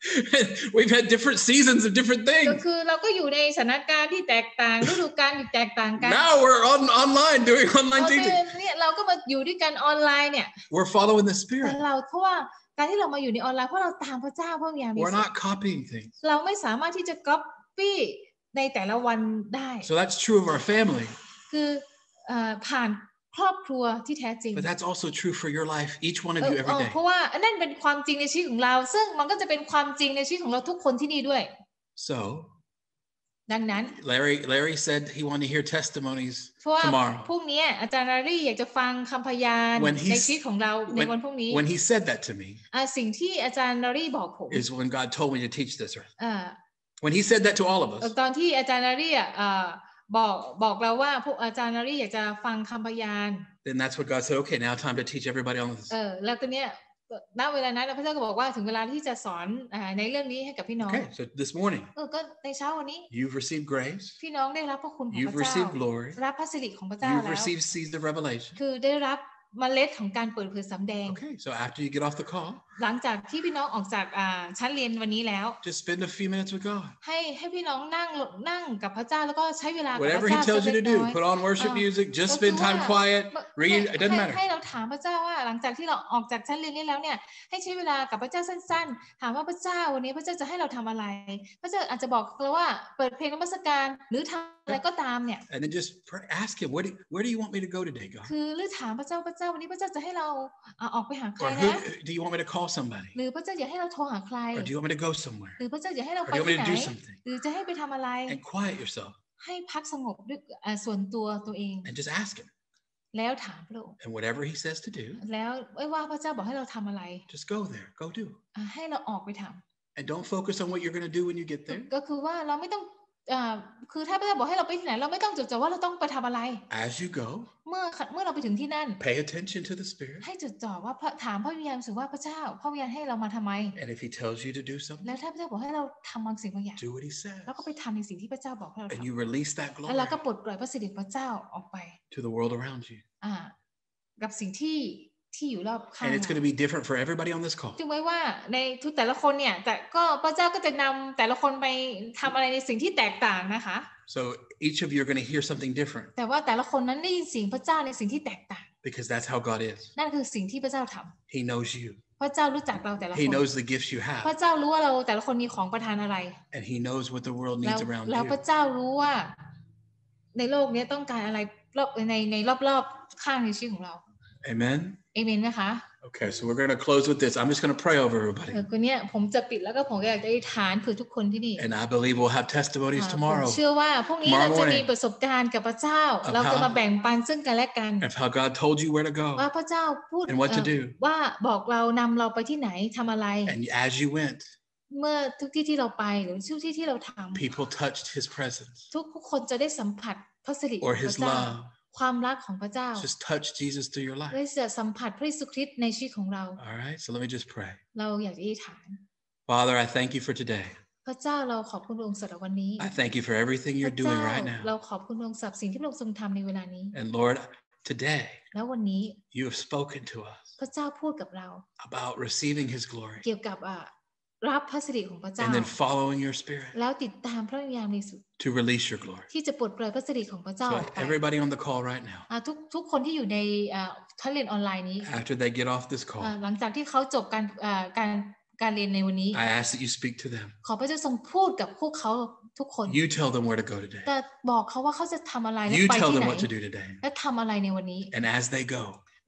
We've had different seasons of different ก็ things. คือเราก็อยู่ในสถานการณ์ที่แตกต่างฤดูกาลที่แตกต่างกัน Now we're on online doing online เรา teaching. เนี่ยเราก็มาอยู่ด้วยกันออนไลน์เนี่ย We're following the แต่ Spirit. เราเพราะว่าการที่เรามาอยู่ในออนไลน์เพราะเราตามพระเจ้าพระวิญญาณบริ We're สุท not ธิ์ copying things. เราไม่สามารถที่จะ copy ในแต่ละวันได้ So that's true of our family. คือเอ่อผ่านครอบครัวที่แท้จริง But that's also true for your life, each one of เอ you อ every เออ day. เพราะว่าอันนั้นเป็นความจริงในชีวิตของเราซึ่งมันก็จะเป็นความจริงในชีวิตของเราทุกคนที่นี่ด้วย So ดังนั้น Larry Larry said he wanted to hear testimonies เพราะว่า tomorrow. พรุ่งนี้อาจารย์รารี่อยากจะฟังคำพยาน When he ในชีวิตของเราในวันพรุ่งนี้ when he said that to me อ่าสิ่งที่อาจารย์รารี่บอกผม is when God told me to teach this. อ่า When he said that to all of us. ตอนที่อาจารย์นารีอ่ะบอกบอกเราว่าพวกอาจารย์นารีอยากจะฟังคำพยาน Then that's what God said. Okay, now time to teach everybody on this. เออแล้วตอนเนี้ยณเวลานั้นพระเจ้าก็บอกว่าถึงเวลาที่จะสอนในเรื่องนี้ให้กับพี่น้อง Okay, so this morning เออก็ในเช้าวันนี้ you've received grace. พี่น้องได้รับพระคุณของพ You've ระเจ้า received glory. รับพระสิริของพระเจ้า You've แล้ว received seeds of revelation. คือได้รับเมล็ดของการเปิดเผยสำแดง Okay, so after you get off the call, หลังจากที่พี่น้องออกจากชั้นเรียนวันนี้แล้ว just spend a few minutes with God. ให้ให้พี่น้องนั่งนั่งกับพระเจ้าแล้วก็ใช้เวลากับพ Whatever ระ He เจ้า tells you to do, put on เ worship ออ music, just ก็คือ spend time ว่า quiet, ให้ read. It doesn't ให้ matter. ให้เราถามพระเจ้าว่าหลังจากที่เราออกจากชั้นเรียนนี้แล้วเนี่ยให้ใช้เวลากับพระเจ้าสั้นๆถามว่าพระเจ้าวันนี้พระเจ้าจะให้เราทำอะไรพระเจ้าอาจจะบอกเราว่าเปิดเพลงนมัสการหรือทำอะไรก็ตามเนี่ย And then just pray, ask Him, where do, where do you want me to go today, God? คือหรือถามพระเจ้าพระเจ้าวันนี้พระเจ้าจะให้เราออกไปหาใคร Or who นะ do you want me to call somebody? หรือพระเจ้าอยากให้เราโทรหาใคร Or do you want me to go somewhere? หรือพระเจ้าอยากให้เรา Or ไป do you want ที่ me ไหน to do something? หรือจะให้ไปทำอะไร And quiet yourself ให้พักสงบด้วยส่วนตัวตัวเอง and just ask Him. แล้วถามพระองค์ And whatever He says to do, แล้วไม่ว่าพระเจ้าบอกให้เราทำอะไร just go there, go do. ให้เราออกไปทำ And don't focus on what you're going to do when you get there. ก็คือว่าเราไม่ต้องคือถ้าพระเจ้าบอกให้เราไปที่ไหนเราไม่ต้องจดจ่อว่าเราต้องไปทำอะไร As you go, เมื่อเมื่อเราไปถึงที่นั่น pay attention to the Spirit. ให้จดจ่อว่าถามพระวิญญาณสึกว่าพระเจ้าพระวิญญาณให้เรามาทำไม And if He tells you to do แล้ว something, ถ้าพระเจ้าบอกให้เราทำบางสิ่งบางอย่าง do what He says. แล้วก็ไปทำในสิ่งที่พระเจ้าบอกให้เรา And ทำ you release that แล้วเรา glory ก็ปลดปล่อยพระสิริพระเจ้าออกไป to the world around you. อ่ากับสิ่งที่ที่อยู่รอบข้าง And it's going to be different for everybody on this call. จึงไว้ว่าในทุกแต่ละคนเนี่ยแต่ก็พระเจ้าก็จะนำแต่ละคนไปทำอะไรในสิ่งที่แตกต่างนะคะ So each of you are going to hear something different แต่ว่าแต่ละคนนั้นได้ยินเสียงพระเจ้าในสิ่งที่แตกต่าง because that's how God is. นั่นคือสิ่งที่พระเจ้าทำ He knows you. พระเจ้ารู้จักเราแต่ละค He น knows the gifts you พระ have. เจ้ารู้ว่าเราแต่ละคนมีของประทานอะไร And He knows what the world แล้ว needs around แล้วพระ you. เจ้ารู้ว่าในโลกนี้ต้องการอะไรรอบในในรอบๆข้างในชีวิตของเรา Amen. เอเมนนะคะ Okay, so we're going to close with this. I'm just going to pray over everybody. เออคนเนี้ยผมจะปิดแล้วก็ผมอยากจะอธิษฐานเผื่อทุกคนที่นี่ And I believe we'll have testimonies ผม tomorrow เชื่อว่าพวกนี้เรา Tomorrow จะมี morning ประสบการณ์กับพระเจ้า of เราจะ how- มาแบ่งปันซึ่งกันและกัน of how God told you where to ว่า go. พระเจ้าพูด And what to เอ่อ do. ว่าบอกเรานำเราไปที่ไหนทำอะไร And as you went, เมื่อทุกที่ที่เราไปหรือทุกที่ที่เราทำ people touched His presence ทุกคนจะได้สัมผัสพระสิริข or องพ His ระเจ้า love. ความรักของพระเจ้า Just touch Jesus through your และ life. จะสัมผัสพระเยซูคริสต์ในชีวิตของเรา All right, so let me just pray. เราอยากจะอธิษฐาน Father, I thank you for today. พระเจ้าเราขอบคุณพระองค์สำหรับวันนี้ I thank you for everything พ you're ระเจ้า doing right เรา now. ขอบคุณพระองค์สำหรับสิ่งที่พระองค์ทรงทำในเวลานี้ And Lord, today แล้ววันนี้ you have spoken to us พระเจ้าพูดกับเรา about receiving His glory เกี่ยวกับอ่ะรับพระสิริของพระเจ้า and then following your Spirit แล้วติดตามพระวิญญาณบริสุทธิ์ to release your glory. ที่จะปลดปล่อยพระสิริของพระเจ้าอ So อกไป everybody on the call right now, อ่ะทุกทุกคนที่อยู่ในอ่ะชั้นเรียนออนไลน์นี้ after they get off this อ่ะ call, หลังจากที่เขาจบการอ่ะการการเรียนในวันนี้ I ask that you speak to them. ขอพระเจ้าทรงพูดกับพวกเขาทุกคน You tell them where to go today. แต่บอกเขาว่าเขาจะทำอะไรและ You ไป tell ที่ them ไหน what to do today. และทำอะไรในวันนี้ And as they go,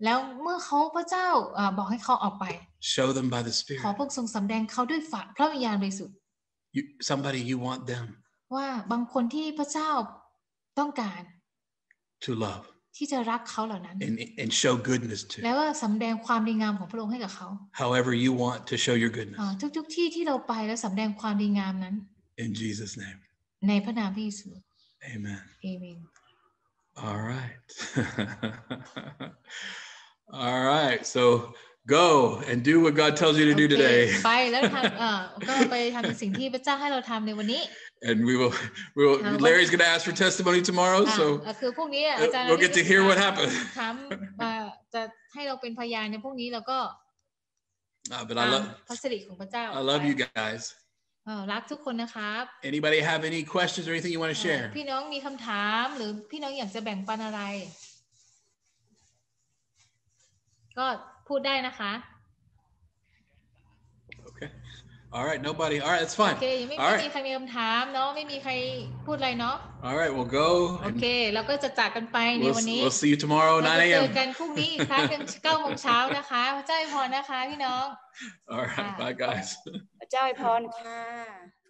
แล้วเมื่อเขาพระเจ้าบอกให้เขาออกไป show them by the Spirit ขอพระองค์ทรงสำแดงเขาด้วยพระวิญญาณบริสุทธิ์ you, somebody you want them ว่าบางคนที่พระเจ้าต้องการ to love ที่จะรักเขาเหล่านั้น and, and show goodness to แล้วก็สำแดงความดีงามของพระองค์ให้กับเขา however you want to show your goodness ทุกๆที่ที่เราไปแล้วสำแดงความดีงามนั้น in Jesus name ในพระนามพระเยซู Amen Amen all right all right so go and do what God tells you to do today ไปแล้วทำเอ่อก็ไปทำสิ่งที่พระเจ้าให้เราทำในวันนี้ and we will we will Larry's going to ask for testimony tomorrow so คือพรุ่งนี้อาจารย์ we'll get to hear what happened ถามจะให้เราเป็นพยานในพรุ่งนี้เราก็ but I love พระสิริของพระเจ้า I love you guys รักทุกคนนะครับ anybody have any questions or anything you want to share พี่น้องมีคำถามหรือพี่น้องอยากจะแบ่งปันอะไรก็พูดได้นะคะ okay all right nobody all right that's fine โอเคยังไม่มีใครมีคำถามเนาะไม่มีใครพูดอะไรเนาะ all right we'll go โอเคเราก็จะจากกันไปในวันนี้ we'll see you tomorrow nine a.m. เจอกันพรุ่งนี้อีกครั้งหนึ่งเก้าโมงเช้านะคะพระเจ้าอวยพรนะคะพี่น้อง all right bye guys พระเจ้าอวยพรค่ะ